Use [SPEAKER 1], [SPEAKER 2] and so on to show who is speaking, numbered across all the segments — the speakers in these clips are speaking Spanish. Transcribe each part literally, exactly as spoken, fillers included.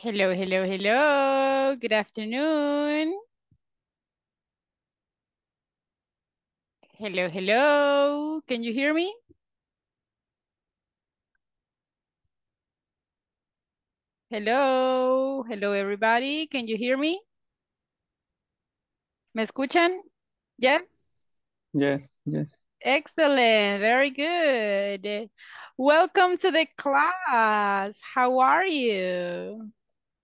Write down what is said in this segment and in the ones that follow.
[SPEAKER 1] Hello, hello, hello. Good afternoon. Hello, hello. Can you hear me? Hello, hello everybody. Can you hear me? ¿Me escuchan? Yes.
[SPEAKER 2] Yes, yes.
[SPEAKER 1] Excellent. Very good. Welcome to the class. How are you?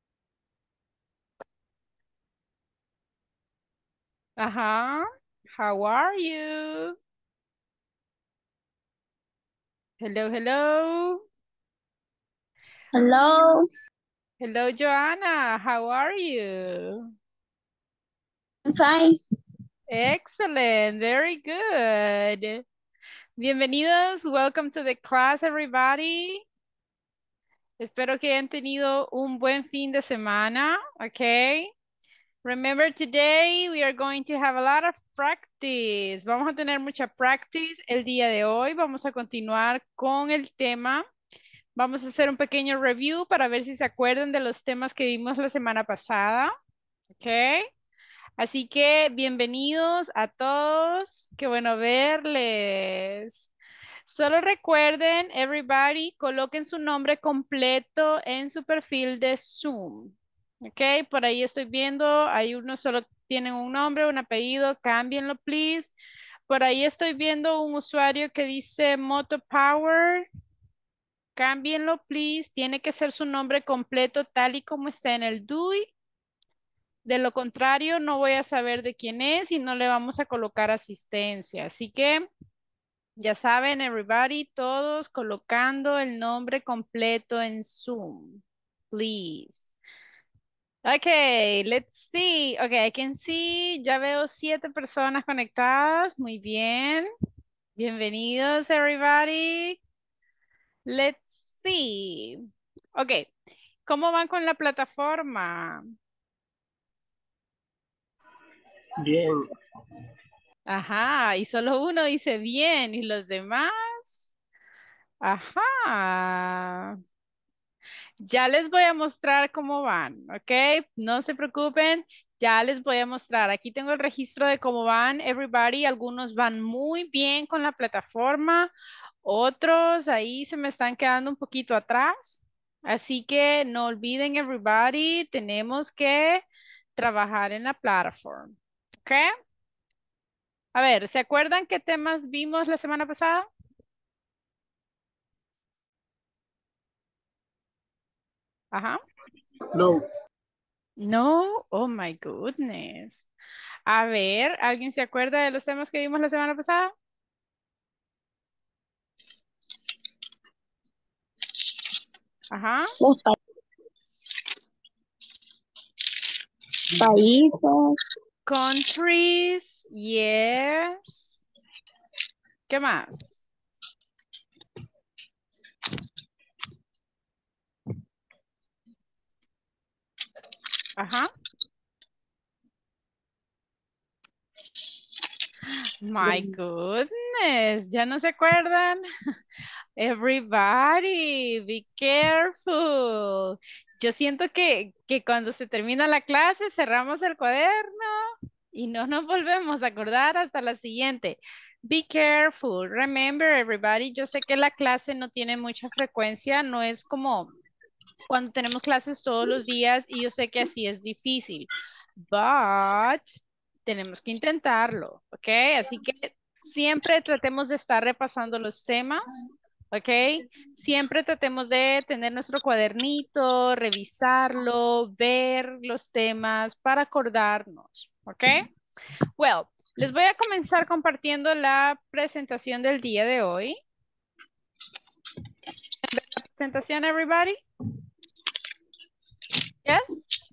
[SPEAKER 1] Uh-huh. How are you? Hello, hello.
[SPEAKER 3] Hello,
[SPEAKER 1] Hello, Joanna. How are you?
[SPEAKER 3] I'm fine.
[SPEAKER 1] Excellent. Very good. Bienvenidos. Welcome to the class, everybody. Espero que hayan tenido un buen fin de semana. Okay. Remember, today we are going to have a lot of practice. Vamos a tener mucha practice el día de hoy. Vamos a continuar con el tema. Vamos a hacer un pequeño review para ver si se acuerdan de los temas que vimos la semana pasada. Okay. Así que bienvenidos a todos. Qué bueno verles. Solo recuerden, everybody, coloquen su nombre completo en su perfil de Zoom. Ok, por ahí estoy viendo, hay unos solo tienen un nombre, un apellido, cámbienlo, please. Por ahí estoy viendo un usuario que dice Moto Power. Cámbienlo, please. Tiene que ser su nombre completo tal y como está en el D U I. De lo contrario, no voy a saber de quién es y no le vamos a colocar asistencia. Así que ya saben, everybody, todos colocando el nombre completo en Zoom, please. Okay, let's see. Okay, I can see. Ya veo siete personas conectadas. Muy bien. Bienvenidos, everybody. Let's see. Okay, ¿cómo van con la plataforma?
[SPEAKER 3] Bien.
[SPEAKER 1] Ajá, y solo uno dice bien, ¿y los demás? Ajá. Ya les voy a mostrar cómo van, ¿ok? No se preocupen, ya les voy a mostrar. Aquí tengo el registro de cómo van, everybody. Algunos van muy bien con la plataforma, otros ahí se me están quedando un poquito atrás. Así que no olviden, everybody, tenemos que trabajar en la plataforma, ¿ok? A ver, ¿se acuerdan qué temas vimos la semana pasada? Ajá.
[SPEAKER 3] No.
[SPEAKER 1] No, oh my goodness. A ver, ¿alguien se acuerda de los temas que vimos la semana pasada? Ajá.
[SPEAKER 3] Los pa- países,
[SPEAKER 1] Countries, yes. ¿Qué más? Ajá. My goodness, ¿ya no se acuerdan? Everybody, be careful. Yo siento que, que cuando se termina la clase cerramos el cuaderno y no nos volvemos a acordar hasta la siguiente. Be careful. Remember, everybody, yo sé que la clase no tiene mucha frecuencia, no es como cuando tenemos clases todos los días y yo sé que así es difícil, but tenemos que intentarlo, ¿ok? Así que siempre tratemos de estar repasando los temas, ¿ok? Siempre tratemos de tener nuestro cuadernito, revisarlo, ver los temas para acordarnos, ¿ok? Well, les voy a comenzar compartiendo la presentación del día de hoy. ¿La presentación, everybody? Yes?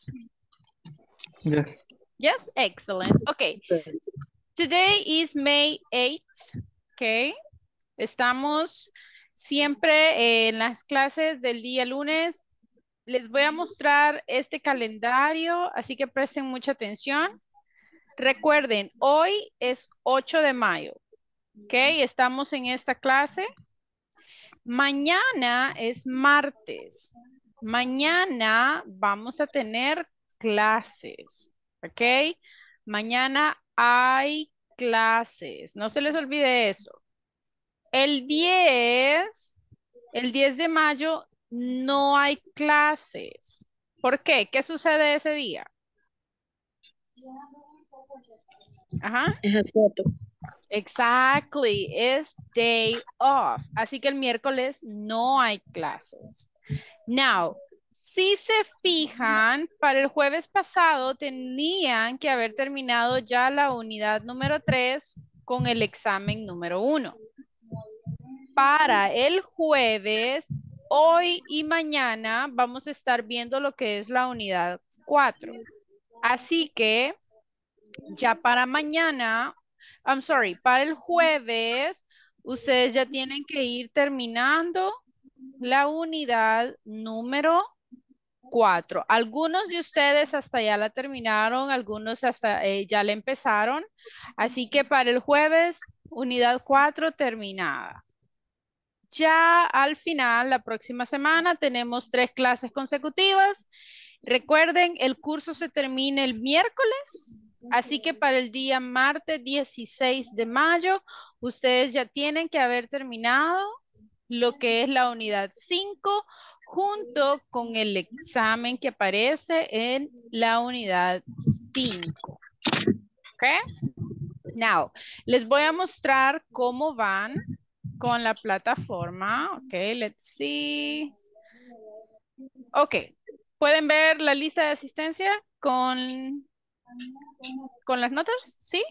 [SPEAKER 2] Yes.
[SPEAKER 1] Yes, excellent. Okay, today is May eighth. Okay, estamos siempre en las clases del día lunes. Les voy a mostrar este calendario, así que presten mucha atención. Recuerden, hoy es ocho de mayo. Ok, estamos en esta clase. Mañana es martes. Mañana vamos a tener clases, ¿ok? Mañana hay clases, no se les olvide eso. El diez, el diez de mayo no hay clases. ¿Por qué? ¿Qué sucede ese día? Ajá.
[SPEAKER 3] Es cierto.
[SPEAKER 1] Exactly, es day off. Así que el miércoles no hay clases. Now, si se fijan, para el jueves pasado tenían que haber terminado ya la unidad número tres con el examen número uno. Para el jueves, hoy y mañana vamos a estar viendo lo que es la unidad cuatro. Así que ya para mañana, I'm sorry, para el jueves, ustedes ya tienen que ir terminando la unidad número cuatro. Algunos de ustedes hasta ya la terminaron, algunos hasta eh, ya la empezaron. Así que para el jueves, unidad cuatro terminada. Ya al final, la próxima semana, tenemos tres clases consecutivas. Recuerden, el curso se termina el miércoles, así que para el día martes dieciséis de mayo, ustedes ya tienen que haber terminado lo que es la unidad cinco junto con el examen que aparece en la unidad cinco. ¿Ok? Now, les voy a mostrar cómo van con la plataforma. Ok, let's see. Ok, ¿pueden ver la lista de asistencia con, con las notas? ¿Sí?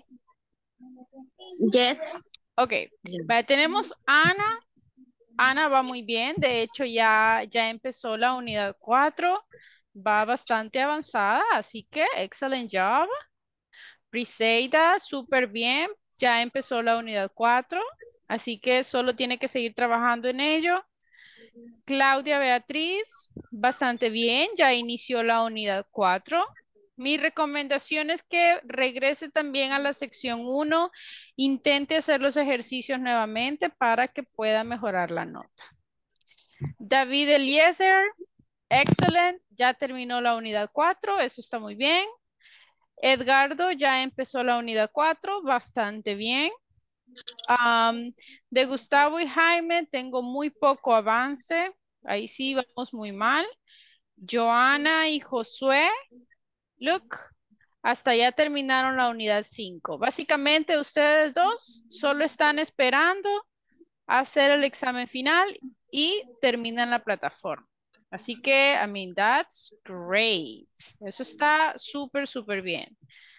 [SPEAKER 3] Yes.
[SPEAKER 1] Ok, vale, tenemos Ana. Ana va muy bien, de hecho ya, ya empezó la unidad cuatro, va bastante avanzada, así que excellent job. Briseida, súper bien, ya empezó la unidad cuatro, así que solo tiene que seguir trabajando en ello. Claudia Beatriz, bastante bien, ya inició la unidad cuatro. Mi recomendación es que regrese también a la sección uno, intente hacer los ejercicios nuevamente para que pueda mejorar la nota. David Eliezer, excelente, ya terminó la unidad cuatro, eso está muy bien. Edgardo ya empezó la unidad cuatro, bastante bien. Um, de Gustavo y Jaime tengo muy poco avance, ahí sí vamos muy mal. Joana y Josué, look, hasta ya terminaron la unidad cinco. Básicamente ustedes dos solo están esperando a hacer el examen final y terminan la plataforma. Así que, I mean, that's great. Eso está súper, súper bien.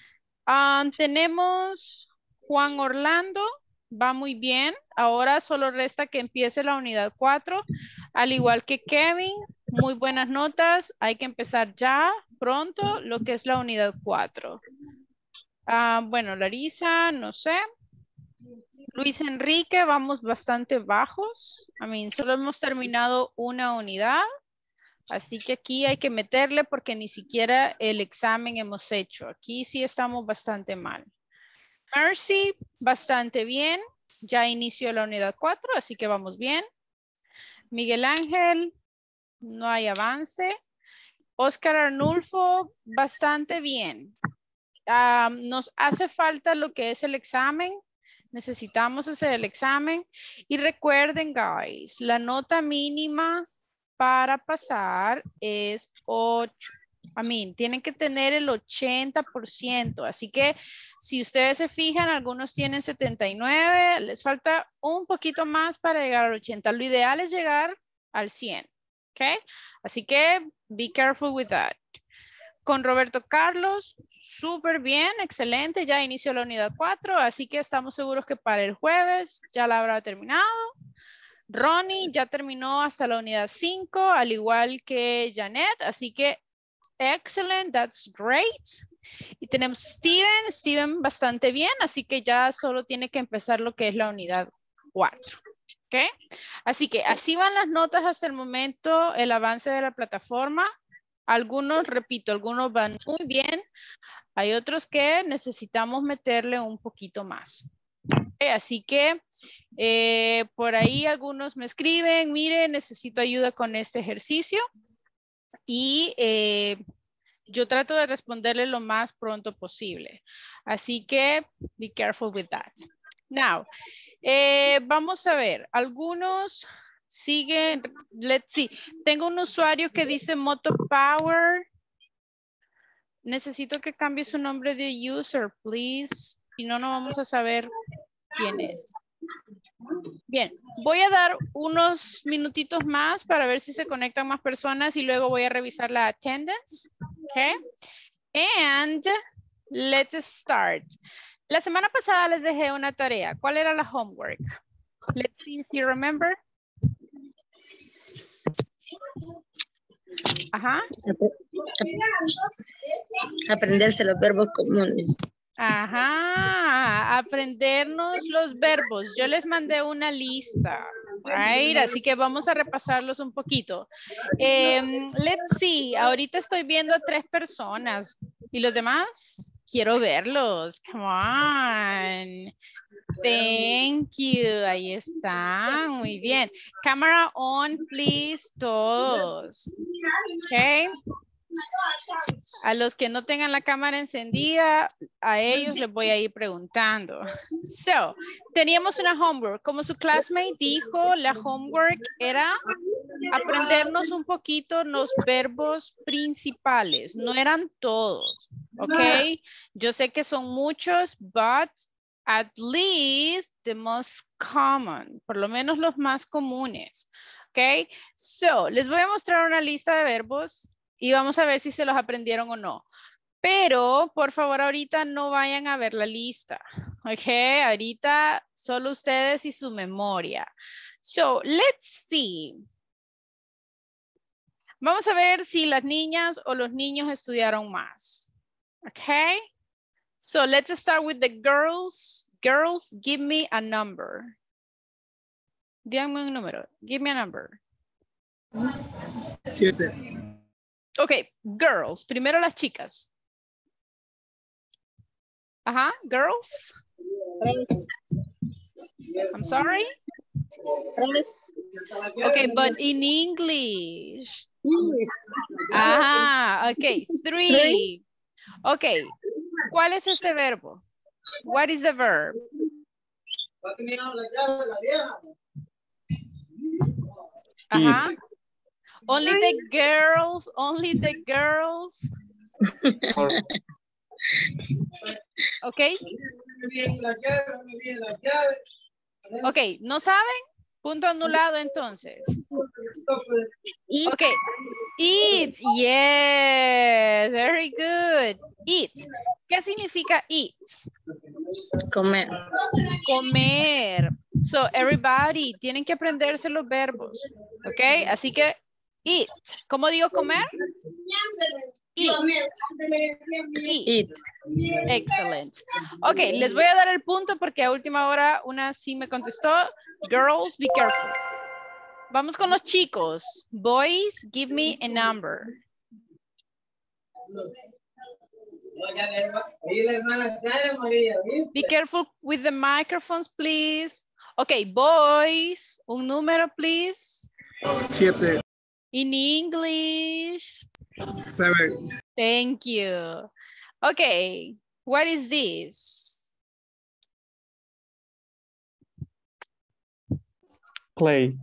[SPEAKER 1] Um, tenemos Juan Orlando, va muy bien. Ahora solo resta que empiece la unidad cuatro, al igual que Kevin. Muy buenas notas. Hay que empezar ya pronto lo que es la unidad cuatro. Uh, bueno, Larisa, no sé. Luis Enrique, vamos bastante bajos. I mean, solo hemos terminado una unidad. Así que aquí hay que meterle porque ni siquiera el examen hemos hecho. Aquí sí estamos bastante mal. Mercy, bastante bien. Ya inició la unidad cuatro, así que vamos bien. Miguel Ángel, no hay avance. Oscar Arnulfo, bastante bien. Um, nos hace falta lo que es el examen. Necesitamos hacer el examen. Y recuerden, guys, la nota mínima para pasar es ocho. I mean, tienen que tener el ochenta por ciento. Así que si ustedes se fijan, algunos tienen setenta y nueve. Les falta un poquito más para llegar al ochenta. Lo ideal es llegar al cien. ¿Ok? Así que be careful with that. Con Roberto Carlos, súper bien, excelente, ya inició la unidad cuatro, así que estamos seguros que para el jueves ya la habrá terminado. Ronnie ya terminó hasta la unidad cinco, al igual que Janet, así que excellent, that's great. Y tenemos Steven, Steven bastante bien, así que ya solo tiene que empezar lo que es la unidad cuatro. ¿Ok? Así que así van las notas hasta el momento, el avance de la plataforma. Algunos, repito, algunos van muy bien. Hay otros que necesitamos meterle un poquito más. Okay, así que eh, por ahí algunos me escriben, mire, necesito ayuda con este ejercicio. y eh, yo trato de responderle lo más pronto posible. Así que be careful with that. Now, eh, vamos a ver, algunos siguen, let's see, tengo un usuario que dice Motopower. Necesito que cambie su nombre de user, please. Si no, no vamos a saber quién es. Bien, voy a dar unos minutitos más para ver si se conectan más personas y luego voy a revisar la attendance. Okay. And let's start. La semana pasada les dejé una tarea. ¿Cuál era la homework? Let's see if you remember. Ajá.
[SPEAKER 3] Aprenderse los verbos comunes.
[SPEAKER 1] Ajá, aprendernos los verbos. Yo les mandé una lista, right? Así que vamos a repasarlos un poquito. Um, let's see, ahorita estoy viendo a tres personas. ¿Y los demás? Quiero verlos. Come on. Thank you. Ahí está. Muy bien. Cámara on, please, todos. Okay. A los que no tengan la cámara encendida, a ellos les voy a ir preguntando. So, teníamos una homework. Como su classmate dijo, la homework era aprendernos un poquito los verbos principales. No eran todos, ¿ok? Yo sé que son muchos, but at least the most common. Por lo menos los más comunes, ¿ok? So, les voy a mostrar una lista de verbos y vamos a ver si se los aprendieron o no. Pero, por favor, ahorita no vayan a ver la lista. Ok, ahorita solo ustedes y su memoria. So, let's see. Vamos a ver si las niñas o los niños estudiaron más. Ok. So, let's start with the girls. Girls, give me a number. Díganme un número. Give me a number.
[SPEAKER 3] Siete.
[SPEAKER 1] Ok, girls. Primero las chicas. Ajá, girls. I'm sorry. Okay, but in English. Ajá, ok, three. Ok, ¿cuál es este verbo? What is the verb? Ajá. Only the girls, only the girls. Ok. Ok, ¿no saben? Punto anulado entonces.
[SPEAKER 3] Eat.
[SPEAKER 1] Ok. Eat, yes, very good. Eat. ¿Qué significa eat?
[SPEAKER 3] Comer.
[SPEAKER 1] Comer. So, everybody, tienen que aprenderse los verbos. Ok, así que eat. ¿Cómo digo comer? Eat. Eat.
[SPEAKER 3] Eat.
[SPEAKER 1] Excellent. Ok, les voy a dar el punto porque a última hora una sí me contestó. Girls, be careful. Vamos con los chicos. Boys, give me a number. Be careful with the microphones, please. Okay, boys, un número, please.
[SPEAKER 3] Siete.
[SPEAKER 1] In English.
[SPEAKER 3] Seven.
[SPEAKER 1] Thank you. Okay, what is this?
[SPEAKER 2] Play.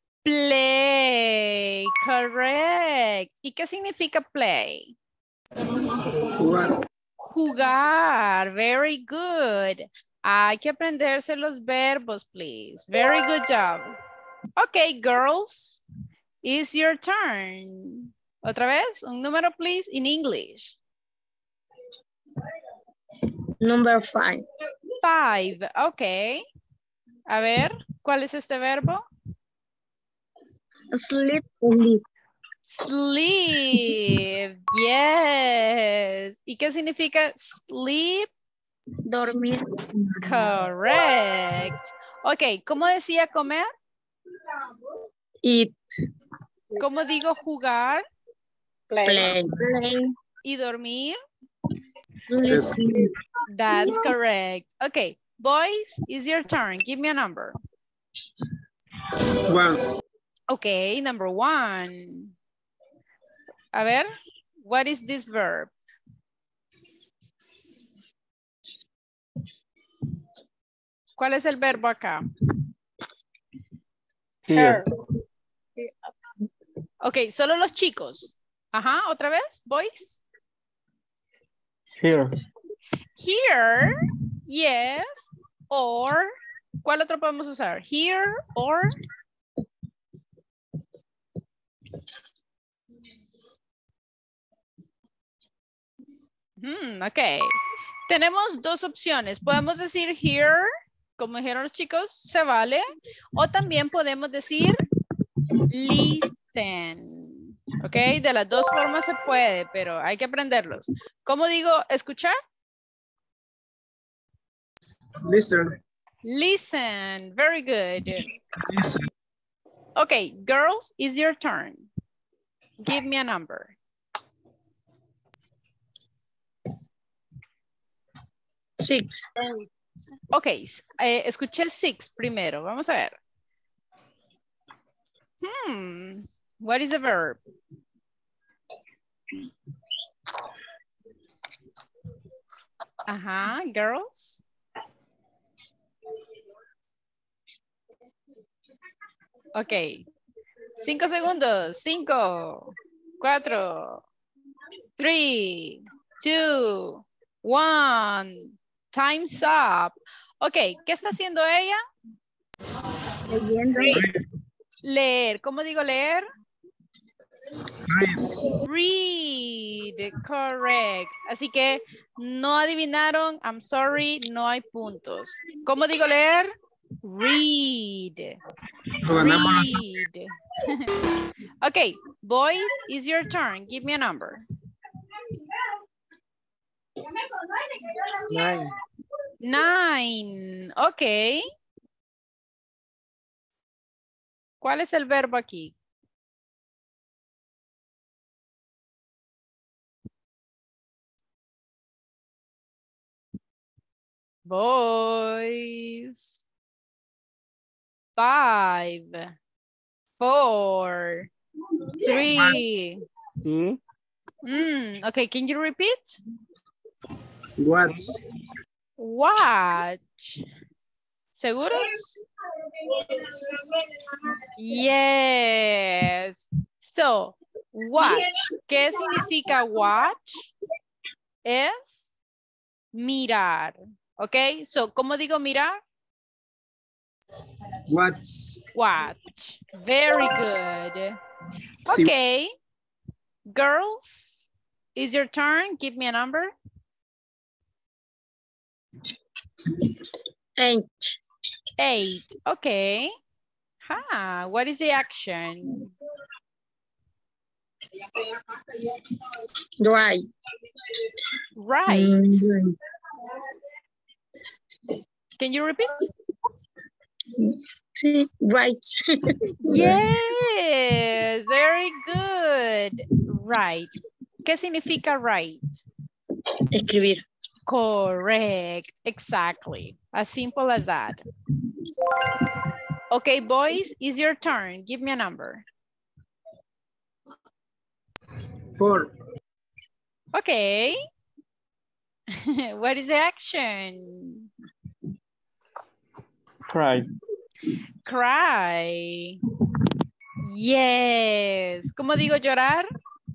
[SPEAKER 1] Play, correct. ¿Y qué significa play?
[SPEAKER 3] Jugar.
[SPEAKER 1] Jugar, very good. Hay que aprenderse los verbos, please. Very good job. Okay, girls, it's your turn. Otra vez, un número, please, in English.
[SPEAKER 3] Number five.
[SPEAKER 1] Five, okay. A ver, ¿cuál es este verbo?
[SPEAKER 3] Sleep. Sleep.
[SPEAKER 1] Sleep, yes. ¿Y qué significa sleep?
[SPEAKER 3] Dormir.
[SPEAKER 1] Correct. Ok, ¿cómo decía comer?
[SPEAKER 3] Eat.
[SPEAKER 1] ¿Cómo digo jugar?
[SPEAKER 3] Play. Play.
[SPEAKER 1] ¿Y dormir?
[SPEAKER 3] Sleep.
[SPEAKER 1] That's correct. Ok, boys, it's your turn. Give me a number.
[SPEAKER 3] One.
[SPEAKER 1] Ok, number one. A ver, what is this verb? ¿Cuál es el verbo acá?
[SPEAKER 2] Here.
[SPEAKER 1] Ok, solo los chicos. Ajá, otra vez, boys.
[SPEAKER 2] Here.
[SPEAKER 1] Here, yes, or, ¿cuál otro podemos usar? Here, or. Hmm, ok. Tenemos dos opciones. Podemos decir here, como dijeron los chicos, se vale. O también podemos decir listen. Ok, de las dos formas se puede, pero hay que aprenderlos. ¿Cómo digo escuchar?
[SPEAKER 2] Listen.
[SPEAKER 1] Listen, very good.
[SPEAKER 2] Listen.
[SPEAKER 1] Okay, girls, it's your turn. Give me a number.
[SPEAKER 3] Six.
[SPEAKER 1] Ok, eh, escuché six primero. Vamos a ver. Hmm, what is the verb? Ajá, girls. Ok. Cinco segundos. Cinco, cuatro, three, two, one. Time's up. Ok, ¿qué está haciendo ella?
[SPEAKER 3] Leyendo.
[SPEAKER 1] Leer. ¿Cómo digo leer?
[SPEAKER 2] Read.
[SPEAKER 1] Read, correct. Así que no adivinaron, I'm sorry, no hay puntos. ¿Cómo digo leer? Read. Read. Okay, boys, it's your turn. Give me a number.
[SPEAKER 2] Nine.
[SPEAKER 1] Nine. Okay. ¿Cuál es el verbo aquí? Boys. Five. Four. Three.
[SPEAKER 2] Hmm?
[SPEAKER 1] Mm, okay, can you repeat?
[SPEAKER 2] What's?
[SPEAKER 1] Watch. ¿Seguros? Yes. So, watch. ¿Qué significa watch? Es mirar. ¿Ok? So, ¿cómo digo mirar?
[SPEAKER 2] What's?
[SPEAKER 1] Watch. Very good. Okay. Girls, it's your turn. Give me a number.
[SPEAKER 3] Eight.
[SPEAKER 1] Eight. Okay. Huh. What is the action?
[SPEAKER 3] Dry.
[SPEAKER 1] Right.
[SPEAKER 3] Mm,
[SPEAKER 1] Can you repeat?
[SPEAKER 3] sí, right.
[SPEAKER 1] Yes, very good. Right. ¿Qué significa right?
[SPEAKER 3] Escribir.
[SPEAKER 1] Correct. Exactly. As simple as that. Okay, boys, it's your turn. Give me a number.
[SPEAKER 2] Four.
[SPEAKER 1] Okay. What is the action?
[SPEAKER 2] Cry.
[SPEAKER 1] Cry. Yes. ¿Cómo digo llorar?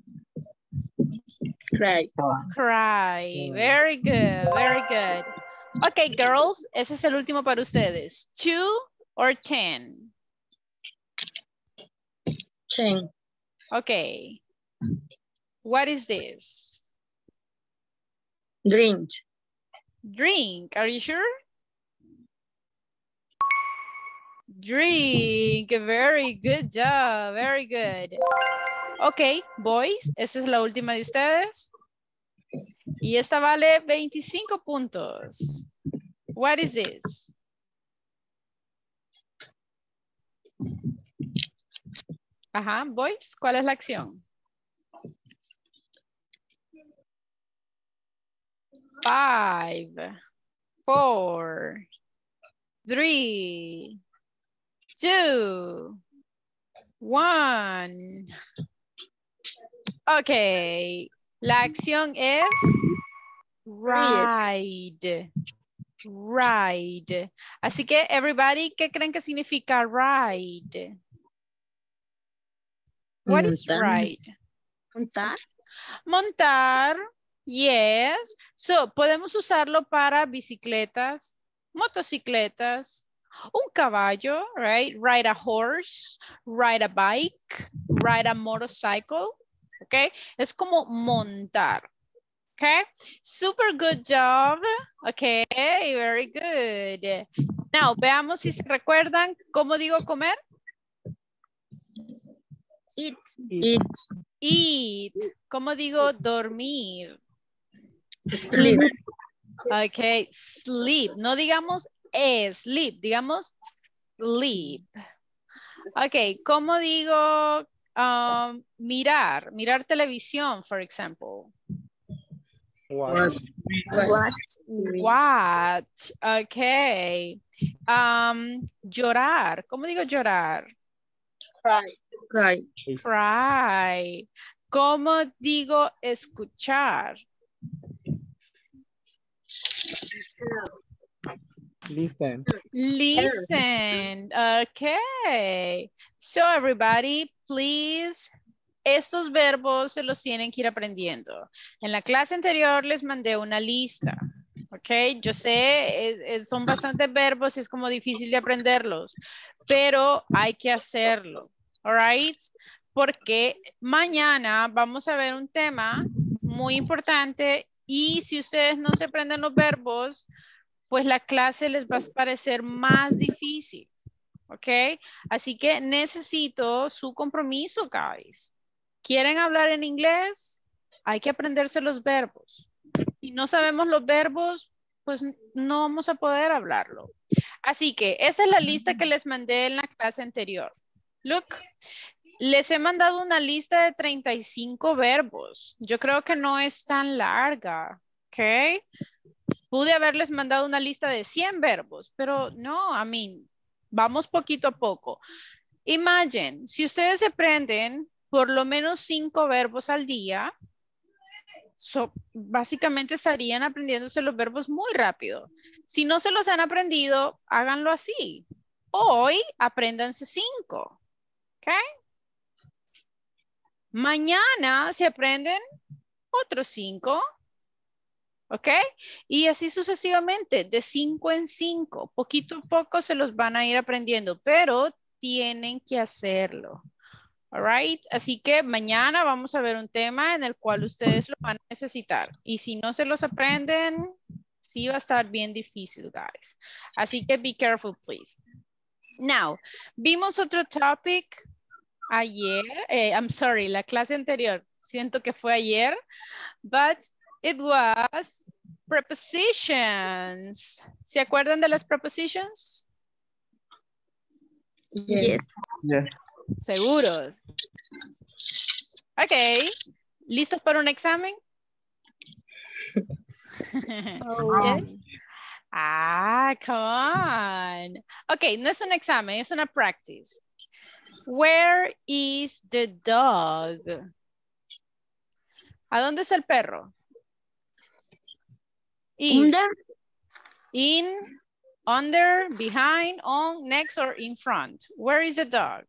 [SPEAKER 3] Cry.
[SPEAKER 1] Cry. Very good, very good. Okay, girls, ese es el último para ustedes. Two or ten?
[SPEAKER 3] Ten.
[SPEAKER 1] Okay. What is this?
[SPEAKER 3] Drink.
[SPEAKER 1] Drink. Are you sure? Drink. Very good job. Very good. Ok, boys, esta es la última de ustedes. Y esta vale veinticinco puntos. What is this? Ajá, boys, ¿cuál es la acción? Five, four, three, two, one. Ok. La acción es ride. Ride. Así que, everybody, ¿qué creen que significa ride? What is
[SPEAKER 3] Montar.
[SPEAKER 1] ride?
[SPEAKER 3] Montar.
[SPEAKER 1] Montar. Yes. So, podemos usarlo para bicicletas, motocicletas, un caballo, right? Ride a horse, ride a bike, ride a motorcycle. Okay. Es como montar. Okay, super good job. Okay, very good. Now, veamos si se recuerdan cómo digo comer.
[SPEAKER 3] Eat. Eat.
[SPEAKER 1] Eat. ¿Cómo digo dormir?
[SPEAKER 3] Sleep.
[SPEAKER 1] Okay, sleep. No digamos sleep, digamos sleep. Okay, ¿cómo digo um, mirar? Mirar televisión, for example.
[SPEAKER 2] Watch.
[SPEAKER 3] Watch.
[SPEAKER 1] Watch. Okay. Um, llorar. ¿Cómo digo llorar?
[SPEAKER 3] Cry. Cry.
[SPEAKER 1] Cry. ¿Cómo digo escuchar?
[SPEAKER 2] Listen.
[SPEAKER 1] Listen. Okay. So everybody, please, estos verbos se los tienen que ir aprendiendo. En la clase anterior les mandé una lista. Ok, yo sé, es- es- son bastantes verbos y es como difícil de aprenderlos, pero hay que hacerlo. All right? Porque mañana vamos a ver un tema muy importante y si ustedes no se aprenden los verbos, pues la clase les va a parecer más difícil. ¿Ok? Así que necesito su compromiso, guys. ¿Quieren hablar en inglés? Hay que aprenderse los verbos. Si no sabemos los verbos, pues no vamos a poder hablarlo. Así que esta es la lista que les mandé en la clase anterior. Look, les he mandado una lista de treinta y cinco verbos. Yo creo que no es tan larga. ¿Ok? Pude haberles mandado una lista de cien verbos, pero no, I mean, vamos poquito a poco. Imagine, si ustedes se aprenden por lo menos cinco verbos al día, so, básicamente estarían aprendiéndose los verbos muy rápido. Si no se los han aprendido, háganlo así. Hoy apréndanse cinco. ¿Ok? Mañana se aprenden otros cinco. ¿Ok? Y así sucesivamente, de cinco en cinco, poquito a poco se los van a ir aprendiendo, pero tienen que hacerlo. All right? Así que mañana vamos a ver un tema en el cual ustedes lo van a necesitar. Y si no se los aprenden, sí va a estar bien difícil, guys. Así que be careful, please. Now, vimos otro topic ayer. Eh, I'm sorry, la clase anterior. Siento que fue ayer, but it was prepositions. ¿Se acuerdan de las prepositions?
[SPEAKER 3] Yes.
[SPEAKER 2] Yes.
[SPEAKER 1] Seguros. Ok. ¿Listos para un examen? Yes. Ah, come on. Ok, no es un examen, es una practice. Where is the dog? ¿A dónde es el perro? Is
[SPEAKER 3] Under.
[SPEAKER 1] in, under, behind, on, next, or in front? Where is the dog?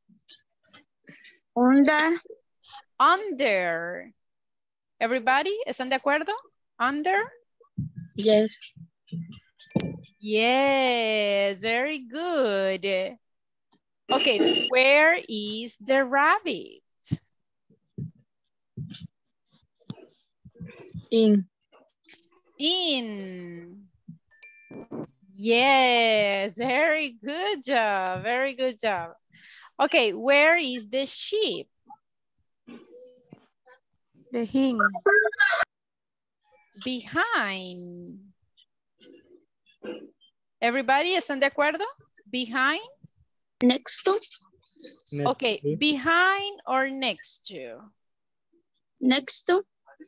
[SPEAKER 3] Under.
[SPEAKER 1] Under. Everybody, ¿están de acuerdo? Under?
[SPEAKER 3] Yes.
[SPEAKER 1] Yes, very good. Okay, where is the rabbit?
[SPEAKER 3] In.
[SPEAKER 1] In. Yes, very good job, very good job. Okay, where is the sheep?
[SPEAKER 3] Behind.
[SPEAKER 1] Behind. Everybody, ¿están de acuerdo? Behind?
[SPEAKER 3] Next to.
[SPEAKER 1] Okay, behind or next to?
[SPEAKER 3] Next to.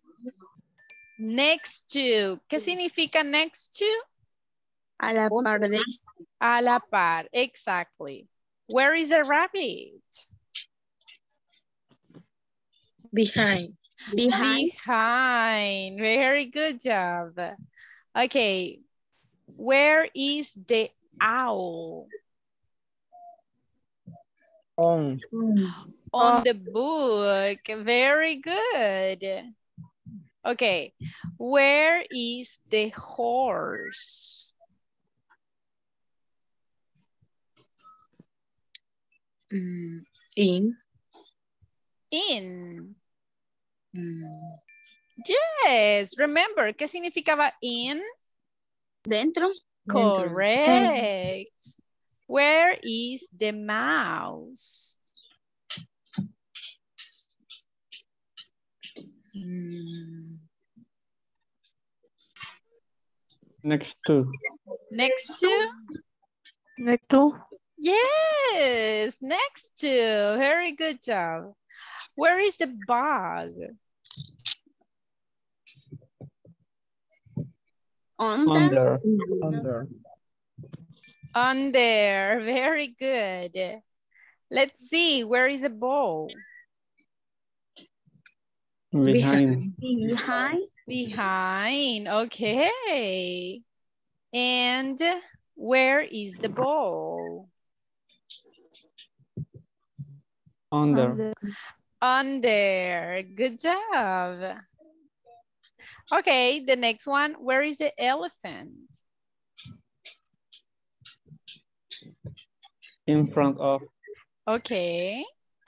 [SPEAKER 1] Next to. ¿Qué significa next to?
[SPEAKER 3] A la par de.
[SPEAKER 1] A la par, exactly. Where is the rabbit?
[SPEAKER 3] Behind. Behind.
[SPEAKER 1] Behind. Very good job. Okay. Where is the owl?
[SPEAKER 2] On.
[SPEAKER 1] On the book. Very good. Okay. Where is the horse?
[SPEAKER 3] Mm, in.
[SPEAKER 1] In.
[SPEAKER 3] Mm,
[SPEAKER 1] Yes. Remember, ¿qué significaba in?
[SPEAKER 3] dentro.
[SPEAKER 1] Correct. Where is the mouse?
[SPEAKER 3] Mm,
[SPEAKER 2] Next to.
[SPEAKER 1] Next to?
[SPEAKER 3] next to.
[SPEAKER 1] Yes, next to. Very good job. Where is the bug?
[SPEAKER 3] Under.
[SPEAKER 2] Under. Under.
[SPEAKER 1] Under. Very good. Let's see. Where is the ball?
[SPEAKER 2] Behind.
[SPEAKER 3] Behind.
[SPEAKER 1] Behind. Okay. And where is the ball?
[SPEAKER 2] Under.
[SPEAKER 1] Under. Good job. Okay, the next one. Where is the elephant?
[SPEAKER 2] In front of.
[SPEAKER 1] Okay.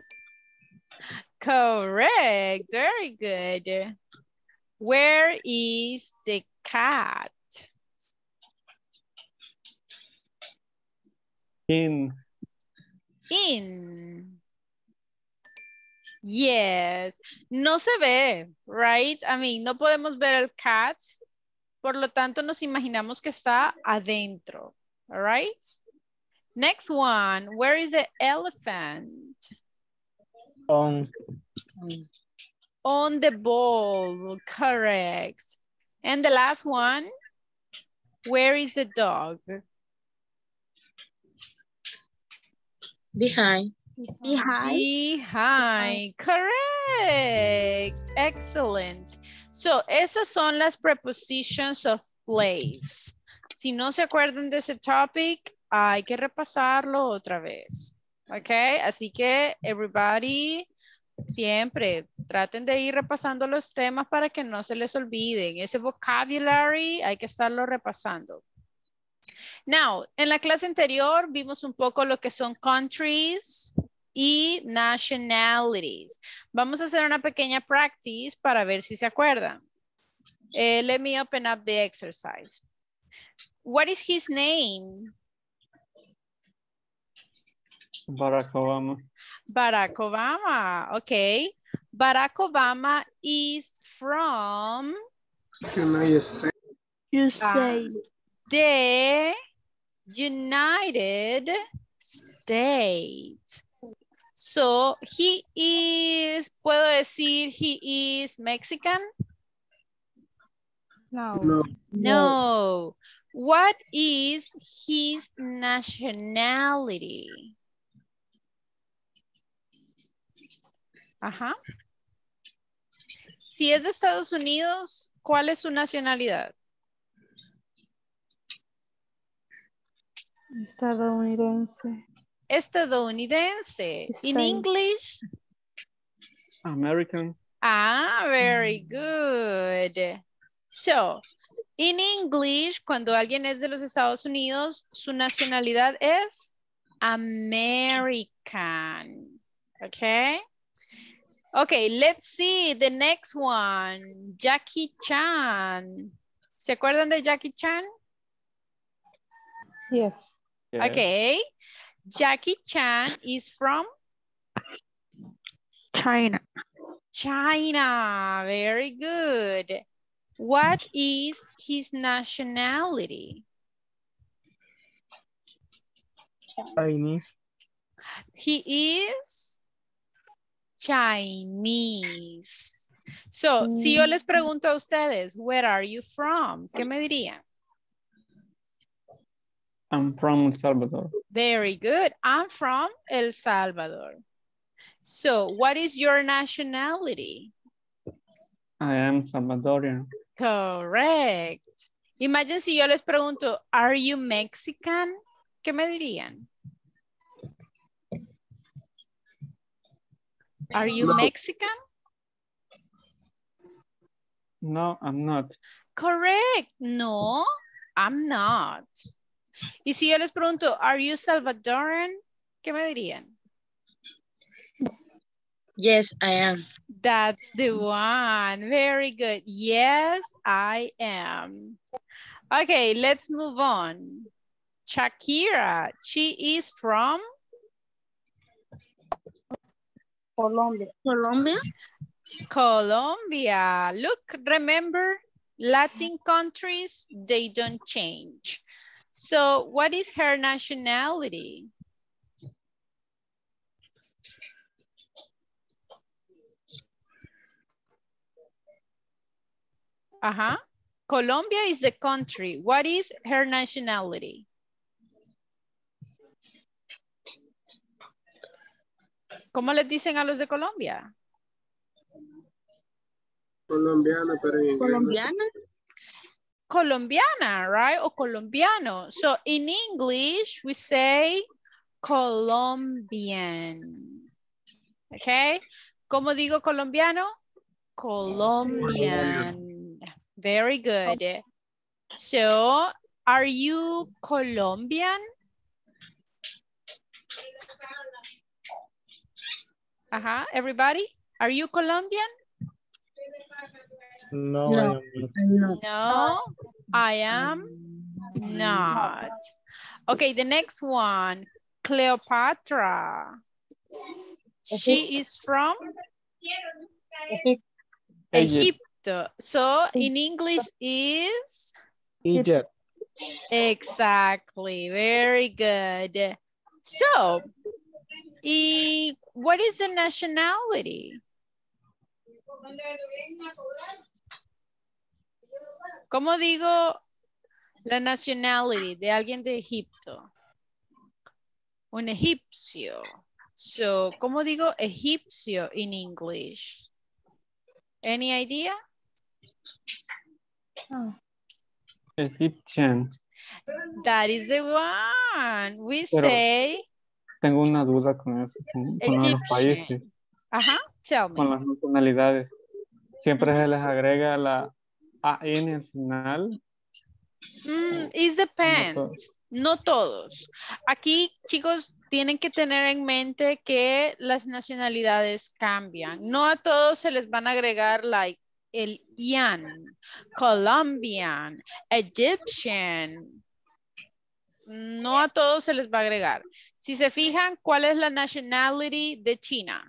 [SPEAKER 1] Correct. Very good. Where is the cat?
[SPEAKER 2] In.
[SPEAKER 1] In. Yes. No se ve, right? I mean, no podemos ver el cat. Por lo tanto, nos imaginamos que está adentro. All right? Next one. Where is the elephant?
[SPEAKER 2] On.
[SPEAKER 1] On the ball. Correct. And the last one. Where is the dog?
[SPEAKER 3] Behind. Behind.
[SPEAKER 1] Behind. Correct. Excellent. So, esas son las prepositions of place. Si no se acuerdan de ese topic, hay que repasarlo otra vez. Ok, así que everybody, siempre traten de ir repasando los temas para que no se les olviden. Ese vocabulary hay que estarlo repasando. Now, en la clase anterior vimos un poco lo que son countries y nationalities. Vamos a hacer una pequeña practice para ver si se acuerdan. Eh, let me open up the exercise. What is his name?
[SPEAKER 2] Barack Obama.
[SPEAKER 1] Barack Obama, okay. Barack Obama is from
[SPEAKER 3] You say.
[SPEAKER 1] the United States. So, he is, ¿puedo decir he is Mexican?
[SPEAKER 3] No.
[SPEAKER 1] No. No. What is his nationality? Ajá. Si es de Estados Unidos, ¿cuál es su nacionalidad?
[SPEAKER 3] Estadounidense.
[SPEAKER 1] Estadounidense. In English?
[SPEAKER 2] American.
[SPEAKER 1] Ah, very good. So, in English, cuando alguien es de los Estados Unidos, su nacionalidad es American. Okay? Okay, let's see the next one. Jackie Chan. ¿Se acuerdan de Jackie Chan?
[SPEAKER 3] Yes.
[SPEAKER 2] Yes.
[SPEAKER 1] Okay. Jackie Chan is from
[SPEAKER 3] China.
[SPEAKER 1] China. Very good. What is his nationality?
[SPEAKER 2] Chinese.
[SPEAKER 1] He is Chinese. So, si yo les pregunto a ustedes, where are you from? ¿Qué me dirían?
[SPEAKER 2] I'm from El Salvador.
[SPEAKER 1] Very good. I'm from El Salvador. So, what is your nationality?
[SPEAKER 2] I am Salvadorian.
[SPEAKER 1] Correct. Imagine si yo les pregunto, are you Mexican? ¿Qué me dirían? Are you
[SPEAKER 3] No.
[SPEAKER 1] Mexican?
[SPEAKER 2] No, I'm not.
[SPEAKER 1] Correct. No, I'm not. Y si yo les pregunto, are you Salvadoran? ¿Qué me dirían?
[SPEAKER 3] Yes, I am.
[SPEAKER 1] That's the one. Very good. Yes, I am. Okay, let's move on. Shakira, she is from
[SPEAKER 3] Colombia. Colombia?
[SPEAKER 1] Colombia. Look, remember, Latin countries, they don't change. So what is her nationality? Uh-huh. Colombia is the country. What is her nationality? ¿Cómo les dicen a los de Colombia?
[SPEAKER 3] Colombiana, pero en inglés. Colombiana.
[SPEAKER 1] Colombiana, right? O colombiano. So in English, we say Colombian. Okay? ¿Cómo digo colombiano? Colombian. Very good. So, are you Colombian? Uh-huh. Everybody? Are you Colombian?
[SPEAKER 2] No,
[SPEAKER 3] No.
[SPEAKER 2] I am not.
[SPEAKER 3] No.
[SPEAKER 1] No, I am not. Okay, the next one. Cleopatra. She is from
[SPEAKER 2] Egypt.
[SPEAKER 1] Egipto. So, in English is?
[SPEAKER 2] Egypt.
[SPEAKER 1] Exactly. Very good. So, y what is the nationality? ¿Cómo digo la nationality de alguien de Egipto? Un egipcio. So, ¿cómo digo egipcio in English? Any idea?
[SPEAKER 2] Egyptian.
[SPEAKER 1] That is the one. We
[SPEAKER 2] Pero
[SPEAKER 1] say
[SPEAKER 2] tengo una duda con eso, con, con lo de los países,
[SPEAKER 1] Egyptian. Ajá, tell
[SPEAKER 2] con
[SPEAKER 1] me.
[SPEAKER 2] las nacionalidades. Siempre
[SPEAKER 1] Ujú.
[SPEAKER 2] se les agrega la A N al final.
[SPEAKER 1] Mm, it
[SPEAKER 2] No
[SPEAKER 1] depends.
[SPEAKER 2] todos.
[SPEAKER 1] No todos. Aquí, chicos, tienen que tener en mente que las nacionalidades cambian. No a todos se les van a agregar like el ian, Colombian, Egyptian. No a todos se les va a agregar. Si se fijan, ¿cuál es la nationality de China?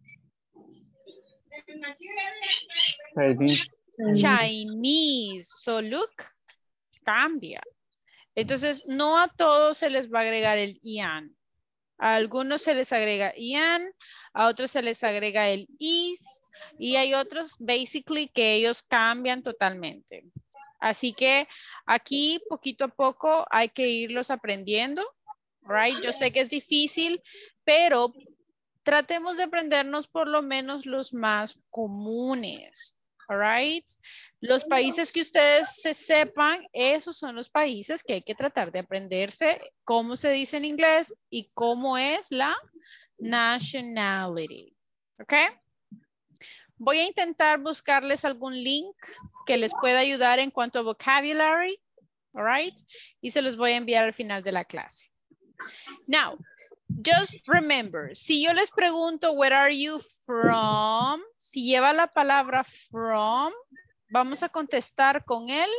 [SPEAKER 2] Chinese.
[SPEAKER 1] Chinese. So look, cambia. Entonces, no a todos se les va a agregar el ian. A algunos se les agrega ian, a otros se les agrega el is, y hay otros, basically, que ellos cambian totalmente. Así que aquí, poquito a poco, hay que irlos aprendiendo, right? Yo sé que es difícil, pero tratemos de aprendernos por lo menos los más comunes. All right. Los países que ustedes se sepan, esos son los países que hay que tratar de aprenderse cómo se dice en inglés y cómo es la nationality. ¿Ok? Voy a intentar buscarles algún link que les pueda ayudar en cuanto a vocabulary. All right. Y se los voy a enviar al final de la clase. Now, just remember, si yo les pregunto, where are you from? Si lleva la palabra from, vamos a contestar con el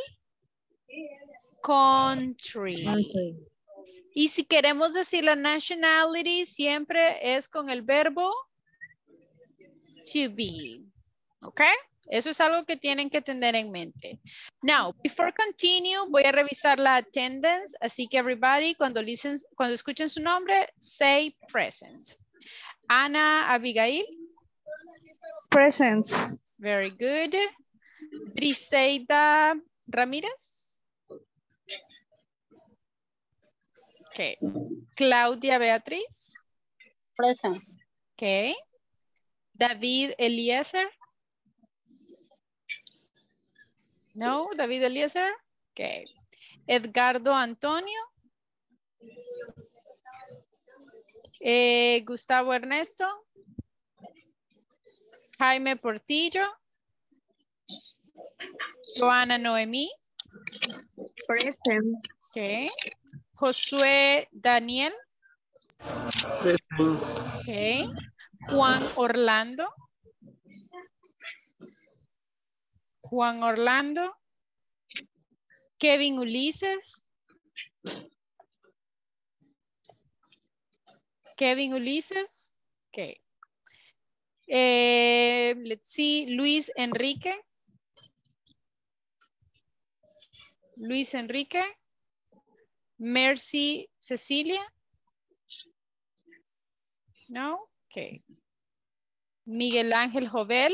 [SPEAKER 1] country.
[SPEAKER 3] Okay.
[SPEAKER 1] Y si queremos decir la nationality, siempre es con el verbo to be. ¿Ok? Eso es algo que tienen que tener en mente. Now, before continue, voy a revisar la attendance. Así que everybody, cuando, listen, cuando escuchen su nombre, say present. Ana Abigail.
[SPEAKER 3] Present.
[SPEAKER 1] Very good. Briseida Ramírez. Okay. Claudia Beatriz.
[SPEAKER 3] Present.
[SPEAKER 1] Okay. David Eliezer. No, David Eliezer. Okay. Edgardo Antonio. Eh, Gustavo Ernesto. Jaime Portillo. Joana Noemí.
[SPEAKER 3] Present.
[SPEAKER 1] Okay. Josué Daniel.
[SPEAKER 2] Present.
[SPEAKER 1] Okay. Juan Orlando. Juan Orlando. Kevin Ulises. Kevin Ulises. Okay. Eh, let's see. Luis Enrique. Luis Enrique. Mercy Cecilia. No. Okay. Miguel Ángel Jovel.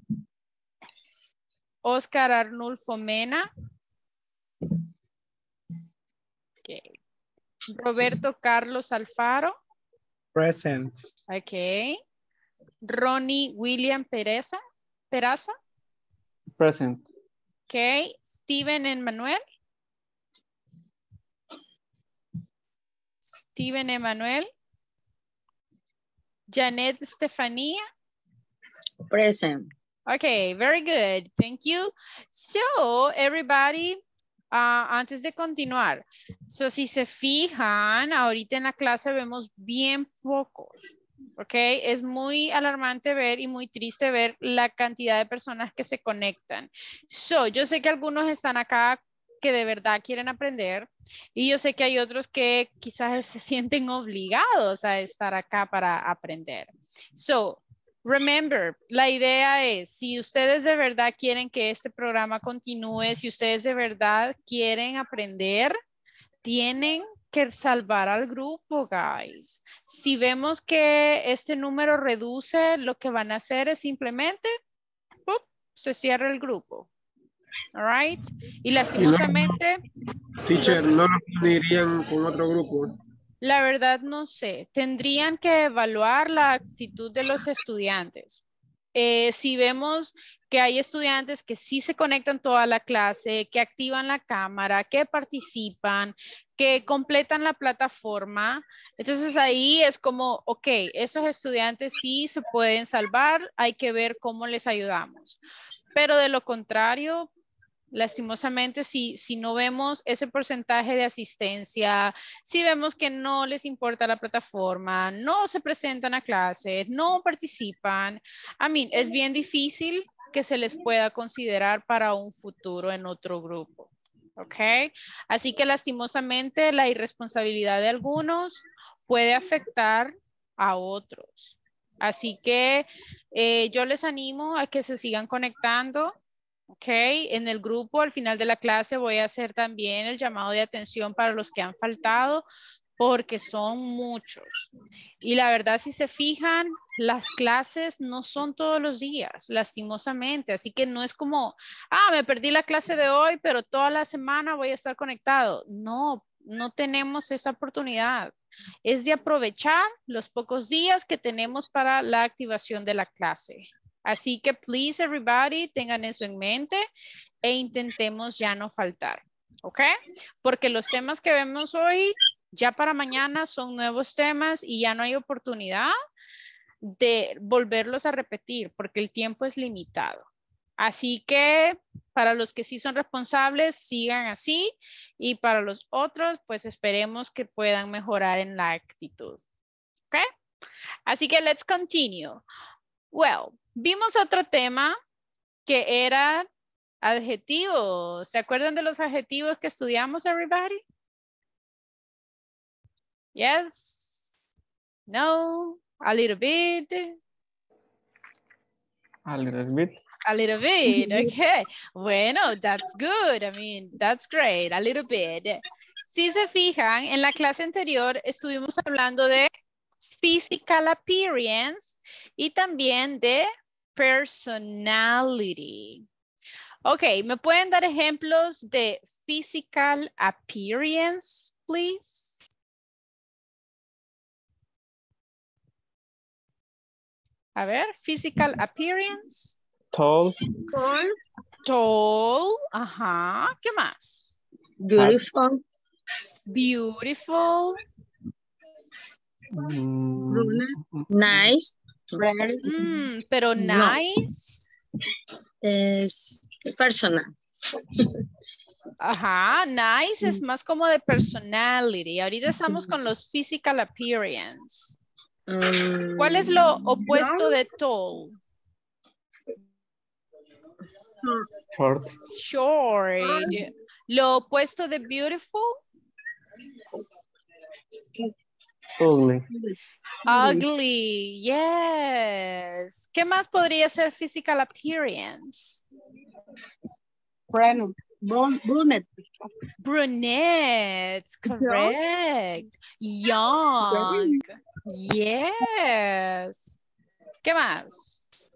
[SPEAKER 1] Oscar Arnulfo Mena. Okay. Roberto Carlos Alfaro.
[SPEAKER 2] Present.
[SPEAKER 1] Okay. Ronnie William Pereza. Peraza.
[SPEAKER 2] Present.
[SPEAKER 1] Okay. Steven Emmanuel. Steven Emmanuel. Janet Estefanía.
[SPEAKER 3] Present.
[SPEAKER 1] Okay, very good. Thank you. So, everybody, uh, antes de continuar, so si se fijan, ahorita en la clase vemos bien pocos. Ok, es muy alarmante ver y muy triste ver la cantidad de personas que se conectan. So, yo sé que algunos están acá que de verdad quieren aprender y yo sé que hay otros que quizás se sienten obligados a estar acá para aprender. So, remember, la idea es, si ustedes de verdad quieren que este programa continúe, si ustedes de verdad quieren aprender, tienen que salvar al grupo, guys. Si vemos que este número reduce, lo que van a hacer es simplemente, ¡pup!, se cierra el grupo. All right. Y lastimosamente...
[SPEAKER 4] Teacher,
[SPEAKER 1] los...
[SPEAKER 4] ¿no lo unirían con otro grupo?
[SPEAKER 1] La verdad no sé. Tendrían que evaluar la actitud de los estudiantes. Eh, si vemos que hay estudiantes que sí se conectan toda la clase, que activan la cámara, que participan, que completan la plataforma, entonces ahí es como, ok, esos estudiantes sí se pueden salvar, hay que ver cómo les ayudamos. Pero de lo contrario, lastimosamente, si, si no vemos ese porcentaje de asistencia, si vemos que no les importa la plataforma, no se presentan a clases, no participan, I mean, es bien difícil que se les pueda considerar para un futuro en otro grupo. ¿Ok? Así que lastimosamente la irresponsabilidad de algunos puede afectar a otros. Así que eh, yo les animo a que se sigan conectando. Ok, en el grupo al final de la clase voy a hacer también el llamado de atención para los que han faltado porque son muchos. Y la verdad, si se fijan, las clases no son todos los días, lastimosamente. Así que no es como, ah, me perdí la clase de hoy, pero toda la semana voy a estar conectado. No, no tenemos esa oportunidad. Es de aprovechar los pocos días que tenemos para la activación de la clase. Así que, please, everybody, tengan eso en mente e intentemos ya no faltar, ¿ok? Porque los temas que vemos hoy, ya para mañana son nuevos temas y ya no hay oportunidad de volverlos a repetir porque el tiempo es limitado. Así que para los que sí son responsables, sigan así y para los otros, pues esperemos que puedan mejorar en la actitud, ¿ok? Así que let's continue. Well, vimos otro tema que era adjetivos. ¿Se acuerdan de los adjetivos que estudiamos, everybody? Yes? No? A little bit?
[SPEAKER 2] A little bit.
[SPEAKER 1] A little bit, okay. Bueno, that's good. I mean, that's great. A little bit. Si se fijan, en la clase anterior estuvimos hablando de physical appearance y también de personality. Ok, ¿me pueden dar ejemplos de physical appearance, please? A ver, physical appearance.
[SPEAKER 2] Tall.
[SPEAKER 3] Tall.
[SPEAKER 1] Tall. Ajá. ¿Qué más?
[SPEAKER 3] Beautiful.
[SPEAKER 1] Beautiful.
[SPEAKER 2] Mm,
[SPEAKER 3] Nice. Very.
[SPEAKER 1] Mm, pero
[SPEAKER 3] No.
[SPEAKER 1] nice.
[SPEAKER 3] Es personal.
[SPEAKER 1] Ajá, nice es más como de personality. Ahorita estamos con los physical appearance.
[SPEAKER 3] Um,
[SPEAKER 1] ¿Cuál es lo opuesto de tall?
[SPEAKER 2] Short.
[SPEAKER 1] Short. Lo opuesto de beautiful?
[SPEAKER 2] Ugly.
[SPEAKER 1] Ugly. Yes. ¿Qué más podría ser physical appearance?
[SPEAKER 3] Bueno, brunette.
[SPEAKER 1] Brunette. Correct. Young. Yes. ¿Qué más?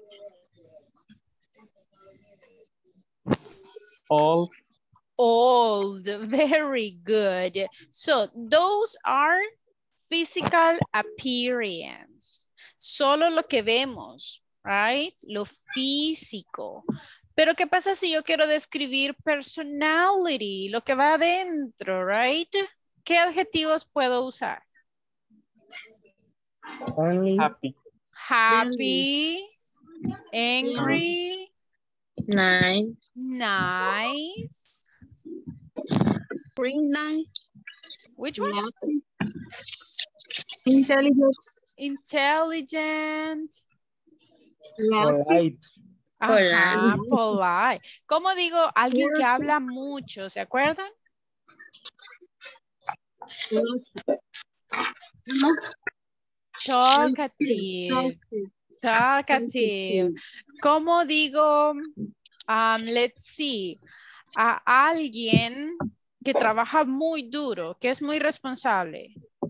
[SPEAKER 2] Old.
[SPEAKER 1] Old. Very good. So those are physical appearance. Solo lo que vemos, right? Lo físico. Pero ¿qué pasa si yo quiero describir personality? Lo que va adentro, right? ¿Qué adjetivos puedo usar?
[SPEAKER 2] Happy.
[SPEAKER 1] Happy, angry,
[SPEAKER 3] Nice.
[SPEAKER 1] nice.
[SPEAKER 3] Green nice.
[SPEAKER 1] Which one?
[SPEAKER 3] Intelligent.
[SPEAKER 1] Intelligent.
[SPEAKER 2] Polite.
[SPEAKER 1] Ajá, polite. ¿Cómo digo? Alguien que habla mucho, ¿se acuerdan? Talkative. Talkative. ¿Cómo digo? Um, let's see. A alguien que trabaja muy duro, que es muy responsable.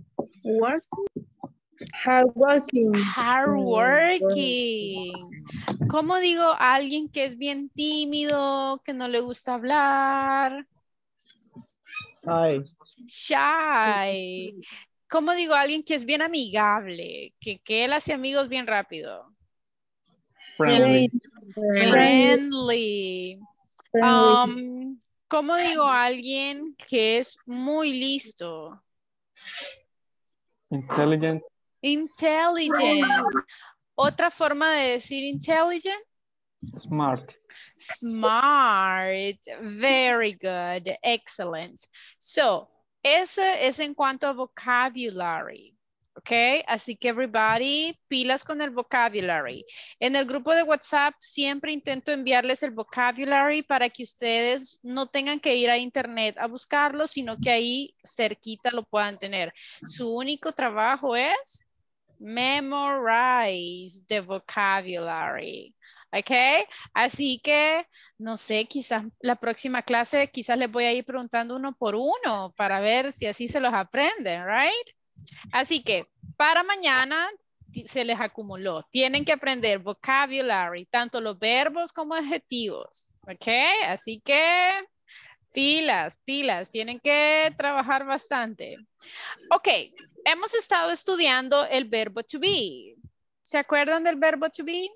[SPEAKER 3] Hardworking.
[SPEAKER 1] Hardworking. ¿Cómo digo a alguien que es bien tímido, que no le gusta hablar?
[SPEAKER 2] Hi.
[SPEAKER 1] Shy. ¿Cómo digo a alguien que es bien amigable, que, que él hace amigos bien rápido?
[SPEAKER 2] Friendly.
[SPEAKER 1] Friendly. Um, ¿cómo digo a alguien que es muy listo?
[SPEAKER 2] Intelligent.
[SPEAKER 1] Intelligent. Otra forma de decir intelligent.
[SPEAKER 2] Smart.
[SPEAKER 1] Smart. Very good. Excellent. So, eso es en cuanto a vocabulary. ¿Ok? Así que everybody, pilas con el vocabulary. En el grupo de WhatsApp siempre intento enviarles el vocabulary para que ustedes no tengan que ir a internet a buscarlo, sino que ahí cerquita lo puedan tener. Su único trabajo es memorize the vocabulary. ¿Ok? Así que, no sé, quizás la próxima clase, quizás les voy a ir preguntando uno por uno para ver si así se los aprenden, right? Así que para mañana se les acumuló. Tienen que aprender vocabulary, tanto los verbos como adjetivos. ¿Ok? Así que pilas, pilas. Tienen que trabajar bastante. Ok, hemos estado estudiando el verbo to be. ¿Se acuerdan del verbo to be?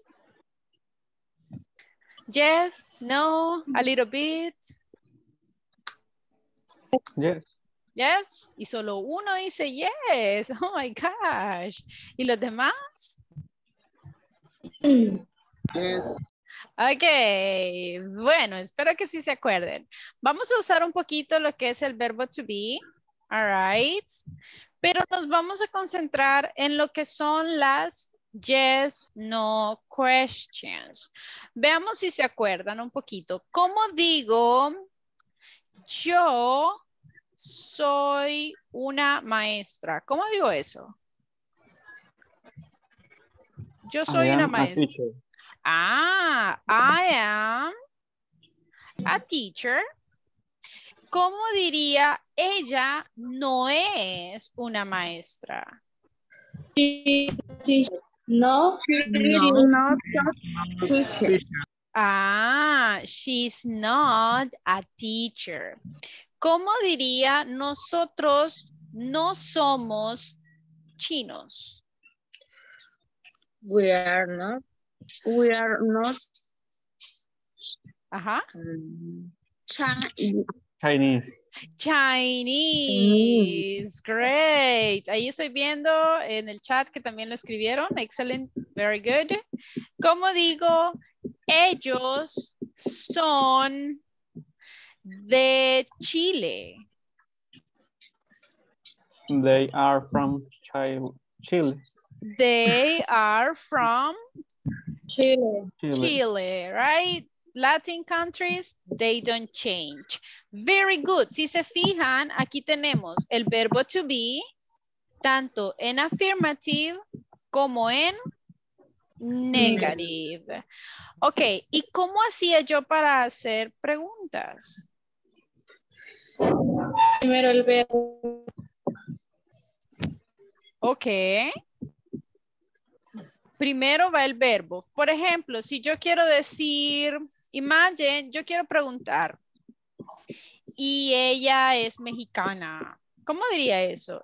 [SPEAKER 1] Yes, no, a little bit.
[SPEAKER 2] Yes.
[SPEAKER 1] Yes, y solo uno dice yes. Oh my gosh. ¿Y los demás?
[SPEAKER 4] Yes.
[SPEAKER 1] Ok, bueno, espero que sí se acuerden. Vamos a usar un poquito lo que es el verbo to be. All right. Pero nos vamos a concentrar en lo que son las yes, no questions. Veamos si se acuerdan un poquito. ¿Cómo digo yo soy una maestra? ¿Cómo digo eso? Yo soy
[SPEAKER 2] I
[SPEAKER 1] una
[SPEAKER 2] am a
[SPEAKER 1] maestra.
[SPEAKER 2] teacher.
[SPEAKER 1] Ah, I am a teacher. ¿Cómo diría ella no es una maestra?
[SPEAKER 3] No, she's not a teacher.
[SPEAKER 1] Ah, she's not a teacher. ¿Cómo diría nosotros no somos chinos?
[SPEAKER 3] We are not. We are not.
[SPEAKER 1] Ajá.
[SPEAKER 3] Um, Chi-
[SPEAKER 2] Chinese.
[SPEAKER 1] Chinese. Great. Ahí estoy viendo en el chat que también lo escribieron. Excellent. Very good. ¿Cómo digo? Ellos son de Chile.
[SPEAKER 2] They are from Chile. Chile.
[SPEAKER 1] They are from
[SPEAKER 3] Chile.
[SPEAKER 2] Chile.
[SPEAKER 1] Chile, right? Latin countries, they don't change. Very good. Si se fijan, aquí tenemos el verbo to be, tanto en affirmative como en negative. Ok, ¿y cómo hacía yo para hacer preguntas?
[SPEAKER 3] Primero el verbo.
[SPEAKER 1] Ok. Primero va el verbo. Por ejemplo, si yo quiero decir, imagine, yo quiero preguntar, y ella es mexicana. ¿Cómo diría eso?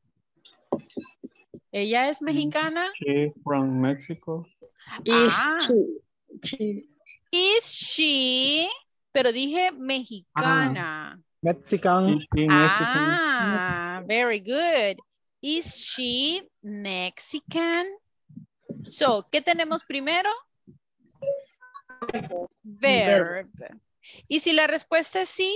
[SPEAKER 1] ¿Ella es mexicana?
[SPEAKER 2] She from Mexico.
[SPEAKER 3] Is
[SPEAKER 1] Ah.
[SPEAKER 3] she?
[SPEAKER 1] Is she, pero dije mexicana.
[SPEAKER 2] Mexican. Is she Mexican?
[SPEAKER 1] Ah, very good. Is she Mexican? So, ¿qué tenemos primero? Verb. ¿Y si la respuesta es sí?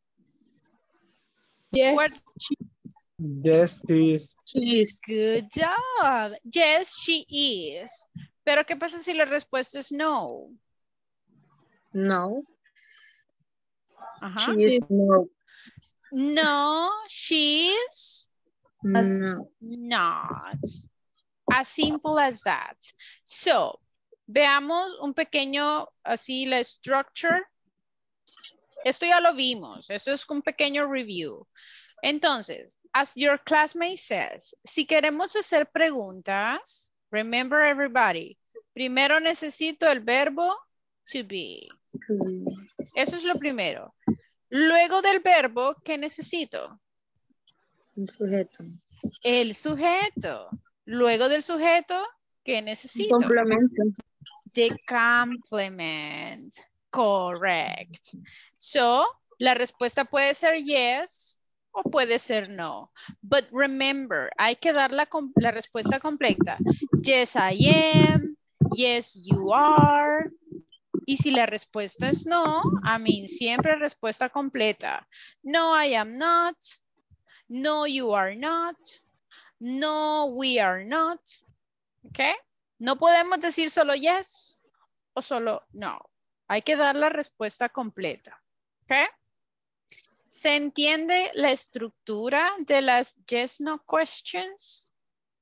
[SPEAKER 3] Yes.
[SPEAKER 1] What?
[SPEAKER 2] Yes, she is.
[SPEAKER 3] She is.
[SPEAKER 1] Good job. Yes, she is. Pero ¿qué pasa si la respuesta es no?
[SPEAKER 3] No.
[SPEAKER 1] Ajá.
[SPEAKER 3] She is no.
[SPEAKER 1] No, she's
[SPEAKER 3] No.
[SPEAKER 1] not. As simple as that. So, veamos un pequeño, así la structure. Esto ya lo vimos. Esto es un pequeño review. Entonces, as your classmate says, si queremos hacer preguntas, remember everybody, primero necesito el verbo to be. Eso es lo primero. Luego del verbo, ¿qué necesito?
[SPEAKER 3] El sujeto.
[SPEAKER 1] El sujeto. Luego del sujeto, ¿qué necesito?
[SPEAKER 3] Complemento.
[SPEAKER 1] The complement. Correct. So, la respuesta puede ser yes o puede ser no. But remember, hay que dar la, la respuesta completa. Yes, I am. Yes, you are. Y si la respuesta es no, I mean, siempre respuesta completa. No, I am not. No, you are not. No, we are not. ¿Ok? No podemos decir solo yes o solo no. Hay que dar la respuesta completa. ¿Ok? ¿Se entiende la estructura de las yes, no questions?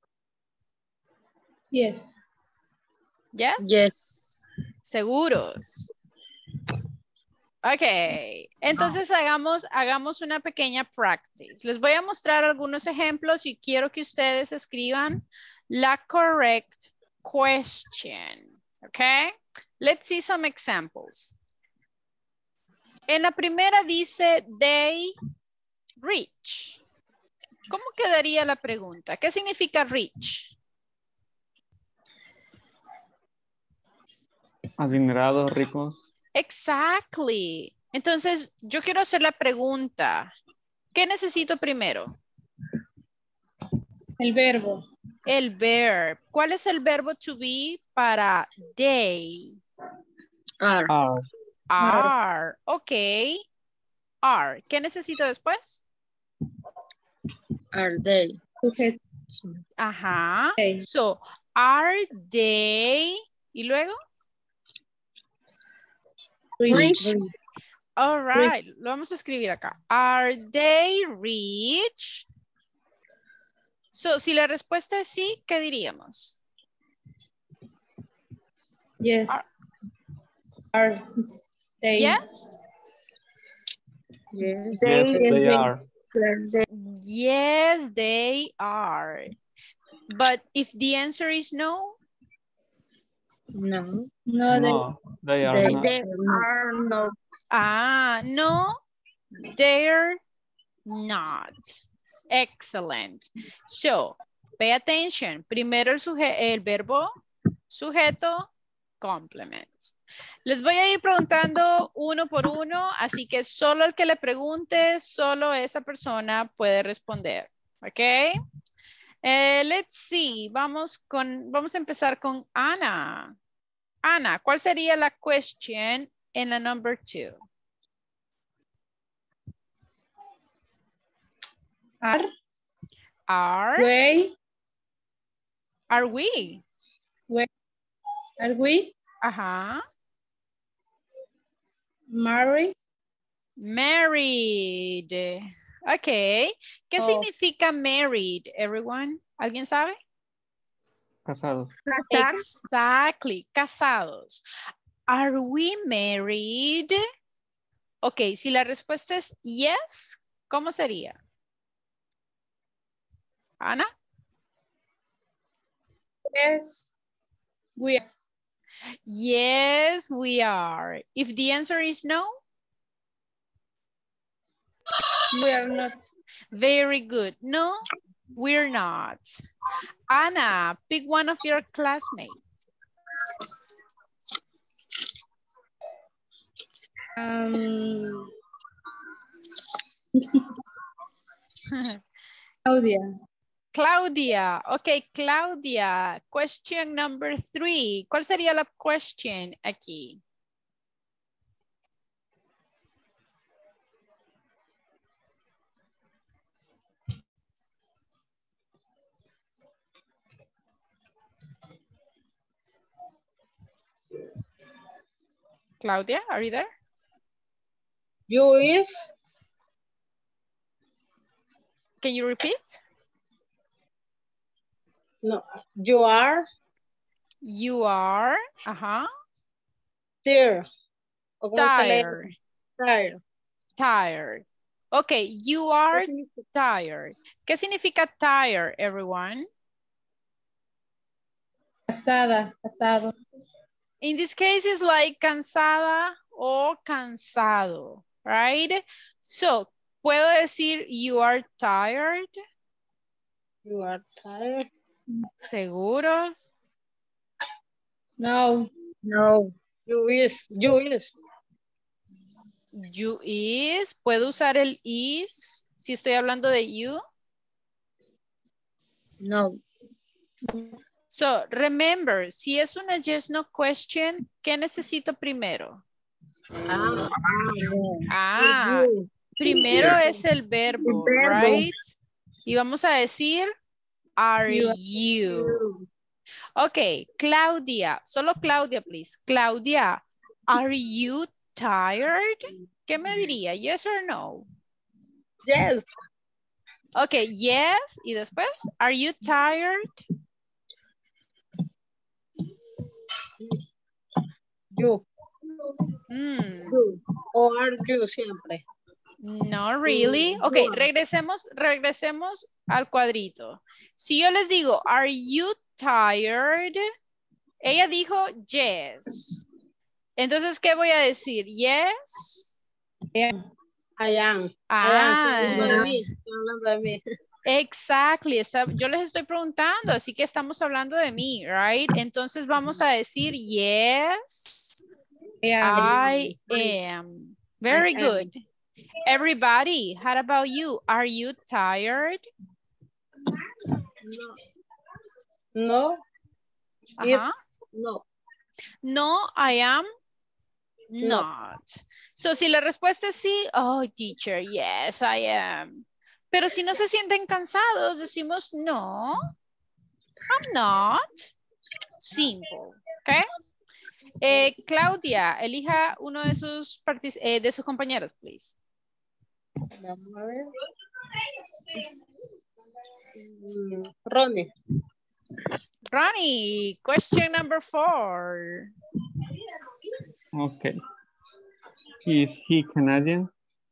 [SPEAKER 3] Yes.
[SPEAKER 1] Yes?
[SPEAKER 3] Yes.
[SPEAKER 1] ¿Seguros? Ok, entonces hagamos, hagamos una pequeña practice. Les voy a mostrar algunos ejemplos y quiero que ustedes escriban la correct question. Ok, let's see some examples. En la primera dice they reach. ¿Cómo quedaría la pregunta? ¿Qué significa reach?
[SPEAKER 2] Adinerados, ricos.
[SPEAKER 1] Exactly. Entonces, yo quiero hacer la pregunta. ¿Qué necesito primero?
[SPEAKER 3] El verbo.
[SPEAKER 1] El verb. ¿Cuál es el verbo to be para they?
[SPEAKER 3] Are.
[SPEAKER 2] Are.
[SPEAKER 1] Are. Ok. Are. ¿Qué necesito después?
[SPEAKER 3] Are they. Sujeto.
[SPEAKER 1] Ajá.
[SPEAKER 3] Okay.
[SPEAKER 1] So, are they? ¿Y luego?
[SPEAKER 3] Reach.
[SPEAKER 1] All right. Lo vamos a escribir acá. Are they rich? So, si la respuesta es sí, ¿qué diríamos?
[SPEAKER 3] Yes.
[SPEAKER 1] Are,
[SPEAKER 3] Are they?
[SPEAKER 1] yes?
[SPEAKER 3] Yes.
[SPEAKER 2] They, yes, they, they are.
[SPEAKER 1] Yes, they are. But if the answer is no?
[SPEAKER 3] No. No,
[SPEAKER 2] no they, they are
[SPEAKER 3] they,
[SPEAKER 2] not.
[SPEAKER 3] They are not.
[SPEAKER 1] Ah, no, they're not. Excellent. So, pay attention. Primero el, suje el verbo sujeto, complement. Les voy a ir preguntando uno por uno, así que solo el que le pregunte, solo esa persona puede responder. ¿Ok? Eh, let's see. Vamos, con, vamos a empezar con Ana. Ana, ¿cuál sería la question en la number two?
[SPEAKER 3] Are
[SPEAKER 1] Are,
[SPEAKER 3] we,
[SPEAKER 1] are we?
[SPEAKER 3] are we
[SPEAKER 1] Ajá.
[SPEAKER 3] married?
[SPEAKER 1] Married. Ok. ¿Qué
[SPEAKER 3] Oh.
[SPEAKER 1] significa married, everyone? ¿Alguien sabe?
[SPEAKER 2] Casados.
[SPEAKER 1] Exactly. Casados. Are we married? Ok, si la respuesta es yes, ¿cómo sería? Ana?
[SPEAKER 3] Yes, we are.
[SPEAKER 1] Yes, we are. If the answer is no,
[SPEAKER 3] We are not.
[SPEAKER 1] very good. No, we're not. Anna, pick one of your classmates.
[SPEAKER 3] Um, Claudia.
[SPEAKER 1] Claudia. Ok, Claudia. Question number three. ¿Cuál sería la question aquí? Claudia, are you there?
[SPEAKER 5] You is,
[SPEAKER 1] Can you repeat?
[SPEAKER 5] no, you are
[SPEAKER 1] You are, ajá,
[SPEAKER 5] there. ¿O cómo se lee?
[SPEAKER 1] tired.
[SPEAKER 5] Tired.
[SPEAKER 1] Tired. Ok, you are tired. ¿Qué significa tired, everyone?
[SPEAKER 3] Casada, casado.
[SPEAKER 1] In this case, it's like cansada o cansado, right? So, ¿puedo decir you are tired?
[SPEAKER 5] You are tired.
[SPEAKER 1] ¿Seguros?
[SPEAKER 3] No.
[SPEAKER 5] No. You is, you is.
[SPEAKER 1] You is. ¿Puedo usar el is si estoy hablando de you?
[SPEAKER 5] No.
[SPEAKER 1] So, remember, si es una yes, no question, ¿qué necesito primero?
[SPEAKER 5] Ah, no.
[SPEAKER 1] Ah,
[SPEAKER 5] You.
[SPEAKER 1] primero es el verbo,
[SPEAKER 5] El verbo.
[SPEAKER 1] right? Y vamos a decir, are
[SPEAKER 3] You are-
[SPEAKER 1] you?
[SPEAKER 5] You.
[SPEAKER 1] Ok, Claudia, solo Claudia, please. Claudia, are you tired? ¿Qué me diría? Yes or no?
[SPEAKER 5] Yes.
[SPEAKER 1] Ok, yes. Y después, are you tired?
[SPEAKER 5] You.
[SPEAKER 1] Mm,
[SPEAKER 5] You. O are you siempre.
[SPEAKER 1] no really. Ok,
[SPEAKER 5] You are.
[SPEAKER 1] regresemos, regresemos al cuadrito. Si yo les digo, are you tired? Ella dijo yes. Entonces, ¿qué voy a decir? Yes.
[SPEAKER 3] Yeah.
[SPEAKER 5] I am.
[SPEAKER 1] Ah.
[SPEAKER 5] I am. Estoy hablando de mí. Estoy hablando de mí.
[SPEAKER 1] Exactly. Está, yo les estoy preguntando, así que estamos hablando de mí, right? Entonces vamos a decir yes,
[SPEAKER 3] Yeah.
[SPEAKER 1] I am. Very
[SPEAKER 5] I am.
[SPEAKER 1] good. Everybody, how about you? Are you tired?
[SPEAKER 5] No. No.
[SPEAKER 1] Ajá.
[SPEAKER 5] No.
[SPEAKER 1] No, I am
[SPEAKER 5] No.
[SPEAKER 1] not. So, si la respuesta es sí, oh, teacher, yes, I am. Pero si no se sienten cansados, decimos no, I'm not. Simple, ¿ok? Eh, Claudia, elija uno de sus, partic- eh, de sus compañeros, please.
[SPEAKER 5] Vamos a ver. Mm, Ronnie.
[SPEAKER 1] Ronnie, question number four.
[SPEAKER 2] Okay. Is he Canadian?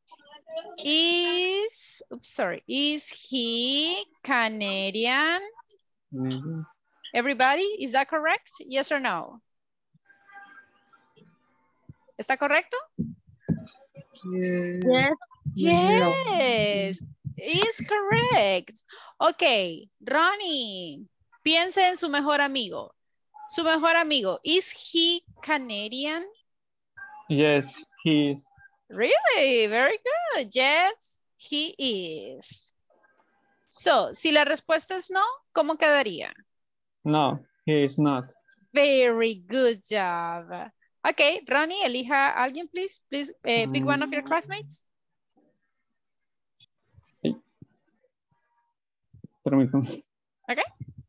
[SPEAKER 1] Is, oops, sorry, is he Canadian?
[SPEAKER 2] Maybe.
[SPEAKER 1] Everybody, is that correct? Yes or no? ¿Está correcto?
[SPEAKER 5] Yes.
[SPEAKER 1] Yes, is correct. Ok, Ronnie, piense en su mejor amigo. Su mejor amigo. Is he Canadian?
[SPEAKER 2] Yes, he is.
[SPEAKER 1] Really? Very good. Yes, he is. So, si la respuesta es no, ¿cómo quedaría?
[SPEAKER 2] No, he is not.
[SPEAKER 1] Very good job. Okay, Ronnie, elija a alguien, please. Please uh, pick one of your classmates.
[SPEAKER 2] Sí. Permítame.
[SPEAKER 1] Okay.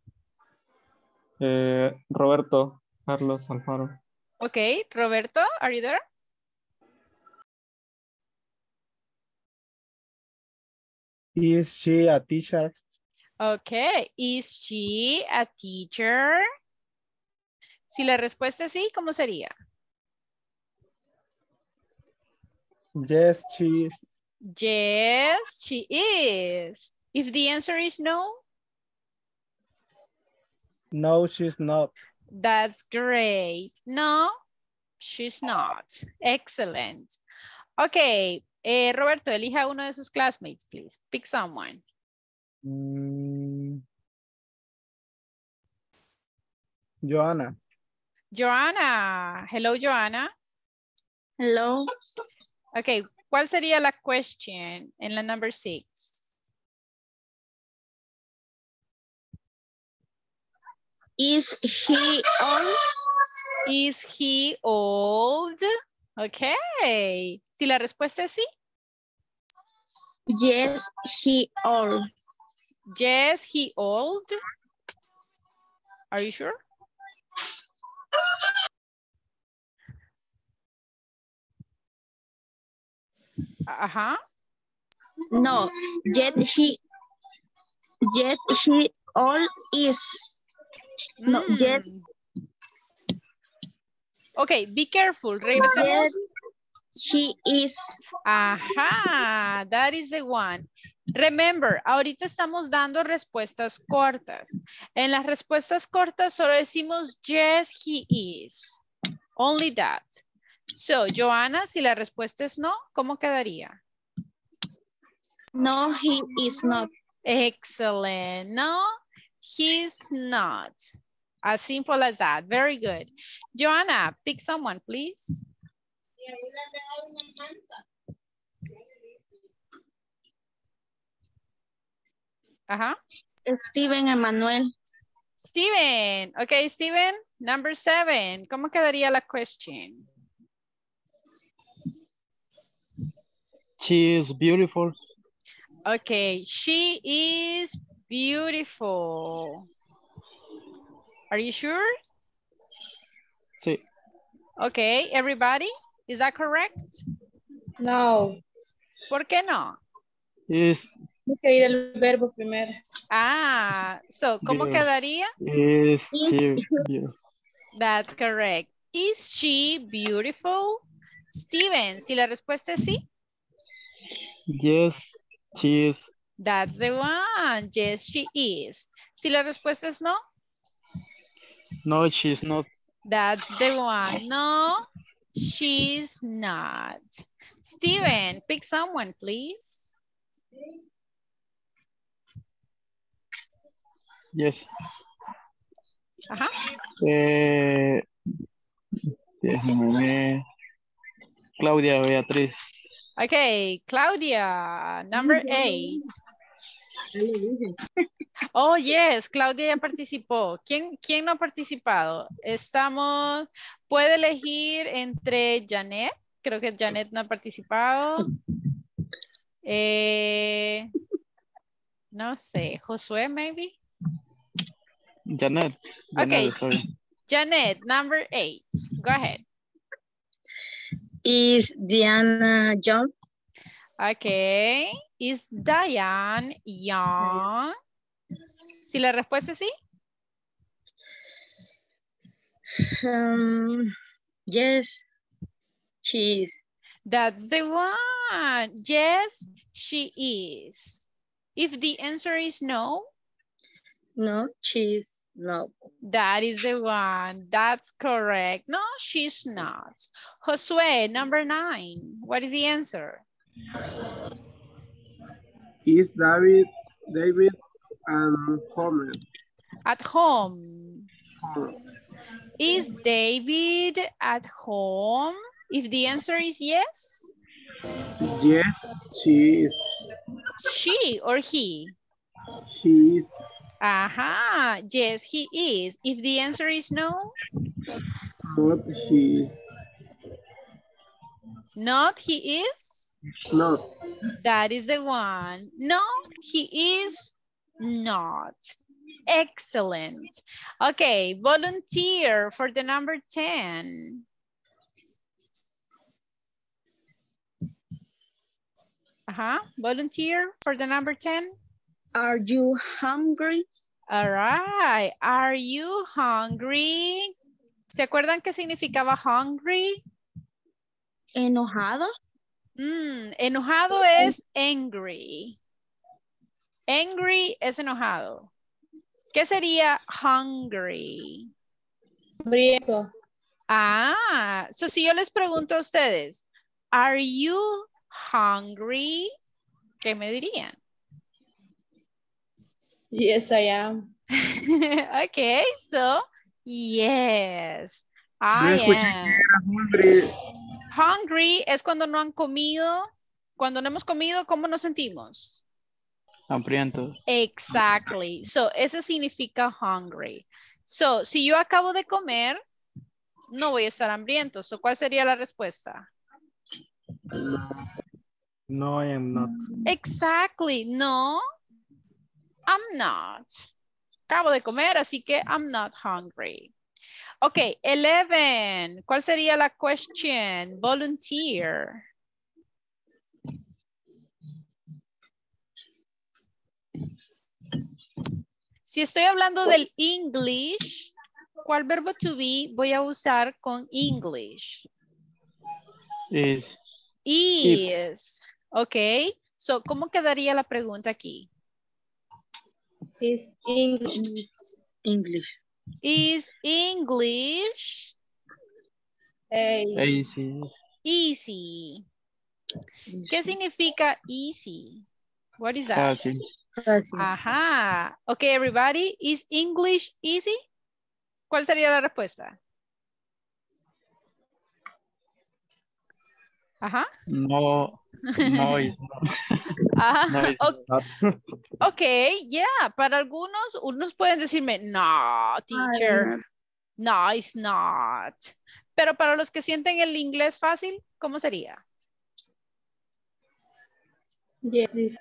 [SPEAKER 2] Eh, Roberto Carlos Alfaro.
[SPEAKER 1] Okay, Roberto, are you there?
[SPEAKER 6] Is she a teacher?
[SPEAKER 1] Okay, is she a teacher? Si la respuesta es sí, ¿cómo sería?
[SPEAKER 6] Yes, she is.
[SPEAKER 1] Yes, she is. If the answer is no,
[SPEAKER 6] No, she's not.
[SPEAKER 1] that's great. No, she's not. Excellent. Okay, eh, Roberto, elija uno de sus classmates, please. Pick someone.
[SPEAKER 6] Mm. Joanna.
[SPEAKER 1] Joanna. Hello, Joanna.
[SPEAKER 5] Hello.
[SPEAKER 1] Okay, ¿cuál sería la question en la number six?
[SPEAKER 5] Is he old?
[SPEAKER 1] Is he old? Okay. Si la respuesta es sí.
[SPEAKER 5] Yes, he old.
[SPEAKER 1] Yes, he old. Are you sure? Uh-huh.
[SPEAKER 5] No, yet he, yet he old is. No, yet.
[SPEAKER 1] Mm. Okay, be careful. Regresemos.
[SPEAKER 5] Yet he is.
[SPEAKER 1] Ajá, that is the one. Remember, ahorita estamos dando respuestas cortas. En las respuestas cortas solo decimos yes, he is. Only that. So, Joanna, si la respuesta es no, ¿cómo quedaría?
[SPEAKER 5] No, he is not.
[SPEAKER 1] Excellent. No, he's not. As simple as that. Very good. Joanna, pick someone, please. Uh-huh.
[SPEAKER 5] Steven Emmanuel.
[SPEAKER 1] Steven. Okay, Steven, number seven. ¿Cómo quedaría la question?
[SPEAKER 2] She is beautiful.
[SPEAKER 1] Okay, she is beautiful. Are you sure?
[SPEAKER 2] Sí.
[SPEAKER 1] Okay, everybody, is that correct?
[SPEAKER 3] No.
[SPEAKER 1] ¿Por qué no?
[SPEAKER 2] Is,
[SPEAKER 3] Hay que ir el verbo primero.
[SPEAKER 1] Ah, so, ¿cómo
[SPEAKER 2] Beautiful.
[SPEAKER 1] quedaría?
[SPEAKER 2] is she beautiful?
[SPEAKER 1] That's correct. Is she beautiful? Steven, si la respuesta es sí.
[SPEAKER 2] Yes, she is.
[SPEAKER 1] That's the one. Yes, she is. Si la respuesta es no.
[SPEAKER 2] No, she's not.
[SPEAKER 1] That's the one. No, she's not. Steven, pick someone, please.
[SPEAKER 2] Yes.
[SPEAKER 1] Ajá.
[SPEAKER 2] Eh, déjame ver. Claudia Beatriz.
[SPEAKER 1] Okay, Claudia, number eight. Oh, yes, Claudia ya participó. ¿Quién, quién no ha participado? Estamos, puede elegir entre Janet, creo que Janet no ha participado. Eh, no sé, Josué, maybe?
[SPEAKER 2] Janet. Janet,
[SPEAKER 1] Okay,
[SPEAKER 2] sorry.
[SPEAKER 1] Janet, number eight. Go ahead.
[SPEAKER 5] Is Diana young?
[SPEAKER 1] Okay. Is Diane young? Si la respuesta es sí.
[SPEAKER 5] Um, yes, she is.
[SPEAKER 1] That's the one. Yes, she is. If the answer is no,
[SPEAKER 5] No, she is not.
[SPEAKER 1] that is the one. That's correct. No, she's not. Josue, number nine. What is the answer?
[SPEAKER 4] Is David, David and Homer.
[SPEAKER 1] At home.
[SPEAKER 4] Homer.
[SPEAKER 1] Is David at home? If the answer is yes.
[SPEAKER 4] Yes, she is.
[SPEAKER 1] She or he?
[SPEAKER 4] He is.
[SPEAKER 1] Aha, yes, he is. If the answer is no?
[SPEAKER 4] Not he is.
[SPEAKER 1] Not he is?
[SPEAKER 4] Not.
[SPEAKER 1] That is the one. No, he is not. Excellent. Okay, volunteer for the number ten. Uh-huh, volunteer for the number ten.
[SPEAKER 5] Are you hungry?
[SPEAKER 1] All right, are you hungry? ¿Se acuerdan qué significaba hungry?
[SPEAKER 5] ¿Enojado?
[SPEAKER 1] Mm, enojado es angry. Angry es enojado. ¿Qué sería hungry?
[SPEAKER 3] Hambriento.
[SPEAKER 1] Ah, so si yo les pregunto a ustedes, are you hungry? ¿Qué me dirían?
[SPEAKER 3] Yes, I am.
[SPEAKER 1] Okay, so yes,
[SPEAKER 4] Yo
[SPEAKER 1] I
[SPEAKER 4] escuché
[SPEAKER 1] am.
[SPEAKER 4] que era hungry.
[SPEAKER 1] Hungry es cuando no han comido. Cuando no hemos comido, ¿cómo nos sentimos?
[SPEAKER 2] Hambrientos.
[SPEAKER 1] Exactly. So, eso significa hungry. So, si yo acabo de comer, no voy a estar hambriento. So, ¿cuál sería la respuesta?
[SPEAKER 6] No, I am not.
[SPEAKER 1] Exactly. No, I'm not. Acabo de comer, así que I'm not hungry. Ok, eleven. ¿Cuál sería la question? Volunteer. Si estoy hablando del English, ¿cuál verbo to be voy a usar con English?
[SPEAKER 2] Is.
[SPEAKER 1] Is. Ok. So, ¿cómo quedaría la pregunta aquí?
[SPEAKER 3] Is English.
[SPEAKER 5] English.
[SPEAKER 1] Is English
[SPEAKER 3] Hey.
[SPEAKER 2] Easy.
[SPEAKER 1] easy? ¿Qué significa easy? What is that?
[SPEAKER 2] Fácil.
[SPEAKER 5] Fácil.
[SPEAKER 1] Ajá. Ok, everybody. Is English easy? ¿Cuál sería la respuesta? Ajá.
[SPEAKER 2] No. No is not.
[SPEAKER 1] Ajá.
[SPEAKER 2] No is
[SPEAKER 1] Ok,
[SPEAKER 6] Not.
[SPEAKER 1] ok, yeah. Para algunos, unos pueden decirme, no, teacher. No, it's not. Pero para los que sienten el inglés fácil, ¿cómo sería?
[SPEAKER 3] Yes.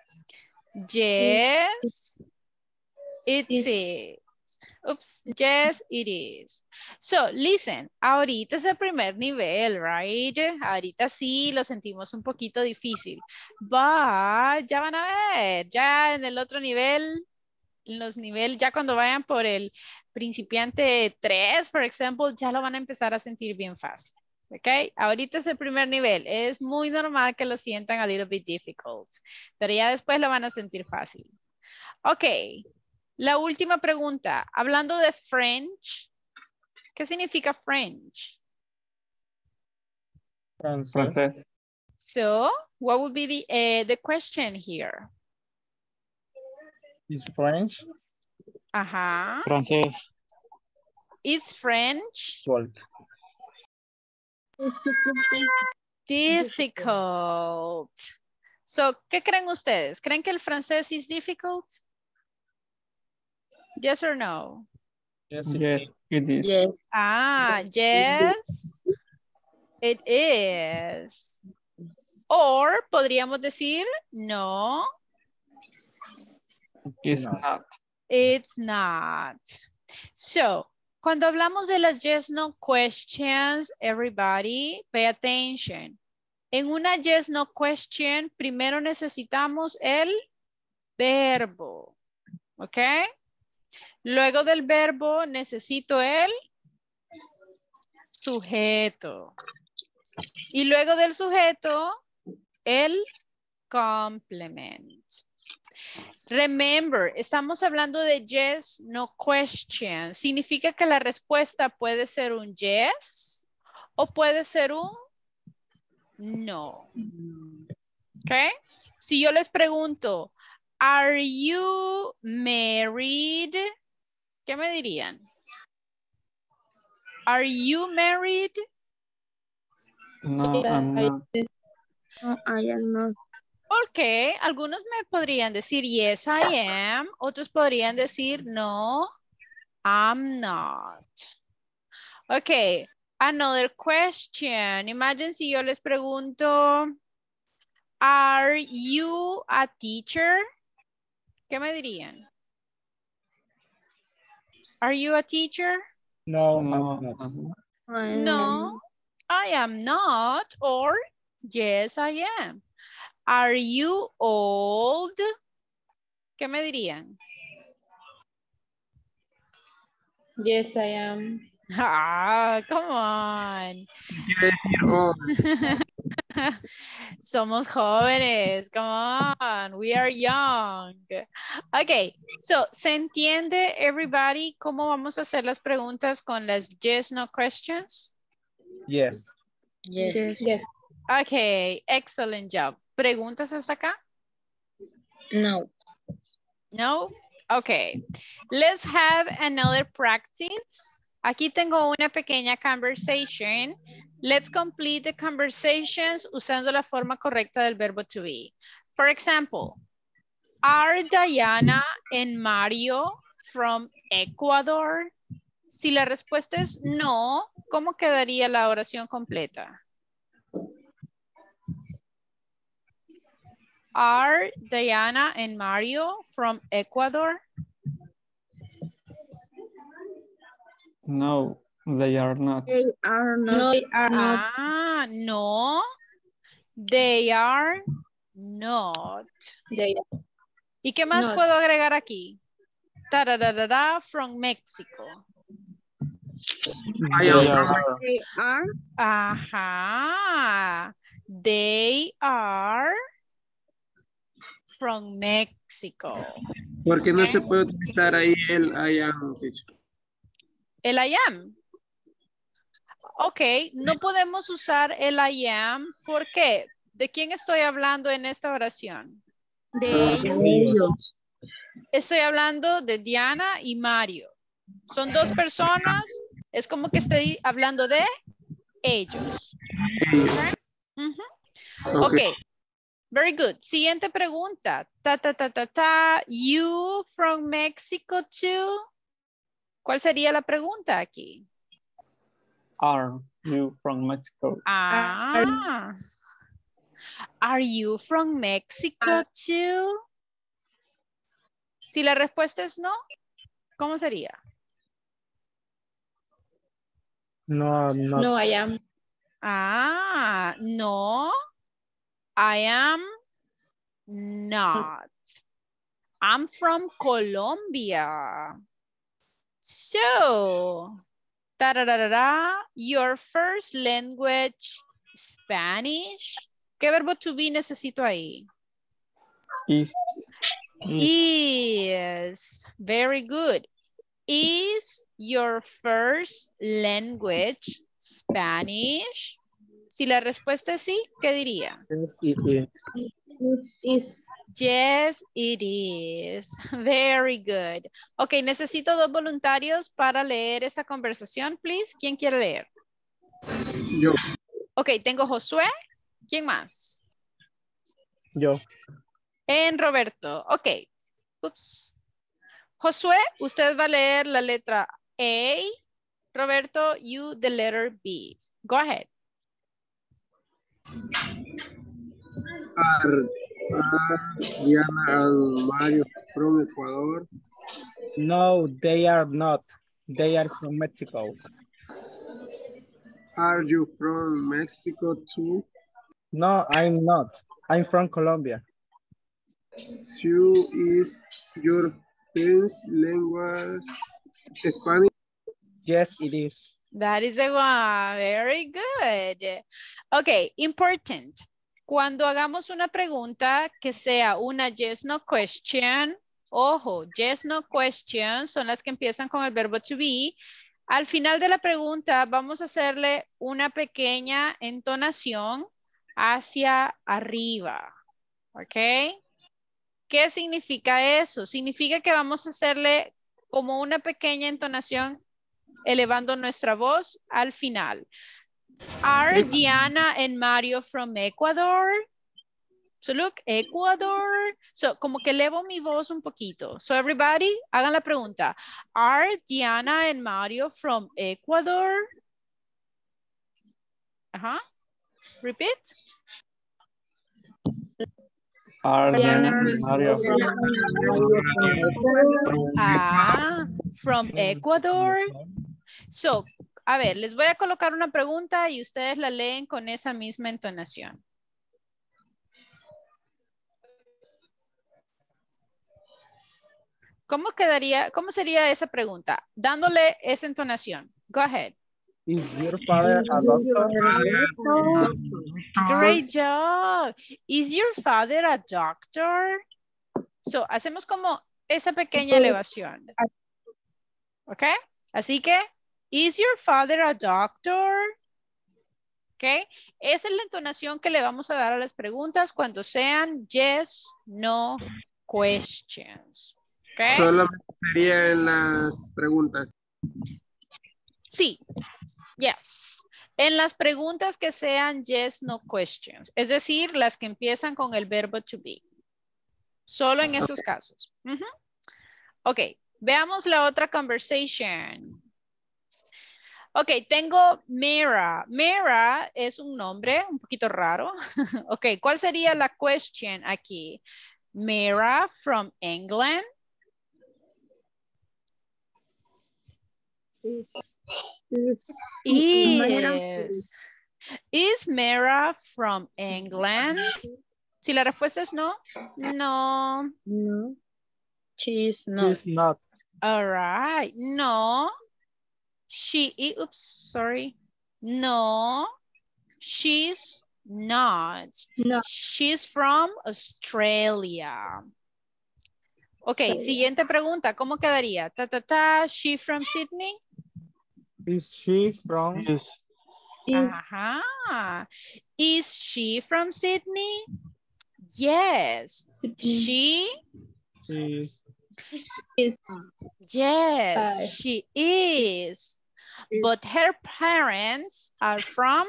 [SPEAKER 1] Yes, it
[SPEAKER 3] It-
[SPEAKER 1] is. Oops, yes, it is. So, listen, ahorita es el primer nivel, right? Ahorita sí lo sentimos un poquito difícil. But, ya van a ver, ya en el otro nivel, en los niveles, ya cuando vayan por el principiante tres, por ejemplo, ya lo van a empezar a sentir bien fácil. ¿Ok? Ahorita es el primer nivel. Es muy normal que lo sientan a little bit difficult. Pero ya después lo van a sentir fácil. Ok. La última pregunta. Hablando de French, ¿qué significa French?
[SPEAKER 6] Francés.
[SPEAKER 2] Francés.
[SPEAKER 1] So, what would be the, uh, the question here?
[SPEAKER 6] Is French.
[SPEAKER 1] Ajá.
[SPEAKER 2] Francés.
[SPEAKER 1] Is French
[SPEAKER 6] Well,
[SPEAKER 1] difficult? So, ¿qué creen ustedes? ¿Creen que el francés is difficult? Yes or no?
[SPEAKER 6] yes, it
[SPEAKER 2] Yes, it is.
[SPEAKER 5] Yes.
[SPEAKER 1] Ah, yes, it is. Or podríamos decir, no,
[SPEAKER 2] It's
[SPEAKER 6] No.
[SPEAKER 2] not.
[SPEAKER 1] it's not. So, cuando hablamos de las yes, no questions, everybody, pay attention. En una yes, no question, primero necesitamos el verbo, ¿ok? Luego del verbo necesito el sujeto. Y luego del sujeto, el complement. Remember, estamos hablando de yes, no question. Significa que la respuesta puede ser un yes o puede ser un no. ¿Ok? Si yo les pregunto, are you married? ¿Qué me dirían? Are you married?
[SPEAKER 2] No, I'm not.
[SPEAKER 3] No, I am not.
[SPEAKER 1] Ok, algunos me podrían decir yes, I am. Otros podrían decir no, I'm not. Ok, another question. Imagine si yo les pregunto, are you a teacher? ¿Qué me dirían? Are you a teacher?
[SPEAKER 6] No,
[SPEAKER 2] No,
[SPEAKER 6] I'm not.
[SPEAKER 2] I'm not.
[SPEAKER 3] I
[SPEAKER 1] No, I am not. Or yes, I am. Are you old? ¿Qué me dirían?
[SPEAKER 3] Yes, I am.
[SPEAKER 1] Ah, come on.
[SPEAKER 4] Quiere decir, oh,
[SPEAKER 1] Somos jóvenes. Come on. We are young. Okay. So, ¿se entiende, everybody, cómo vamos a hacer las preguntas con las yes, no questions?
[SPEAKER 6] Yes.
[SPEAKER 5] Yes.
[SPEAKER 3] Yes. Yes.
[SPEAKER 1] Okay. Excellent job. ¿Preguntas hasta acá?
[SPEAKER 5] No.
[SPEAKER 1] No? Okay. Let's have another practice. Aquí tengo una pequeña conversation. Let's complete the conversations usando la forma correcta del verbo to be. For example, are Diana and Mario from Ecuador? Si la respuesta es no, ¿cómo quedaría la oración completa? Are Diana and Mario from Ecuador?
[SPEAKER 2] No, they are not.
[SPEAKER 3] They are not. No, they are not.
[SPEAKER 1] Ah, no. They are not.
[SPEAKER 3] They
[SPEAKER 1] ¿Y qué más
[SPEAKER 3] Not.
[SPEAKER 1] puedo agregar aquí? Tararara, from Mexico.
[SPEAKER 4] I
[SPEAKER 2] They
[SPEAKER 4] am
[SPEAKER 2] are.
[SPEAKER 4] from,
[SPEAKER 3] They are.
[SPEAKER 1] Ajá. They are from Mexico.
[SPEAKER 4] ¿por qué no se puede utilizar ahí el I am, teacher?
[SPEAKER 1] El I am. Ok, no podemos usar el I am. ¿Por qué? ¿De quién estoy hablando en esta oración?
[SPEAKER 3] De
[SPEAKER 6] Ellos.
[SPEAKER 1] Estoy hablando de Diana y Mario. Son dos personas. Es como que estoy hablando de ellos. Ujú.
[SPEAKER 4] Ok.
[SPEAKER 1] Ok. Very good. Siguiente pregunta. Ta, ta, ta, ta, ta. You from Mexico too? ¿Cuál sería la pregunta aquí?
[SPEAKER 2] Are you from Mexico?
[SPEAKER 1] Ah. Are you from Mexico too? Si la respuesta es no, ¿cómo sería?
[SPEAKER 6] No, I'm not.
[SPEAKER 3] No, I am.
[SPEAKER 1] Ah, no. I am not. I'm from Colombia. So, tararara, your first language, Spanish. ¿Qué verbo to be necesito ahí?
[SPEAKER 2] Is. Is.
[SPEAKER 1] Is. Very good. Is your first language Spanish? Si la respuesta es sí, ¿qué diría?
[SPEAKER 6] Yes, it is.
[SPEAKER 3] It is.
[SPEAKER 1] Yes, it is. Very good. Ok, necesito dos voluntarios para leer esa conversación, please. ¿Quién quiere leer?
[SPEAKER 4] Yo.
[SPEAKER 1] Ok, tengo Josué. ¿Quién más?
[SPEAKER 6] Yo.
[SPEAKER 1] En Roberto. Ok. Ups. Josué, usted va a leer la letra A. Roberto, you the letter B. Go ahead.
[SPEAKER 4] Are, are Diana and Mario from Ecuador?
[SPEAKER 6] No, they are not. They are from Mexico.
[SPEAKER 4] Are you from Mexico too?
[SPEAKER 6] No, I'm not. I'm from Colombia.
[SPEAKER 4] So is your first language Spanish?
[SPEAKER 6] Yes, it is.
[SPEAKER 1] That is the one. Very good. Ok, important. Cuando hagamos una pregunta que sea una yes, no question, ojo, yes, no question son las que empiezan con el verbo to be. Al final de la pregunta vamos a hacerle una pequeña entonación hacia arriba. ¿Ok? ¿Qué significa eso? Significa que vamos a hacerle como una pequeña entonación elevando nuestra voz al final. Are Diana and Mario from Ecuador? So look, Ecuador. So como que elevo mi voz un poquito. So everybody, hagan la pregunta. Are Diana and Mario from Ecuador? Ajá. Repeat.
[SPEAKER 2] Are Diana and Mario
[SPEAKER 1] Ah, from Ecuador. So, a ver, les voy a colocar una pregunta y ustedes la leen con esa misma entonación. ¿Cómo quedaría, cómo sería esa pregunta? Dándole esa entonación. Go ahead.
[SPEAKER 6] Is your father a doctor?
[SPEAKER 1] Great job. Is your father a doctor? So, hacemos como esa pequeña elevación. ¿Ok? Así que, is your father a doctor? ¿Ok? Esa es la entonación que le vamos a dar a las preguntas cuando sean yes, no questions. ¿Ok?
[SPEAKER 4] Solamente sería en las preguntas.
[SPEAKER 1] Sí. Yes. En las preguntas que sean yes, no questions. Es decir, las que empiezan con el verbo to be. Solo en esos casos. Uh-huh. Ok. Veamos la otra conversation. Ok, tengo Mira. Mira es un nombre un poquito raro. Ok, ¿cuál sería la question aquí? Mira from England.
[SPEAKER 3] Is,
[SPEAKER 1] Is. Is Mira from England? Si la respuesta es no, no.
[SPEAKER 3] no. She is not.
[SPEAKER 6] She's not.
[SPEAKER 1] All right, no. She, oops, sorry. No, she's not.
[SPEAKER 3] No.
[SPEAKER 1] She's from Australia. Ok,
[SPEAKER 3] Australia.
[SPEAKER 1] Siguiente pregunta. ¿Cómo quedaría? Ta, ta, ta, she from Sydney?
[SPEAKER 6] Is she from?
[SPEAKER 2] Yes.
[SPEAKER 3] Is,
[SPEAKER 1] Ajá. Is she from Sydney? Yes. She?
[SPEAKER 6] Is.
[SPEAKER 3] is,
[SPEAKER 1] Yes,
[SPEAKER 3] Hi.
[SPEAKER 1] she is. But her parents are from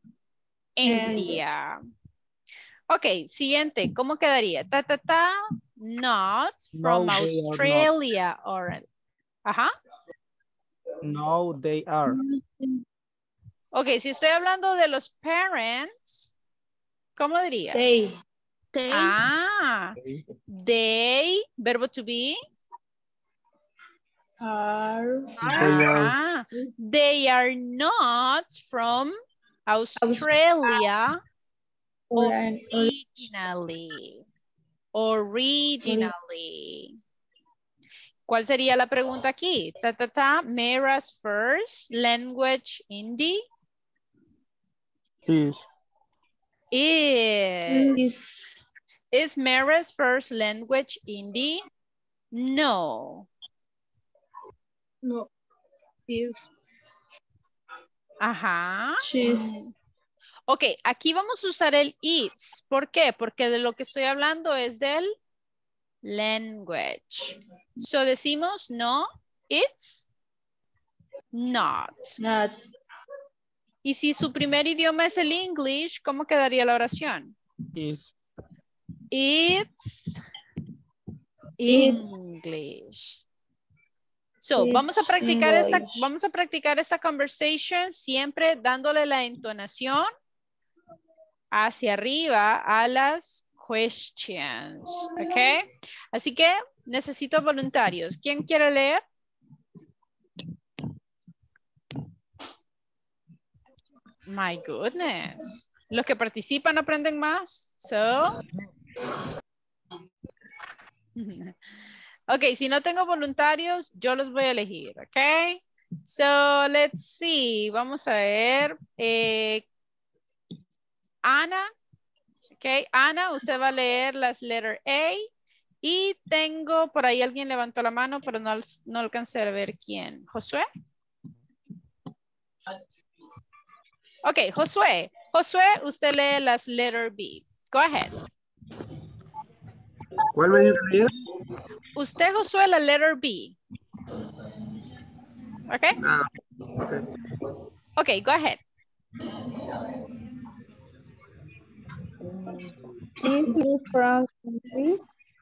[SPEAKER 1] India. Ok, siguiente. ¿Cómo quedaría? Ta, ta, ta. Not from
[SPEAKER 6] No, they are not.
[SPEAKER 1] Australia or... Ajá.
[SPEAKER 6] No, they are.
[SPEAKER 1] Ok, si estoy hablando de los parents, ¿cómo diría?
[SPEAKER 3] they. They
[SPEAKER 1] Ah, they, verbo to be.
[SPEAKER 3] are,
[SPEAKER 2] They are.
[SPEAKER 1] Ah, they are not from Australia
[SPEAKER 3] Oran-
[SPEAKER 1] originally. Originally. ¿Cuál sería la pregunta aquí? Ta, ta, ta. Mira's first language Hindi
[SPEAKER 2] Is.
[SPEAKER 1] is.
[SPEAKER 3] is,
[SPEAKER 1] Is Mira's first language Hindi? No.
[SPEAKER 3] no. Is,
[SPEAKER 1] Ajá.
[SPEAKER 3] she's,
[SPEAKER 1] Ok, aquí vamos a usar el it's. ¿Por qué? Porque de lo que estoy hablando es del language. So decimos no, it's not.
[SPEAKER 3] not.
[SPEAKER 1] Y si su primer idioma es el English, ¿cómo quedaría la oración?
[SPEAKER 6] Is.
[SPEAKER 1] It's
[SPEAKER 3] It's
[SPEAKER 1] English. So, vamos a
[SPEAKER 3] It's
[SPEAKER 1] practicar esta,
[SPEAKER 3] English.
[SPEAKER 1] vamos a practicar esta conversation siempre dándole la entonación hacia arriba a las questions, ¿ok? Así que necesito voluntarios. ¿Quién quiere leer? My goodness. Los que participan aprenden más. So. Ok, si no tengo voluntarios, yo los voy a elegir, ok? So, let's see. Vamos a ver. Eh, Ana. Ok, Ana, usted va a leer las letter A. Y tengo, por ahí alguien levantó la mano, pero no, no alcancé a ver quién. ¿Josué? Ok, Josué. Josué, usted lee las letter B. Go ahead.
[SPEAKER 4] ¿Cuál me dijo que leer?
[SPEAKER 1] Usted, Josué, la letter B. Okay?
[SPEAKER 4] Ah, okay.
[SPEAKER 1] Okay, go ahead.
[SPEAKER 3] Is he from Greece?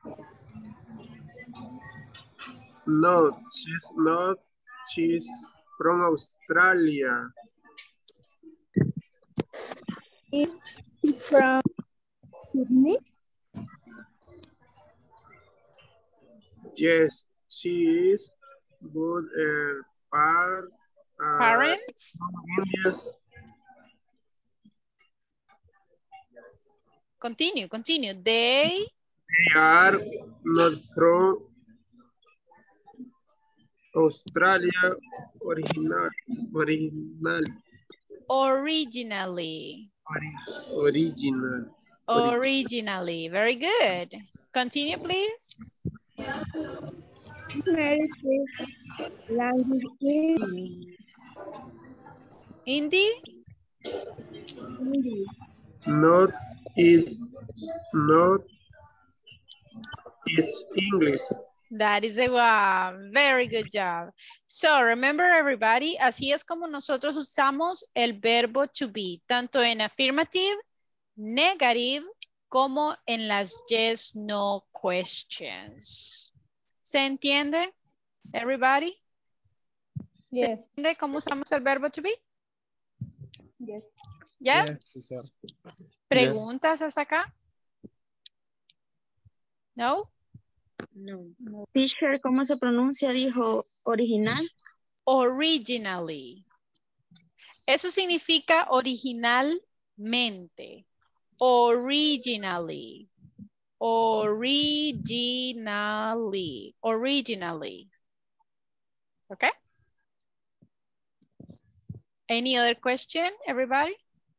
[SPEAKER 4] No, she's not. She's from Australia.
[SPEAKER 3] Is he from Sydney?
[SPEAKER 4] Yes, she is. But her parents are
[SPEAKER 1] Parents,
[SPEAKER 4] from India.
[SPEAKER 1] continue, continue. They,
[SPEAKER 4] They are not from Australia original. Original.
[SPEAKER 1] originally,
[SPEAKER 4] Original.
[SPEAKER 1] originally. Very good. Continue, please.
[SPEAKER 3] Married with language in
[SPEAKER 1] Indy,
[SPEAKER 3] English.
[SPEAKER 4] Not is not. It's English.
[SPEAKER 1] that is the one. Very good job. So, remember everybody, así es como nosotros usamos el verbo to be, tanto en affirmative, negative, como en las yes, no questions. ¿Se entiende? Everybody? ¿Se
[SPEAKER 3] Yes,
[SPEAKER 1] entiende cómo usamos el verbo to be?
[SPEAKER 3] yes.
[SPEAKER 1] ¿Yes?
[SPEAKER 6] Yes, teacher.
[SPEAKER 1] ¿Preguntas hasta acá? ¿No?
[SPEAKER 7] No. Teacher, ¿cómo se pronuncia? Dijo original.
[SPEAKER 1] Originally. Eso significa originalmente. Originally. Originally. Originally. Okay? Any other question, everybody?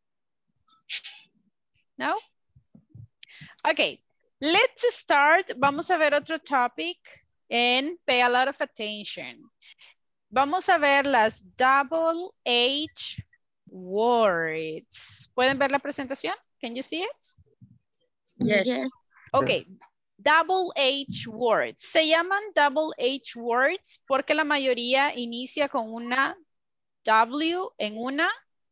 [SPEAKER 1] No? Okay. Let's start. Vamos a ver otro topic and pay a lot of attention. Vamos a ver las double H words. ¿Pueden ver la presentación? Can you see it?
[SPEAKER 7] Yes. Yes.
[SPEAKER 1] Ok. Double H words. Se llaman double H words porque la mayoría inicia con una W en una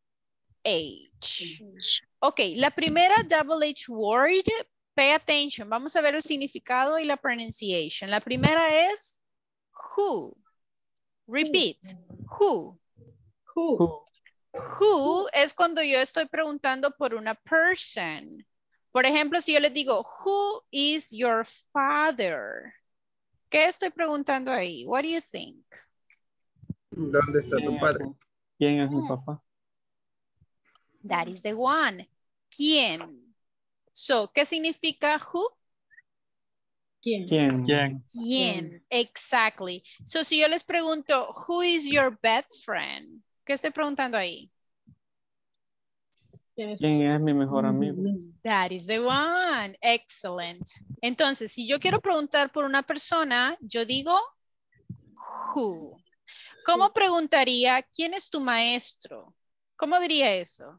[SPEAKER 1] H. Ok, la primera double H word, pay attention. Vamos a ver el significado y la pronunciation. La primera es who. Repeat. Who.
[SPEAKER 5] Who?
[SPEAKER 1] Who es cuando yo estoy preguntando por una person. Por ejemplo, si yo les digo, who is your father? ¿Qué estoy preguntando ahí? What do you think?
[SPEAKER 4] ¿Dónde está tu padre?
[SPEAKER 2] ¿Quién es mi papá?
[SPEAKER 1] That is the one. ¿Quién? So, ¿qué significa who?
[SPEAKER 5] ¿Quién?
[SPEAKER 2] ¿Quién?
[SPEAKER 6] ¿Quién?
[SPEAKER 1] ¿Quién? Exactly. So, si yo les pregunto, who is your best friend? ¿Qué estoy preguntando ahí?
[SPEAKER 2] ¿Quién es mi mejor amigo?
[SPEAKER 1] That is the one. Excellent. Entonces, si yo quiero preguntar por una persona, yo digo who. ¿Cómo preguntaría quién es tu maestro? ¿Cómo diría eso?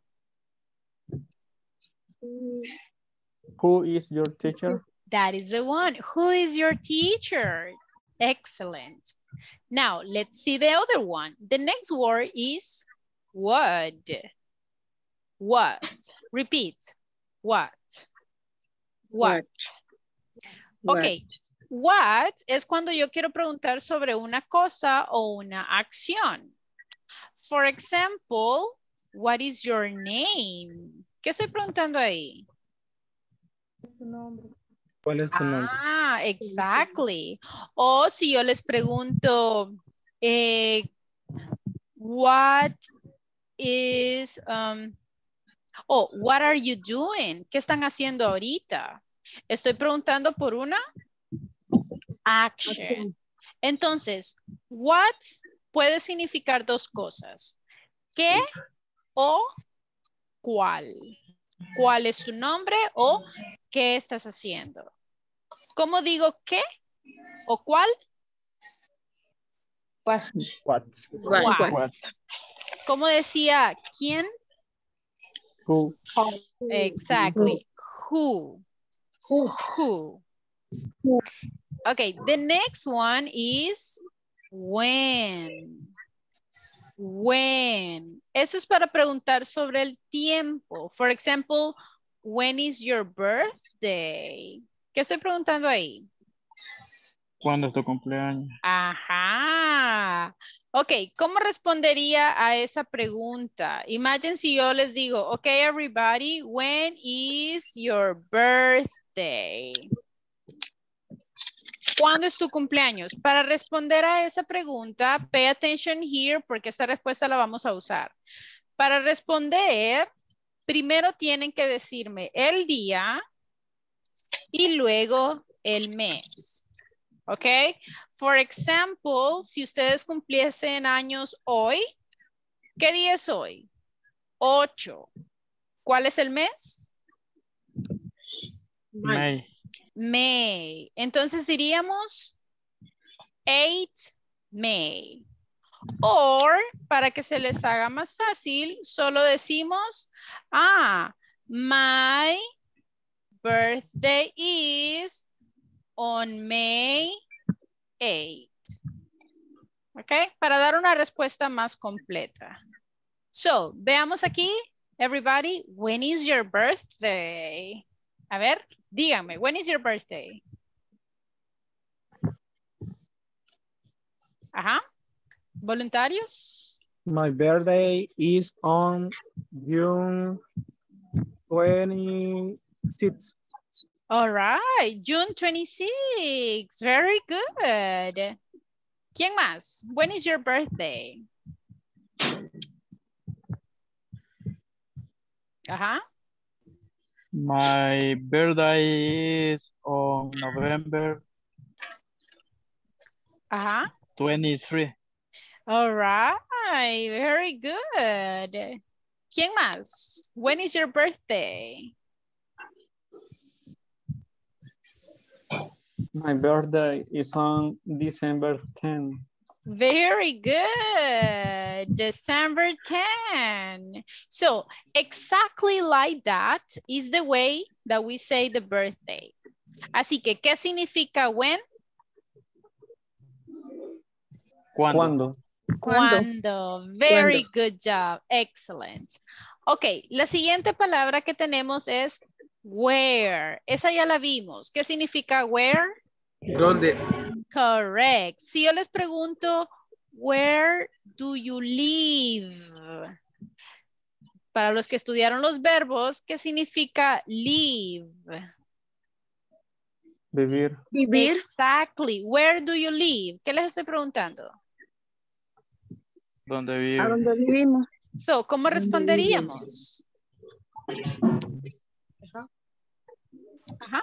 [SPEAKER 2] Who is your teacher?
[SPEAKER 1] That is the one. Who is your teacher? Excellent. Now, let's see the other one. The next word is what. What? Repeat. What? What?
[SPEAKER 7] What?
[SPEAKER 1] Ok. What es cuando yo quiero preguntar sobre una cosa o una acción. For example, what is your name? ¿Qué estoy preguntando ahí?
[SPEAKER 6] ¿Cuál es tu nombre?
[SPEAKER 1] Ah, exactly. O si yo les pregunto, eh, what is, um, oh, what are you doing? ¿Qué están haciendo ahorita? Estoy preguntando por una action. Entonces, what puede significar dos cosas. ¿Qué o cuál? ¿Cuál es su nombre o qué estás haciendo? ¿Cómo digo qué o cuál?
[SPEAKER 7] What?
[SPEAKER 6] What?
[SPEAKER 1] What.
[SPEAKER 2] What?
[SPEAKER 1] ¿Cómo decía quién?
[SPEAKER 2] Who?
[SPEAKER 1] Exactly. Who. Who. Okay, the next one is when. When. Eso es para preguntar sobre el tiempo. For example, when is your birthday? ¿Qué estoy preguntando ahí?
[SPEAKER 2] ¿Cuándo es tu cumpleaños?
[SPEAKER 1] Ajá. Ok, ¿cómo respondería a esa pregunta? Imagine si yo les digo, ok, everybody, when is your birthday? ¿Cuándo es tu cumpleaños? Para responder a esa pregunta, pay attention here porque esta respuesta la vamos a usar. Para responder, primero tienen que decirme el día y luego el mes. ¿Ok? For example, si ustedes cumpliesen años hoy, ¿qué día es hoy? ocho. ¿Cuál es el mes?
[SPEAKER 2] May.
[SPEAKER 1] May. Entonces diríamos eight May. O, para que se les haga más fácil, solo decimos, ah, my birthday is on May eighth. ¿Ok? Para dar una respuesta más completa. So, veamos aquí, everybody, when is your birthday? A ver, díganme, when is your birthday? Ajá. ¿Voluntarios?
[SPEAKER 6] My birthday is on June twenty-sixth.
[SPEAKER 1] All right, June twenty-sixth. Very good. ¿Quién más? When is your birthday? Ajá.
[SPEAKER 2] My birthday is on November
[SPEAKER 1] Ajá.
[SPEAKER 2] twenty-three.
[SPEAKER 1] All right, very good. ¿Quién más? When is your birthday?
[SPEAKER 2] My birthday is on December tenth.
[SPEAKER 1] Very good. December tenth. So exactly like that is the way that we say the birthday. Así que, ¿qué significa when?
[SPEAKER 2] ¿Cuándo?
[SPEAKER 1] Cuando. Very good job. Excellent. Ok, la siguiente palabra que tenemos es where. Esa ya la vimos. ¿Qué significa where?
[SPEAKER 4] ¿Dónde?
[SPEAKER 1] Correct. Si yo les pregunto, where do you live? Para los que estudiaron los verbos, ¿qué significa live?
[SPEAKER 2] Vivir.
[SPEAKER 7] Vivir.
[SPEAKER 1] Exactly. Where do you live? ¿Qué les estoy preguntando?
[SPEAKER 2] ¿Dónde
[SPEAKER 7] ¿A
[SPEAKER 2] vive?
[SPEAKER 7] dónde vivimos?
[SPEAKER 1] So, ¿cómo responderíamos? Ajá.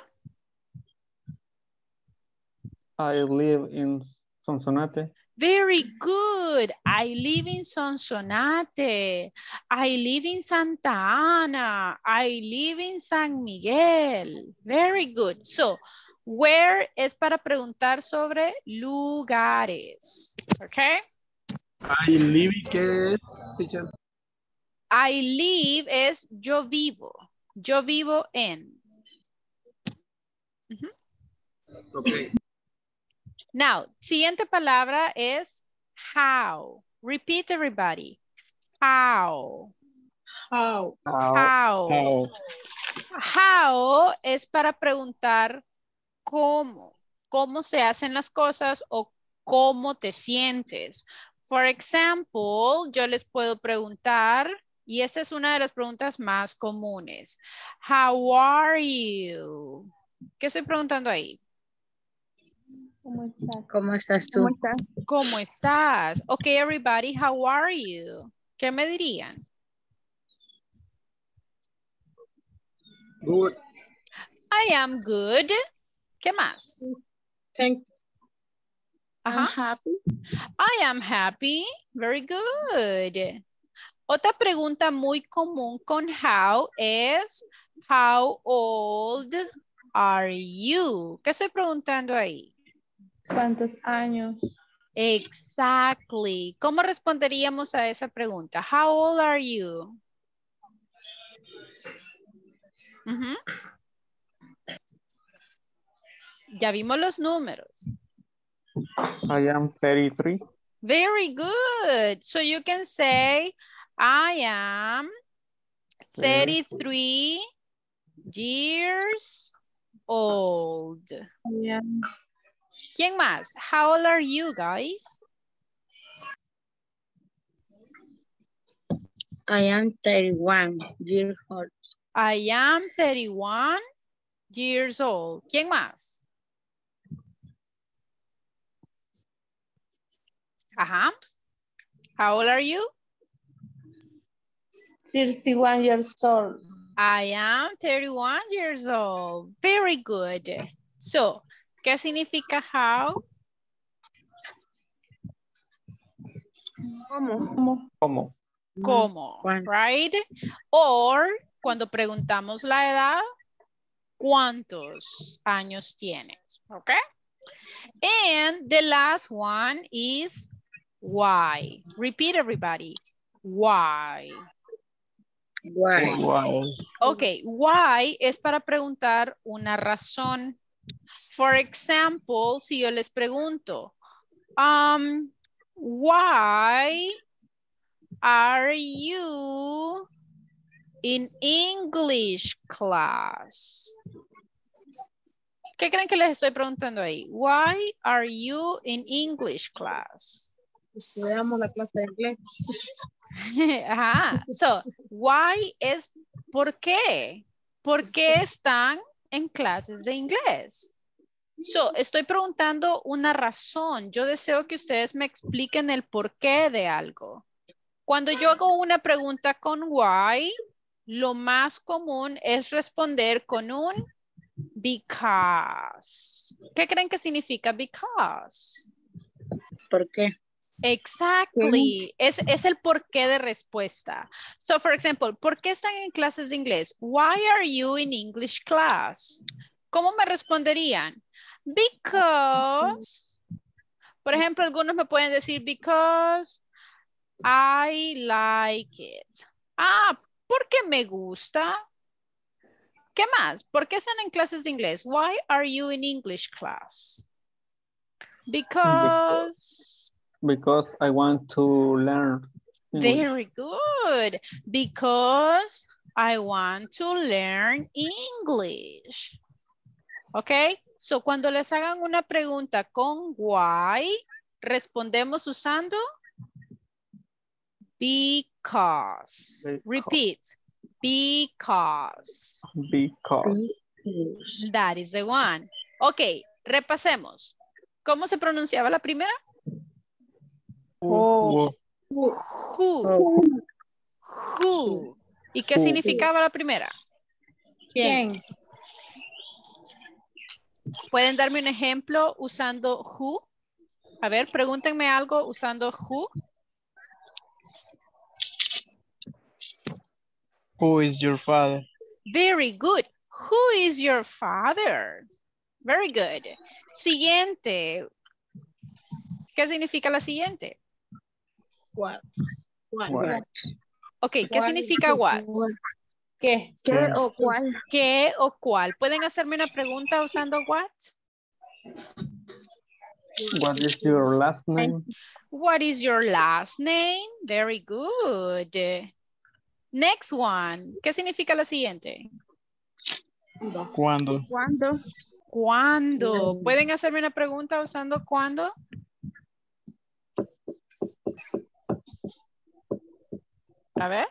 [SPEAKER 2] I live in Sonsonate.
[SPEAKER 1] Very good. I live in Sonsonate. I live in Santa Ana. I live in San Miguel. Very good. So, where es para preguntar sobre lugares. Okay?
[SPEAKER 4] I live. ¿Qué es, teacher?
[SPEAKER 1] I live es yo vivo. Yo vivo en. Uh-huh.
[SPEAKER 4] Okay.
[SPEAKER 1] Now, siguiente palabra es how. Repeat everybody. How.
[SPEAKER 5] How.
[SPEAKER 1] How.
[SPEAKER 2] How?
[SPEAKER 1] How es para preguntar cómo. Cómo se hacen las cosas o cómo te sientes. For example, yo les puedo preguntar, y esta es una de las preguntas más comunes. How are you? ¿Qué estoy preguntando ahí?
[SPEAKER 3] ¿Cómo estás?
[SPEAKER 7] ¿Cómo estás tú?
[SPEAKER 3] ¿Cómo estás?
[SPEAKER 1] ¿Cómo estás? Ok, everybody, how are you? ¿Qué me dirían?
[SPEAKER 4] Good.
[SPEAKER 1] I am good. ¿Qué más?
[SPEAKER 5] Thank you.
[SPEAKER 1] Ajá.
[SPEAKER 7] I'm happy.
[SPEAKER 1] I am happy. Very good. Otra pregunta muy común con how es how old are you? ¿Qué estoy preguntando ahí?
[SPEAKER 3] ¿Cuántos años?
[SPEAKER 1] Exactly. ¿Cómo responderíamos a esa pregunta? How old are you? Uh-huh. Ya vimos los números.
[SPEAKER 2] I am thirty-three.
[SPEAKER 1] Very good. So you can say, I am thirty-three years old.
[SPEAKER 3] Yeah.
[SPEAKER 1] ¿Quién más? How old are you guys?
[SPEAKER 7] I am thirty-one years old.
[SPEAKER 1] I am thirty-one years old. ¿Quién más? Ajá. How old are you?
[SPEAKER 3] thirty-one years old.
[SPEAKER 1] I am thirty-one years old. Very good. So, ¿qué significa how?
[SPEAKER 3] ¿Cómo?
[SPEAKER 2] ¿Cómo?
[SPEAKER 1] ¿Cómo?
[SPEAKER 7] ¿Cuánto?
[SPEAKER 1] Right? Or, cuando preguntamos la edad, ¿cuántos años tienes? Okay? And the last one is why. Repeat everybody. Why.
[SPEAKER 7] Why?
[SPEAKER 2] Wow.
[SPEAKER 1] Ok, why es para preguntar una razón. For example, si yo les pregunto, um, why are you in English class? ¿Qué creen que les estoy preguntando ahí? Why are you in English class?
[SPEAKER 5] Estudiamos la clase de inglés.
[SPEAKER 1] Ajá. So, why es ¿por qué? ¿Por qué están en clases de inglés? So, estoy preguntando una razón. Yo deseo que ustedes me expliquen el porqué de algo. Cuando yo hago una pregunta con why, lo más común es responder con un because. ¿Qué creen que significa because?
[SPEAKER 7] ¿Por qué?
[SPEAKER 1] Exactly. Es, es el porqué de respuesta. So, for example, ¿por qué están en clases de inglés? Why are you in English class? ¿Cómo me responderían? Because. Por ejemplo, algunos me pueden decir because I like it. Ah, porque me gusta. ¿Qué más? ¿Por qué están en clases de inglés? Why are you in English class? Because.
[SPEAKER 2] Because I want to learn English.
[SPEAKER 1] Very good. Because I want to learn English. ¿Ok? So, cuando les hagan una pregunta con why, respondemos usando because.
[SPEAKER 2] Because.
[SPEAKER 1] Repeat. Because.
[SPEAKER 2] Because.
[SPEAKER 1] That is the one. Ok, repasemos. ¿Cómo se pronunciaba la primera?
[SPEAKER 2] Who.
[SPEAKER 1] Who. Who. ¿Y qué
[SPEAKER 2] Who.
[SPEAKER 1] significaba la primera?
[SPEAKER 3] ¿Quién?
[SPEAKER 1] ¿Pueden darme un ejemplo usando who? A ver, pregúntenme algo usando who.
[SPEAKER 8] Who is your father?
[SPEAKER 1] Very good. Who is your father? Very good. Siguiente. ¿Qué significa la siguiente?
[SPEAKER 5] What? What?
[SPEAKER 2] What?
[SPEAKER 1] Ok, ¿qué significa what?
[SPEAKER 3] ¿Qué?
[SPEAKER 7] ¿Qué o cuál?
[SPEAKER 1] ¿Qué o cuál? ¿Pueden hacerme una pregunta usando what?
[SPEAKER 2] What is your last name?
[SPEAKER 1] What is your last name? Very good. Next one. ¿Qué significa la siguiente?
[SPEAKER 8] ¿Cuándo?
[SPEAKER 7] ¿Cuándo?
[SPEAKER 1] ¿Cuándo? ¿Pueden hacerme una pregunta usando cuándo? A ver.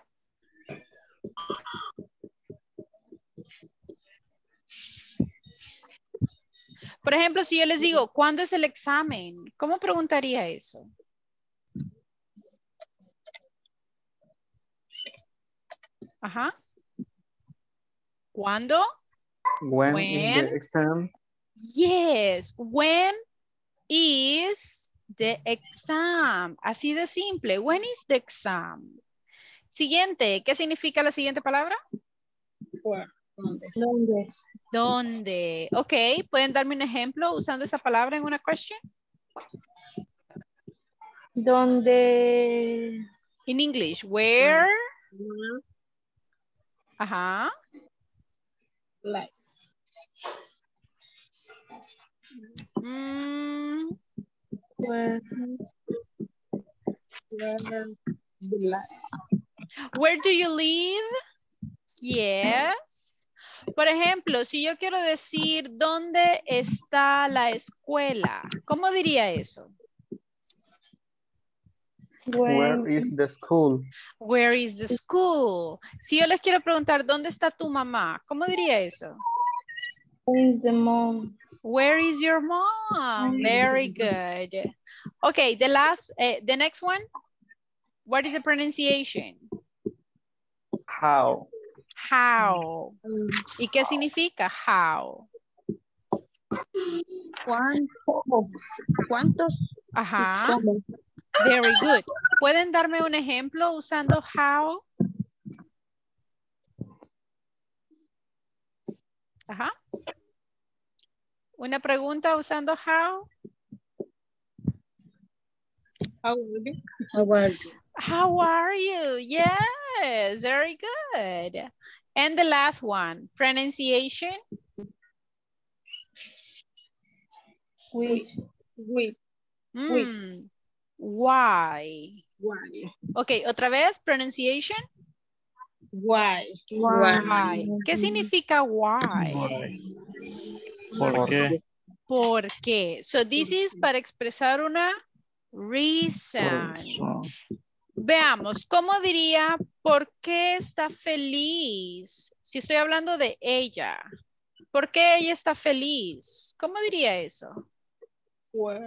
[SPEAKER 1] Por ejemplo, si yo les digo, ¿cuándo es el examen? ¿Cómo preguntaría eso? Ajá. ¿Cuándo?
[SPEAKER 2] When,
[SPEAKER 1] When?
[SPEAKER 2] is the exam?
[SPEAKER 1] Yes. When is the exam? Así de simple. When is the exam? Siguiente. ¿Qué significa la siguiente palabra?
[SPEAKER 5] Where? ¿Dónde?
[SPEAKER 3] ¿Dónde?
[SPEAKER 1] ¿Dónde? Ok. ¿Pueden darme un ejemplo usando esa palabra en una question?
[SPEAKER 3] ¿Dónde?
[SPEAKER 1] In English. Where?
[SPEAKER 5] Where?
[SPEAKER 1] Ajá.
[SPEAKER 5] Like.
[SPEAKER 1] Mm,
[SPEAKER 3] Pues,
[SPEAKER 1] Where do you live? Yes. Por ejemplo, si yo quiero decir ¿dónde está la escuela? ¿Cómo diría eso?
[SPEAKER 2] Where is the school?
[SPEAKER 1] Where is the school? Si yo les quiero preguntar ¿dónde está tu mamá? ¿Cómo diría eso?
[SPEAKER 3] Where is the mom?
[SPEAKER 1] Where is your mom? Very good. Okay, the last, uh, the next one. What is the pronunciation?
[SPEAKER 2] How?
[SPEAKER 1] How. ¿Y qué significa how?
[SPEAKER 7] ¿Cuánto? ¿Cuántos?
[SPEAKER 1] Ajá. Very good. ¿Pueden darme un ejemplo usando how? Ajá. Una pregunta usando how.
[SPEAKER 5] How are you?
[SPEAKER 3] How are you?
[SPEAKER 1] How are you? Yes, very good. And the last one, pronunciation.
[SPEAKER 3] Which?
[SPEAKER 5] Which?
[SPEAKER 1] Mm, why?
[SPEAKER 5] Why?
[SPEAKER 1] Ok, otra vez, pronunciation.
[SPEAKER 5] Why?
[SPEAKER 1] Why. ¿Qué significa why?
[SPEAKER 8] Why? ¿Por qué?
[SPEAKER 1] ¿Por qué? So this is para expresar una
[SPEAKER 8] Por
[SPEAKER 1] reason.
[SPEAKER 8] eso.
[SPEAKER 1] Veamos, ¿cómo diría por qué está feliz? Si estoy hablando de ella. ¿Por qué ella está feliz? ¿Cómo diría eso?
[SPEAKER 5] Where?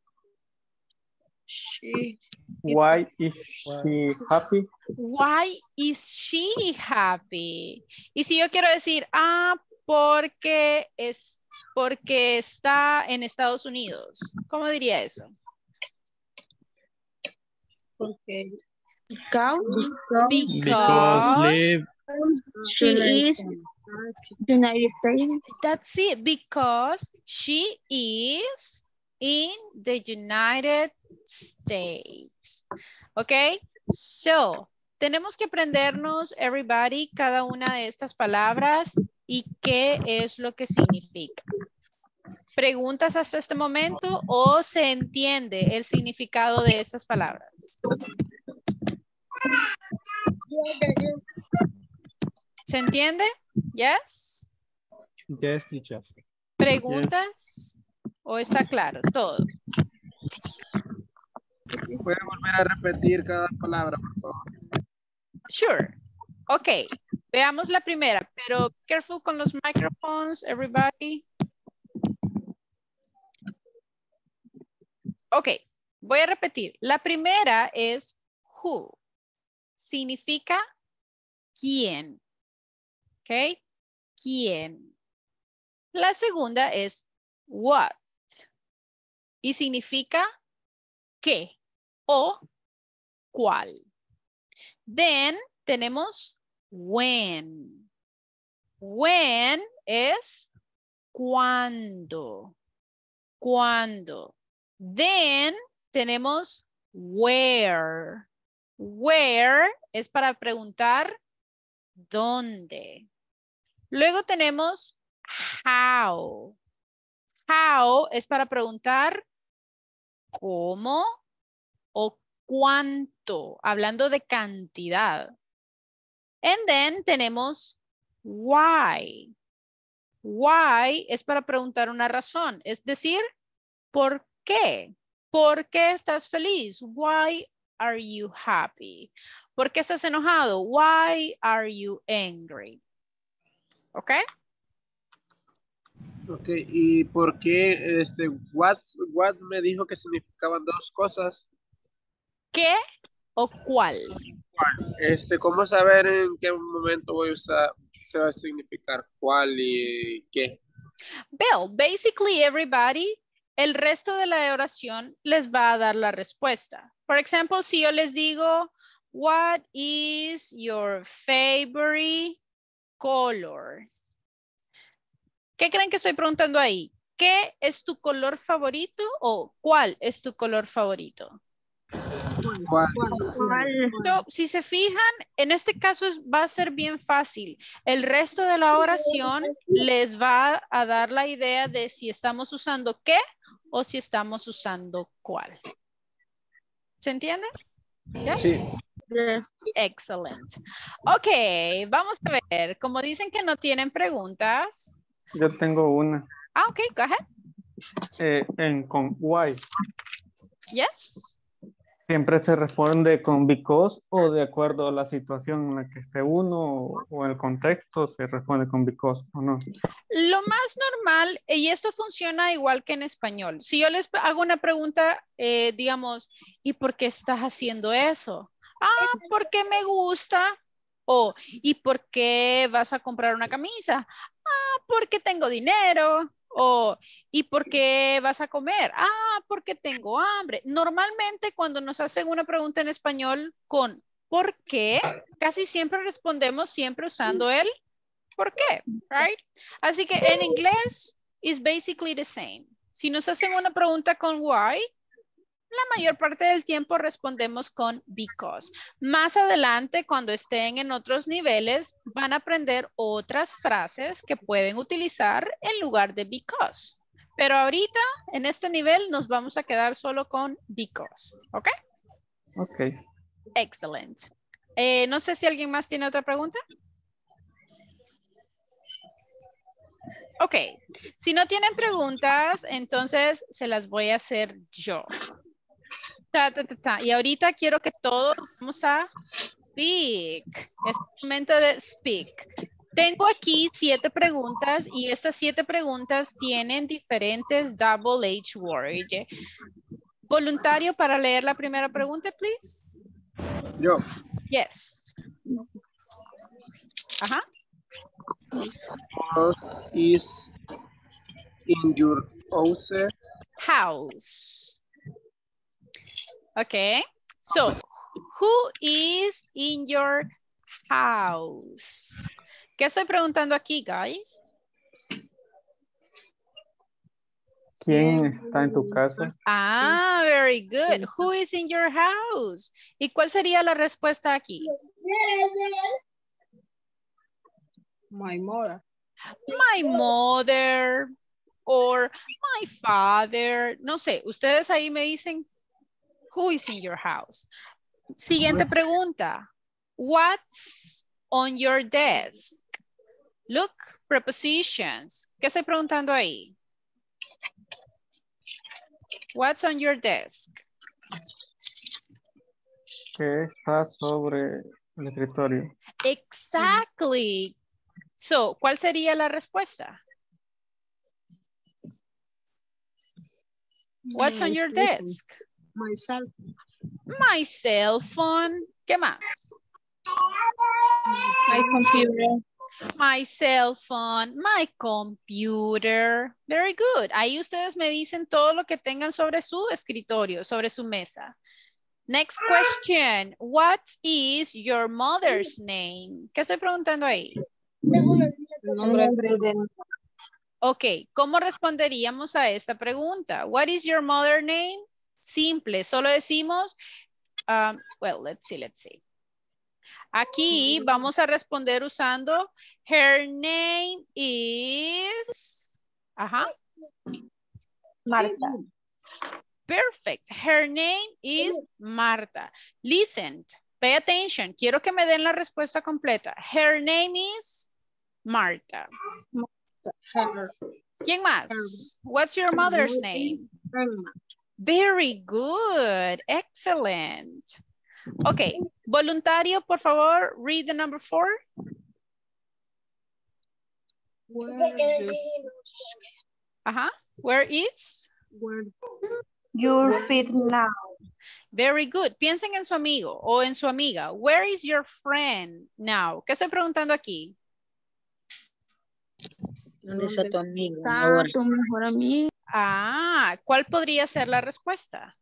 [SPEAKER 5] She.
[SPEAKER 2] Why is she happy?
[SPEAKER 1] Why is she happy? Y si yo quiero decir, ah, porque es porque está en Estados Unidos. ¿Cómo diría eso?
[SPEAKER 5] Porque.
[SPEAKER 7] Because
[SPEAKER 8] Because live.
[SPEAKER 7] she is United States.
[SPEAKER 1] That's it. Because she is in the United States. Okay? So, tenemos que aprendernos, everybody, cada una de estas palabras y qué es lo que significa. ¿Preguntas hasta este momento o se entiende el significado de estas palabras? ¿Se entiende? Yes.
[SPEAKER 6] Yes, teacher.
[SPEAKER 1] ¿Preguntas? ¿O está claro todo?
[SPEAKER 4] ¿Puede volver a repetir cada palabra, por favor?
[SPEAKER 1] Sure. Ok. Veamos la primera, pero careful con los microphones, everybody. Ok. Voy a repetir. La primera es who. Significa quién. Ok. ¿Quién? La segunda es what. Y significa qué o cuál. Then tenemos when. When es cuándo. Cuándo. Then tenemos where. Where es para preguntar dónde. Luego tenemos how. How es para preguntar cómo o cuánto, hablando de cantidad. And then tenemos why. Why es para preguntar una razón, es decir, ¿por qué? ¿Por qué estás feliz? Why are you happy? ¿Por qué estás enojado? Why are you angry? ¿Ok?
[SPEAKER 4] Ok, ¿y por qué este what, what me dijo que significaban dos cosas?
[SPEAKER 1] ¿Qué o cuál?
[SPEAKER 4] Este, ¿cómo saber en qué momento voy a usar, se va a significar cuál y qué?
[SPEAKER 1] Well, basically everybody, el resto de la oración les va a dar la respuesta. Por ejemplo, si yo les digo, what is your favorite color? ¿Qué creen que estoy preguntando ahí? ¿Qué es tu color favorito o cuál es tu color favorito?
[SPEAKER 4] ¿Cuál?
[SPEAKER 1] So, si se fijan, en este caso es, va a ser bien fácil. El resto de la oración les va a dar la idea de si estamos usando qué o si estamos usando cuál. ¿Se entiende? Yes?
[SPEAKER 4] Sí.
[SPEAKER 7] Yes.
[SPEAKER 1] Excellent. Ok, vamos a ver. Como dicen que no tienen preguntas.
[SPEAKER 2] Yo tengo una.
[SPEAKER 1] Ah, ok, go ahead.
[SPEAKER 2] Eh, en con why.
[SPEAKER 1] Yes.
[SPEAKER 2] Siempre se responde con because o de acuerdo a la situación en la que esté uno o, o el contexto se responde con because o no.
[SPEAKER 1] Lo más normal, y esto funciona igual que en español. Si yo les hago una pregunta, eh, digamos, ¿y por qué estás haciendo eso? Ah, porque me gusta. O, ¿y por qué vas a comprar una camisa? Ah, porque tengo dinero. O, ¿y por qué vas a comer? Ah, porque tengo hambre. Normalmente cuando nos hacen una pregunta en español con ¿por qué? Casi siempre respondemos siempre usando el ¿por qué? Right? Así que en inglés is basically the same. Si nos hacen una pregunta con why, la mayor parte del tiempo respondemos con because. Más adelante, cuando estén en otros niveles, van a aprender otras frases que pueden utilizar en lugar de because. Pero ahorita, en este nivel, nos vamos a quedar solo con because. ¿Ok?
[SPEAKER 2] Ok.
[SPEAKER 1] Excellent. Eh, no sé si alguien más tiene otra pregunta. Ok, si no tienen preguntas, entonces se las voy a hacer yo. Ta, ta, ta, ta. Y ahorita quiero que todos vamos a speak. Es momento de speak. Tengo aquí siete preguntas y estas siete preguntas tienen diferentes double H words. ¿Voluntario para leer la primera pregunta, please?
[SPEAKER 4] Yo.
[SPEAKER 1] Yes. Ajá.
[SPEAKER 4] House is in your house.
[SPEAKER 1] House. Okay. So, who is in your house? ¿Qué estoy preguntando aquí, guys?
[SPEAKER 2] ¿Quién está en tu casa?
[SPEAKER 1] Ah, very good. Who is in your house? ¿Y cuál sería la respuesta aquí?
[SPEAKER 5] My mother.
[SPEAKER 1] My mother or my father. No sé, ustedes ahí me dicen, who is in your house? Siguiente pregunta. What's on your desk? Look, prepositions. ¿Qué estoy preguntando ahí? What's on your desk?
[SPEAKER 2] ¿Qué está sobre el escritorio?
[SPEAKER 1] Exactly. So, ¿cuál sería la respuesta? What's on your desk?
[SPEAKER 5] My cell
[SPEAKER 1] My cell phone. ¿Qué más?
[SPEAKER 3] My computer.
[SPEAKER 1] My cell phone, my computer. Very good. Ahí ustedes me dicen todo lo que tengan sobre su escritorio, sobre su mesa. Next question. What is your mother's name? ¿Qué estoy preguntando ahí?
[SPEAKER 5] nombre
[SPEAKER 1] Ok, ¿cómo responderíamos a esta pregunta? What is your mother's name? Simple, solo decimos, um, well, let's see, let's see. Aquí vamos a responder usando her name is, ajá.
[SPEAKER 3] Marta.
[SPEAKER 1] Perfect. Her name is Marta. Listen, pay attention. Quiero que me den la respuesta completa. Her name is Marta.
[SPEAKER 5] her.
[SPEAKER 1] ¿Quién más? What's your mother's name?
[SPEAKER 5] Grandma.
[SPEAKER 1] Very good. Excellent. Ok, voluntario, por favor, read the number four.
[SPEAKER 5] Where the,
[SPEAKER 1] Ajá. Where is?
[SPEAKER 5] where
[SPEAKER 3] Your feet now.
[SPEAKER 1] Very good. Piensen en su amigo o en su amiga. Where is your friend now? ¿Qué estoy preguntando aquí?
[SPEAKER 5] ¿Dónde está tu amigo
[SPEAKER 7] Está
[SPEAKER 5] ahora?
[SPEAKER 7] tu mejor amigo.
[SPEAKER 1] Ah, ¿cuál podría ser la respuesta?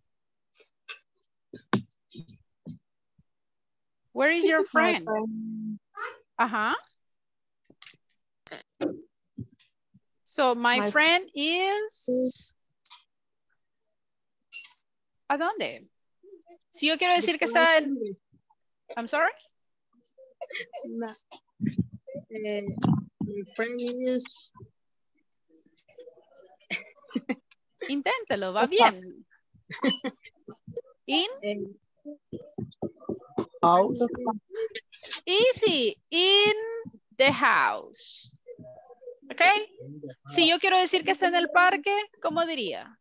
[SPEAKER 1] Where is your friend? Ajá. So, my,
[SPEAKER 3] My
[SPEAKER 1] friend is... ¿A dónde? Si yo quiero decir que está en... I'm sorry?
[SPEAKER 5] No. Eh, my friend is
[SPEAKER 1] Inténtelo, va bien. In?
[SPEAKER 5] eh,
[SPEAKER 6] House.
[SPEAKER 1] Easy. In the house. ¿Ok? Si yo quiero decir que está en el parque, ¿cómo diría?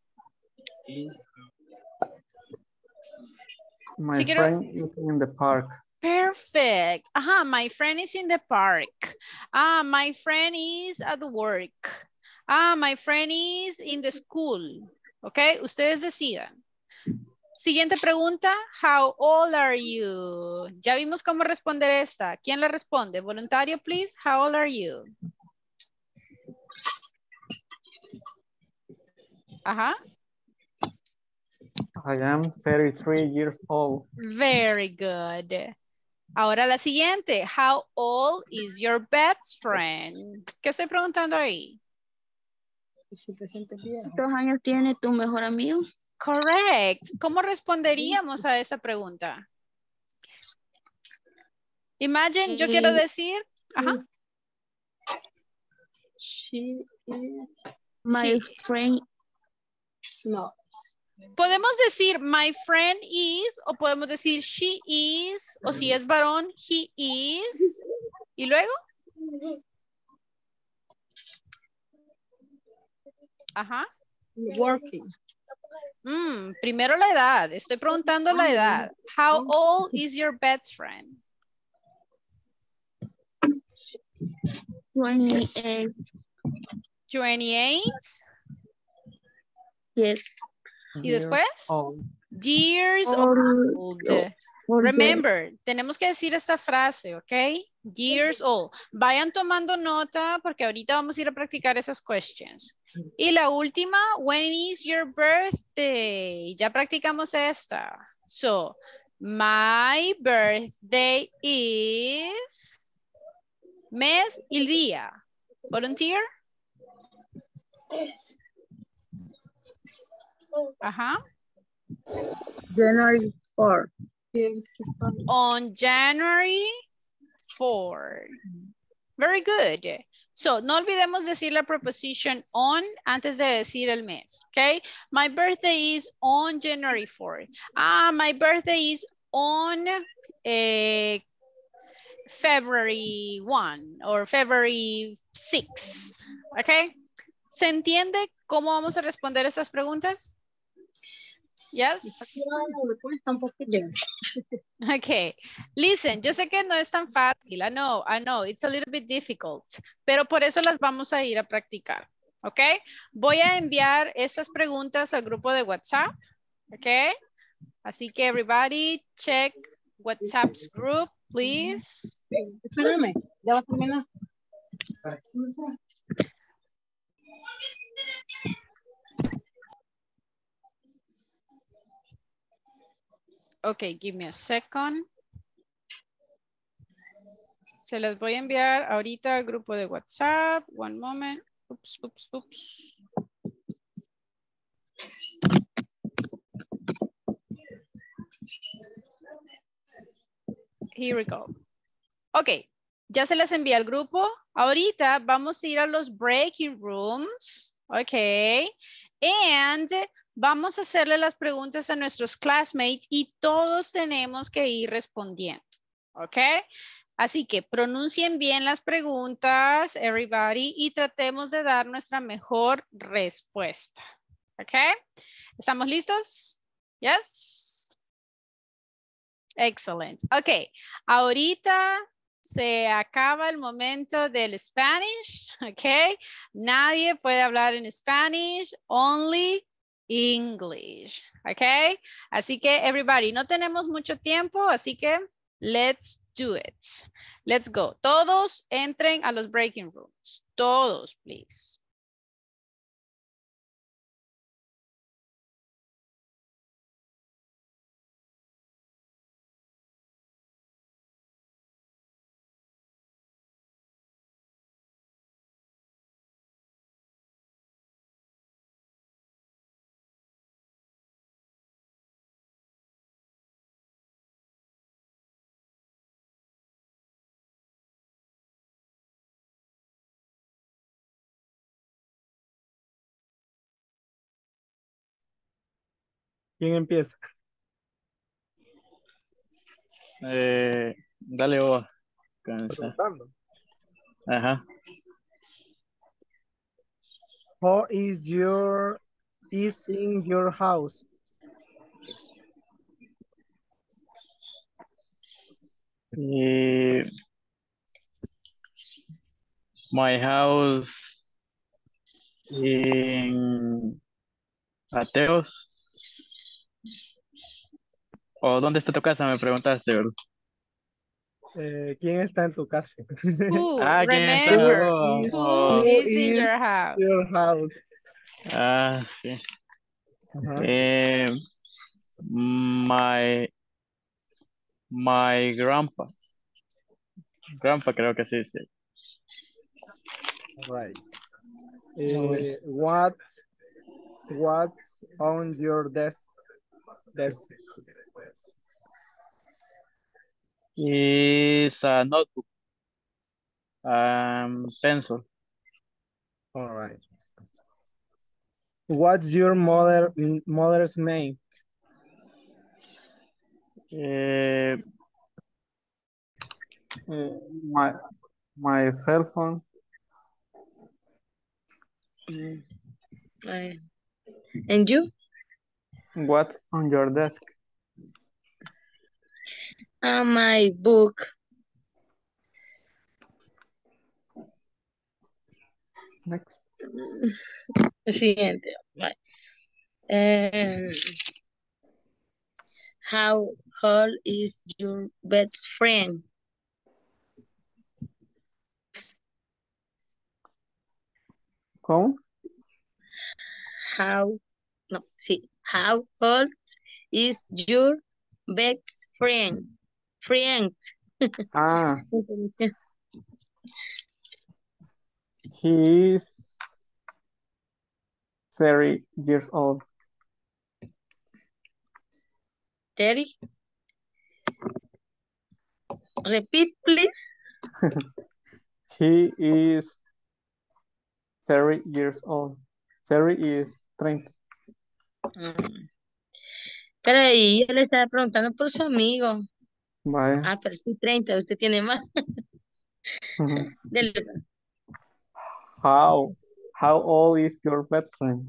[SPEAKER 2] My
[SPEAKER 1] Si quiero...
[SPEAKER 2] friend is in the park.
[SPEAKER 1] Perfect. Ajá, my friend is in the park. Ah, my friend is at work. Ah, my friend is in the school. ¿Ok? Ustedes decidan. Siguiente pregunta. How old are you? Ya vimos cómo responder esta. ¿Quién la responde? Voluntario, please. How old are you? Ajá.
[SPEAKER 2] I am thirty-three years old.
[SPEAKER 1] Very good. Ahora la siguiente. How old is your best friend? ¿Qué estoy preguntando ahí?
[SPEAKER 7] ¿Cuántos años tiene tu mejor amigo?
[SPEAKER 1] Correct. ¿Cómo responderíamos a esa pregunta? Imagine, yo quiero
[SPEAKER 7] Eh,
[SPEAKER 1] decir, ajá,
[SPEAKER 5] She is,
[SPEAKER 7] My
[SPEAKER 1] sí.
[SPEAKER 7] friend,
[SPEAKER 5] no,
[SPEAKER 1] Podemos decir my friend is o podemos decir she is o si es varón, he is. ¿Y luego? Ajá.
[SPEAKER 5] working.
[SPEAKER 1] Mm, primero la edad. Estoy preguntando la edad. How old is your best friend?
[SPEAKER 7] twenty-eight,
[SPEAKER 1] twenty-eight.
[SPEAKER 7] yes.
[SPEAKER 1] ¿Y después?
[SPEAKER 2] old.
[SPEAKER 1] Years
[SPEAKER 7] Or-
[SPEAKER 1] old.
[SPEAKER 7] or
[SPEAKER 1] Remember, tenemos que decir esta frase, ¿ok? Years old. Vayan tomando nota porque ahorita vamos a ir a practicar esas questions. Y la última, when is your birthday? Ya practicamos esta. So, my birthday is... Mes y día. Volunteer? Ajá.
[SPEAKER 5] January fourth.
[SPEAKER 1] On January fourth. Very good. So, no olvidemos decir la preposition on antes de decir el mes, okay? My birthday is on January fourth. Ah, my birthday is on eh, February first or February sixth, okay? ¿Se entiende cómo vamos a responder estas preguntas? Yes?
[SPEAKER 5] Yes.
[SPEAKER 1] Okay, listen, yo sé que no es tan fácil, I know, I know, it's a little bit difficult, pero por eso las vamos a ir a practicar, ¿ok? Voy a enviar estas preguntas al grupo de WhatsApp, ¿ok? Así que everybody check WhatsApp's group, please.
[SPEAKER 5] Espérame, ya va a terminar.
[SPEAKER 1] Okay, give me a second. Se las voy a enviar ahorita al grupo de WhatsApp. One moment. Oops, oops, oops. Here we go. Ok, ya se las envié al grupo. Ahorita vamos a ir a los breaking rooms. Ok. And vamos a hacerle las preguntas a nuestros classmates y todos tenemos que ir respondiendo. Ok. Así que pronuncien bien las preguntas, everybody, y tratemos de dar nuestra mejor respuesta. Ok. ¿Estamos listos? Yes. Excellent. Ok. Ahorita se acaba el momento del Spanish, ok. Nadie puede hablar en Spanish, only English, ok. Así que, everybody, no tenemos mucho tiempo, así que let's do it. Let's go. Todos entren a los breaking rooms. Todos, please.
[SPEAKER 6] ¿Quién empieza?
[SPEAKER 8] Eh, dale vos. Cansa.
[SPEAKER 6] Preguntando.
[SPEAKER 8] Ajá.
[SPEAKER 6] How is your is in your house?
[SPEAKER 8] Eh, my house in Ateos. ¿O dónde está tu casa? Me preguntaste, ¿verdad?
[SPEAKER 6] Eh, ¿quién está en tu casa?
[SPEAKER 1] Who,
[SPEAKER 8] Ah, ¿quién está?
[SPEAKER 1] remember,
[SPEAKER 8] Oh,
[SPEAKER 6] is,
[SPEAKER 1] who
[SPEAKER 8] oh.
[SPEAKER 6] who
[SPEAKER 1] is in
[SPEAKER 6] is
[SPEAKER 1] your house?
[SPEAKER 6] your house?
[SPEAKER 8] Ah, sí.
[SPEAKER 6] Ajá.
[SPEAKER 8] Eh, my, my grandpa. Grandpa creo que sí, sí.
[SPEAKER 6] Right.
[SPEAKER 8] Muy
[SPEAKER 6] Eh, what's what's on your desk? Desk.
[SPEAKER 8] Is a notebook. Um, pencil.
[SPEAKER 6] All right. What's your mother mother's name?
[SPEAKER 8] Eh,
[SPEAKER 2] Eh, my, my cell phone.
[SPEAKER 7] Mm, right. And you?
[SPEAKER 2] What's on your desk?
[SPEAKER 7] Uh, my book.
[SPEAKER 2] Next.
[SPEAKER 7] Siguiente. Right. Um, how old is your best friend?
[SPEAKER 2] ¿Cómo?
[SPEAKER 7] How, no, sí. How old is your best friend? Friend.
[SPEAKER 2] Ah,
[SPEAKER 7] Definición.
[SPEAKER 2] he is thirty years old.
[SPEAKER 7] Terry. Repeat, please.
[SPEAKER 2] He is thirty years old. thirty is treinta.
[SPEAKER 7] Mm. Pero ahí yo le estaba preguntando por su amigo.
[SPEAKER 2] Vaya.
[SPEAKER 7] Ah, pero sí, treinta, usted tiene más.
[SPEAKER 2] Ujú.
[SPEAKER 7] Dele.
[SPEAKER 2] How, how old is your best friend?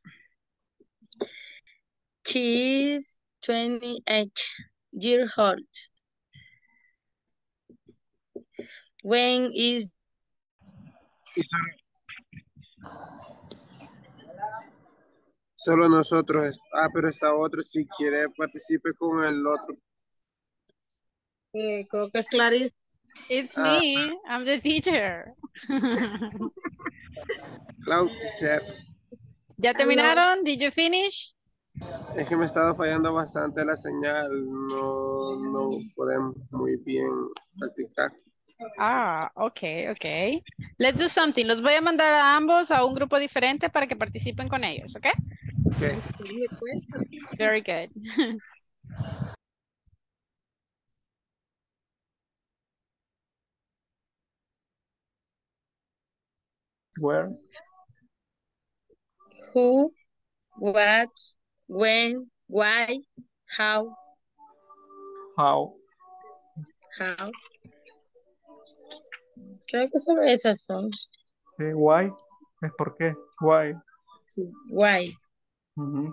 [SPEAKER 7] She is twenty-eight years old. When is
[SPEAKER 4] Y solo, solo nosotros. Ah, pero esa otro, si quiere, participe con el otro.
[SPEAKER 7] eh, creo que es Clarice.
[SPEAKER 1] It's
[SPEAKER 4] Ah,
[SPEAKER 1] me, I'm the teacher.
[SPEAKER 4] Cloud Chat.
[SPEAKER 1] ¿Ya
[SPEAKER 7] Aló.
[SPEAKER 1] terminaron? Did you finish?
[SPEAKER 4] Es que me ha estado fallando bastante la señal. No, no podemos muy bien practicar.
[SPEAKER 1] Ah, ok, ok. Let's do something. Los voy a mandar a ambos a un grupo diferente para que participen con ellos, ¿ok?
[SPEAKER 4] Okay.
[SPEAKER 1] Very good.
[SPEAKER 2] Where?
[SPEAKER 7] Who, what, when, why, how,
[SPEAKER 2] How?
[SPEAKER 7] how. Creo que solo esas son.
[SPEAKER 2] Sí, why? ¿Es por qué? Why?
[SPEAKER 7] Sí. Why.
[SPEAKER 2] Ujú.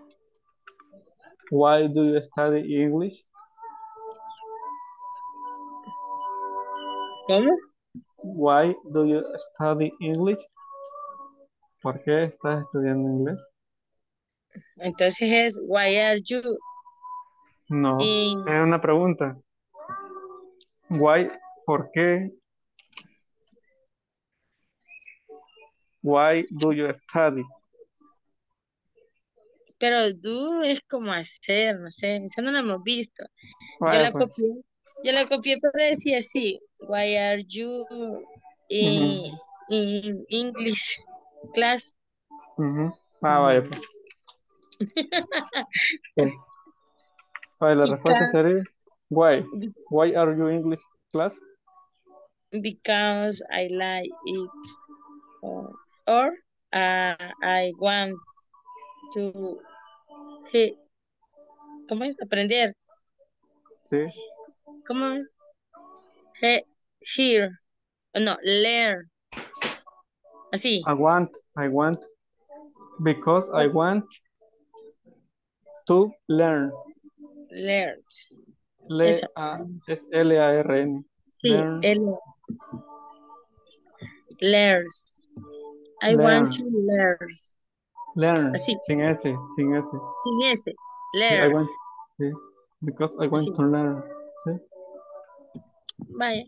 [SPEAKER 2] Why do you study English?
[SPEAKER 7] ¿Cómo?
[SPEAKER 2] Why do you study English? ¿Por qué estás estudiando inglés?
[SPEAKER 7] Entonces es why are you
[SPEAKER 2] No,
[SPEAKER 7] in
[SPEAKER 2] es una pregunta. Why, ¿por qué? Why do you study?
[SPEAKER 7] pero do es como hacer, no sé, eso no lo hemos visto. Yo
[SPEAKER 2] Vaya
[SPEAKER 7] la
[SPEAKER 2] pues.
[SPEAKER 7] copié, yo la copié, pero decía así, why are you in,
[SPEAKER 2] Ujú,
[SPEAKER 7] in English class?
[SPEAKER 2] ujú. Ah, vaya
[SPEAKER 7] Ujú.
[SPEAKER 2] pues. Sí. Vaya, la
[SPEAKER 7] Y
[SPEAKER 2] respuesta
[SPEAKER 7] ca-
[SPEAKER 2] sería why.
[SPEAKER 7] be-
[SPEAKER 2] Why are you English class?
[SPEAKER 7] because I like it, or, or uh, I want to he- ¿cómo es? Aprender.
[SPEAKER 2] Sí.
[SPEAKER 7] ¿Cómo es? He, here. No, learn. Así.
[SPEAKER 2] I want, I want, because I want to learn.
[SPEAKER 7] Learns.
[SPEAKER 2] Le,
[SPEAKER 7] Esa.
[SPEAKER 2] a, es L A R N.
[SPEAKER 7] Sí,
[SPEAKER 2] Learn,
[SPEAKER 7] el learns. I want
[SPEAKER 2] learn,
[SPEAKER 7] to learn.
[SPEAKER 2] learn,
[SPEAKER 7] Así,
[SPEAKER 2] sin S, sin S.
[SPEAKER 7] sin ese.
[SPEAKER 2] Sí, I
[SPEAKER 7] Learn.
[SPEAKER 2] want, sí, because I want
[SPEAKER 7] Así.
[SPEAKER 2] to learn. Sí.
[SPEAKER 7] Vaya.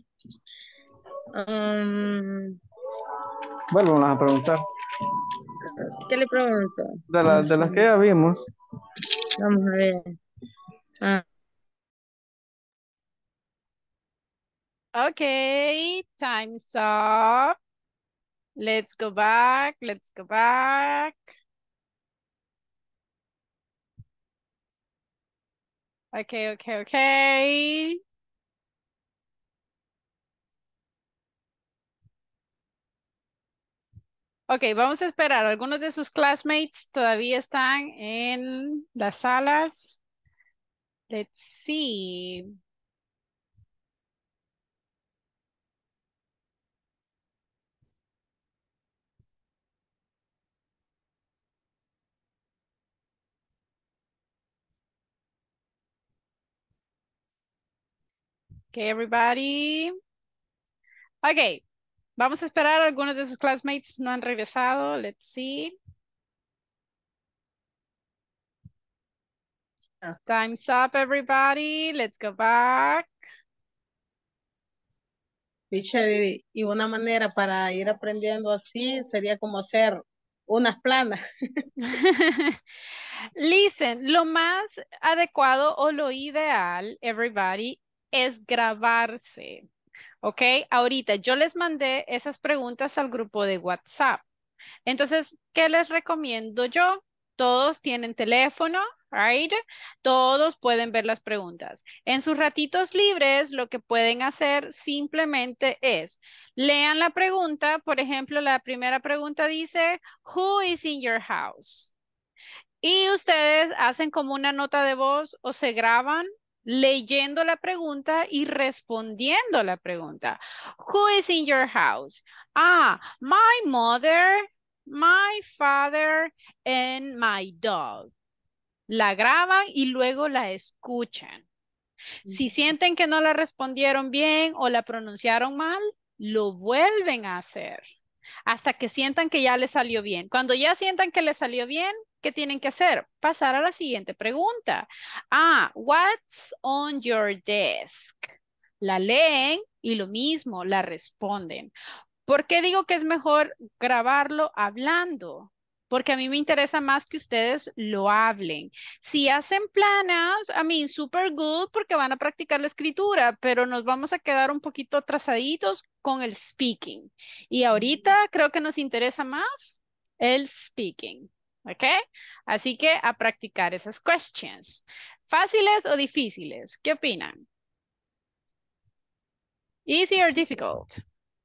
[SPEAKER 7] Um,
[SPEAKER 2] Vuelvo a preguntar.
[SPEAKER 7] ¿Qué le pregunto?
[SPEAKER 2] De, la,
[SPEAKER 7] Vamos
[SPEAKER 2] de
[SPEAKER 7] a
[SPEAKER 2] las que
[SPEAKER 7] ver.
[SPEAKER 2] ya vimos,
[SPEAKER 7] Vamos a ver. Ah,
[SPEAKER 1] Okay, time's up. Let's go back. Let's go back. Okay, okay, okay. Ok, vamos a esperar. Algunos de sus classmates todavía están en las salas. Let's see. Okay, everybody. Ok, vamos a esperar. Algunos de sus classmates no han regresado. Let's see. Time's up, everybody. Let's go back.
[SPEAKER 5] Teacher, y y una manera para ir aprendiendo así sería como hacer unas planas.
[SPEAKER 1] Listen, lo más adecuado o lo ideal, everybody, es grabarse. Ok, ahorita yo les mandé esas preguntas al grupo de WhatsApp. Entonces, ¿qué les recomiendo yo? Todos tienen teléfono, right? Todos pueden ver las preguntas. En sus ratitos libres, lo que pueden hacer simplemente es lean la pregunta. Por ejemplo, la primera pregunta dice, Who is in your house? Y ustedes hacen como una nota de voz o se graban leyendo la pregunta y respondiendo la pregunta. Who is in your house? Ah, my mother, my father, and my dog. La graban y luego la escuchan. Si sienten que no la respondieron bien o la pronunciaron mal, lo vuelven a hacer hasta que sientan que ya le salió bien. Cuando ya sientan que le salió bien, ¿qué tienen que hacer? Pasar a la siguiente pregunta. Ah, what's on your desk? La leen y lo mismo, la responden. ¿Por qué digo que es mejor grabarlo hablando? Porque a mí me interesa más que ustedes lo hablen. Si hacen planas, I mean, super good porque van a practicar la escritura, pero nos vamos a quedar un poquito atrasaditos con el speaking. Y ahorita creo que nos interesa más el speaking. ¿Ok? Así que a practicar esas questions. ¿Fáciles o difíciles? ¿Qué opinan? Easy or difficult?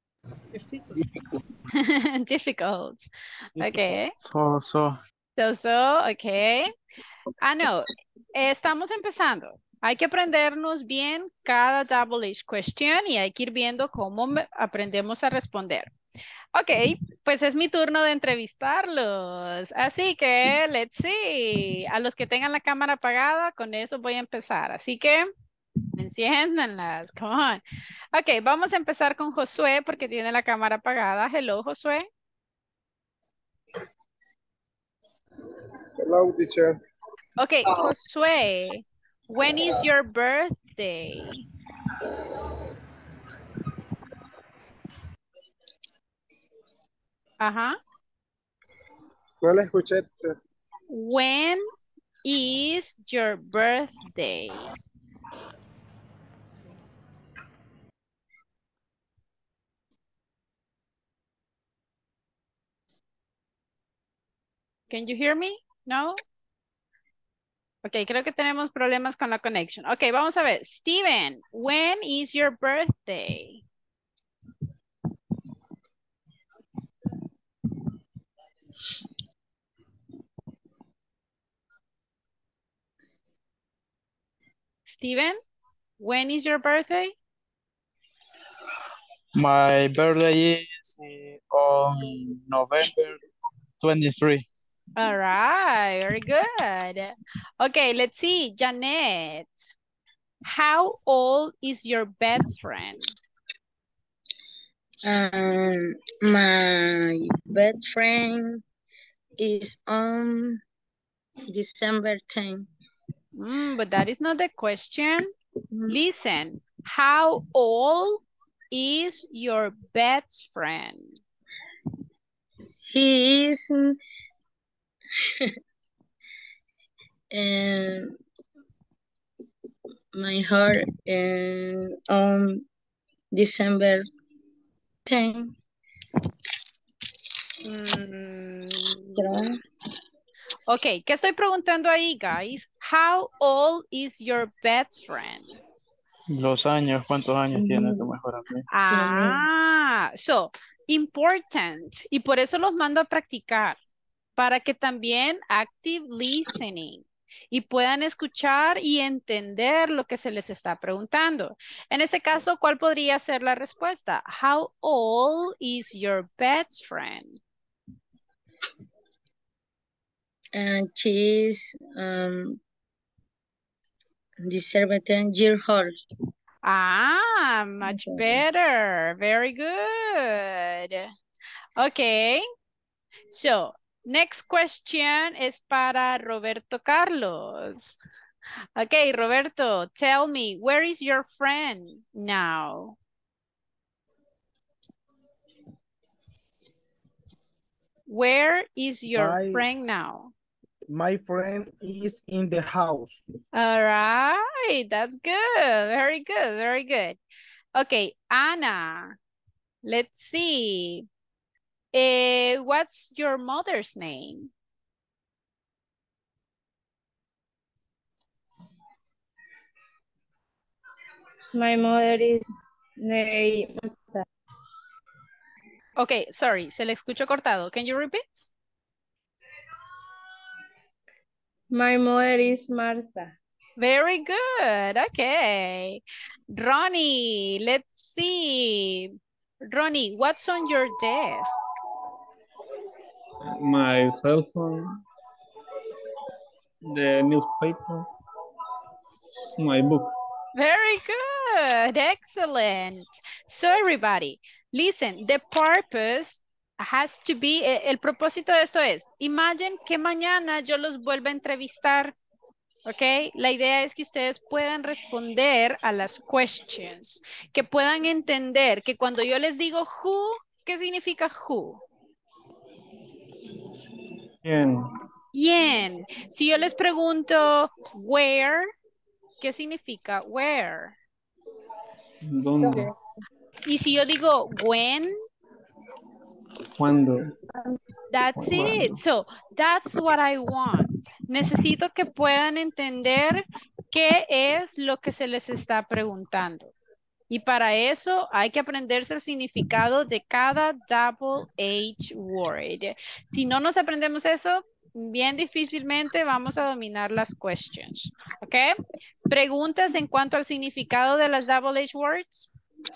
[SPEAKER 1] Difficult. Okay.
[SPEAKER 8] So, so.
[SPEAKER 1] So, so, okay. Ah, no. Estamos empezando. Hay que aprendernos bien cada double H question y hay que ir viendo cómo me- aprendemos a responder. Ok, pues es mi turno de entrevistarlos. Así que, let's see. A los que tengan la cámara apagada, con eso voy a empezar. Así que, enciéndanlas. Come on. Ok, vamos a empezar con Josué porque tiene la cámara apagada. Hello, Josué.
[SPEAKER 4] Hello, teacher.
[SPEAKER 1] Okay, Josué, when is your birthday? Ajá.
[SPEAKER 4] No la escuché, teacher.
[SPEAKER 1] When is your birthday? Can you hear me? No? Ok, creo que tenemos problemas con la conexión. Ok, vamos a ver. Steven, when is your birthday? Steven? When is your birthday?
[SPEAKER 8] My birthday is uh, on November twenty-third.
[SPEAKER 1] All right, very good. Okay, let's see, Janet. How old is your best friend?
[SPEAKER 7] Um, my best friend is on December tenth.
[SPEAKER 1] Mm, but that is not the question. Listen, how old is your best friend?
[SPEAKER 7] He is um, my heart uh, on December tenth.
[SPEAKER 1] Mm,
[SPEAKER 7] Creo.
[SPEAKER 1] ok, ¿qué estoy preguntando ahí, guys? How old is your best friend?
[SPEAKER 8] Los años, ¿cuántos años tiene tu mejor amigo?
[SPEAKER 1] Ah, so, important. Y por eso los mando a practicar, para que también active listening y puedan escuchar y entender lo que se les está preguntando. En este caso, ¿cuál podría ser la respuesta? How old is your best friend?
[SPEAKER 7] And she is um, December tenth year old.
[SPEAKER 1] Ah, much better. Very good. Okay. So, next question is para Roberto Carlos. Okay, Roberto, tell me, where is your friend now? Where is your
[SPEAKER 6] My-
[SPEAKER 1] friend now?
[SPEAKER 6] My friend is in the house.
[SPEAKER 1] All right, that's good. Very good, very good. Okay, Anna, let's see. Eh, what's your mother's name?
[SPEAKER 3] My mother is named Marta.
[SPEAKER 1] Okay, sorry, se le escuchó cortado. Can you repeat?
[SPEAKER 3] My mother is Marta.
[SPEAKER 1] Very good. Okay. Ronnie, let's see. Ronnie, what's on your desk?
[SPEAKER 2] My cell phone, the newspaper, my book.
[SPEAKER 1] Very good. Excellent. So everybody, listen, the purpose has to be, eh, el propósito de eso es, imagine que mañana yo los vuelva a entrevistar. ¿Ok? La idea es que ustedes puedan responder a las questions, que puedan entender que cuando yo les digo who, ¿qué significa who?
[SPEAKER 2] ¿Quién?
[SPEAKER 1] ¿Quién? Si yo les pregunto where, ¿qué significa where?
[SPEAKER 2] ¿Dónde?
[SPEAKER 1] Y si yo digo when,
[SPEAKER 2] ¿Cuándo?
[SPEAKER 1] that's
[SPEAKER 2] ¿Cuándo?
[SPEAKER 1] it. So, that's what I want. Necesito que puedan entender qué es lo que se les está preguntando. Y para eso hay que aprenderse el significado de cada double H word. Si no nos aprendemos eso, bien difícilmente vamos a dominar las questions. ¿Ok? ¿Preguntas en cuanto al significado de las double H words?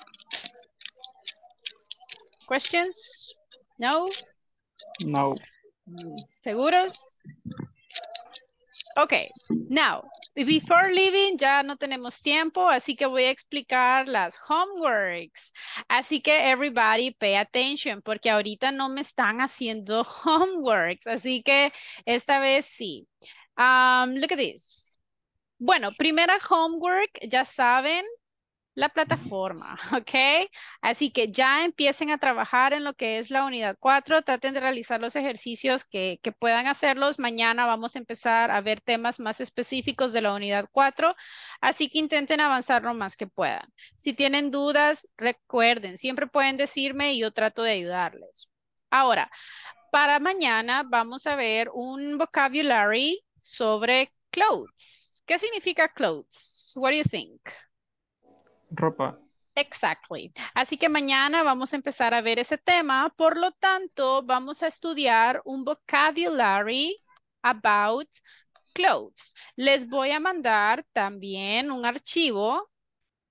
[SPEAKER 1] ¿Questions? ¿No?
[SPEAKER 8] No.
[SPEAKER 1] ¿Seguros? Ok, now, before leaving ya no tenemos tiempo, así que voy a explicar las homeworks. Así que everybody pay attention, porque ahorita no me están haciendo homeworks, así que esta vez sí. Um, look at this. Bueno, primera homework, ya saben, la plataforma, ¿ok? Así que ya empiecen a trabajar en lo que es la unidad cuatro, traten de realizar los ejercicios que, que puedan hacerlos. Mañana vamos a empezar a ver temas más específicos de la unidad cuatro, así que intenten avanzar lo más que puedan. Si tienen dudas, recuerden, siempre pueden decirme y yo trato de ayudarles. Ahora, para mañana vamos a ver un vocabulary sobre clothes. ¿Qué significa clothes? What do you think?
[SPEAKER 2] Ropa.
[SPEAKER 1] Exactly. Así que mañana vamos a empezar a ver ese tema. Por lo tanto, vamos a estudiar un vocabulary about clothes. Les voy a mandar también un archivo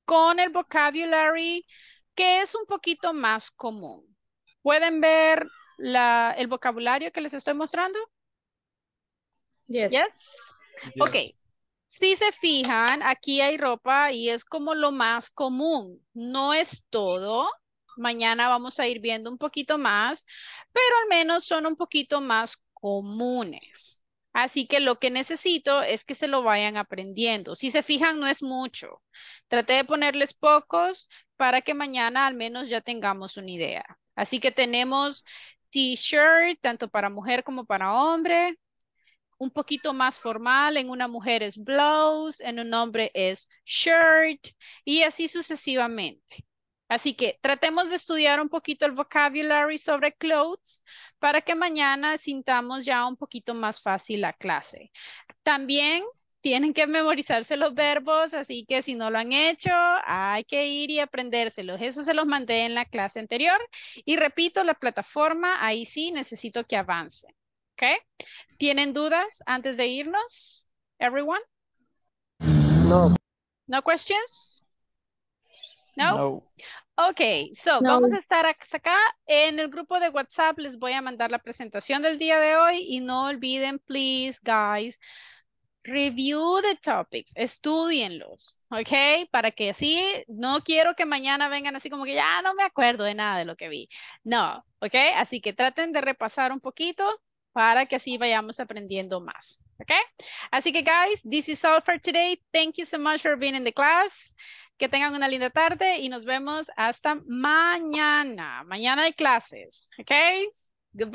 [SPEAKER 1] con el vocabulary que es un poquito más común. ¿Pueden ver la, el vocabulario que les estoy mostrando?
[SPEAKER 3] Yes.
[SPEAKER 1] Yes. Ok. Si se fijan, aquí hay ropa y es como lo más común. No es todo. Mañana vamos a ir viendo un poquito más, pero al menos son un poquito más comunes. Así que lo que necesito es que se lo vayan aprendiendo. Si se fijan, no es mucho. Traté de ponerles pocos para que mañana al menos ya tengamos una idea. Así que tenemos t-shirt, tanto para mujer como para hombre. Un poquito más formal, en una mujer es blouse, en un hombre es shirt y así sucesivamente. Así que tratemos de estudiar un poquito el vocabulary sobre clothes para que mañana sintamos ya un poquito más fácil la clase. También tienen que memorizarse los verbos, así que si no lo han hecho, hay que ir y aprendérselos. Eso se los mandé en la clase anterior. Y repito, la plataforma, ahí sí necesito que avancen. ¿Ok? ¿Tienen dudas antes de irnos? Everyone?
[SPEAKER 4] No.
[SPEAKER 1] No questions? No?
[SPEAKER 8] No.
[SPEAKER 1] Ok, so
[SPEAKER 3] No.
[SPEAKER 1] vamos a estar acá en el grupo de WhatsApp. Les voy a mandar la presentación del día de hoy y no olviden, please, guys, review the topics, estudienlos, ¿ok? Para que así, no quiero que mañana vengan así como que ya no me acuerdo de nada de lo que vi. No, ¿ok? Así que traten de repasar un poquito para que así vayamos aprendiendo más, ¿ok? Así que, guys, this is all for today. Thank you so much for being in the class. Que tengan una linda tarde y nos vemos hasta mañana. Mañana hay clases, ¿ok?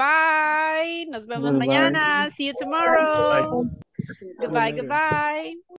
[SPEAKER 1] Goodbye. Nos vemos
[SPEAKER 2] Goodbye.
[SPEAKER 1] mañana. See you tomorrow. Goodbye,
[SPEAKER 2] Bye.
[SPEAKER 1] goodbye.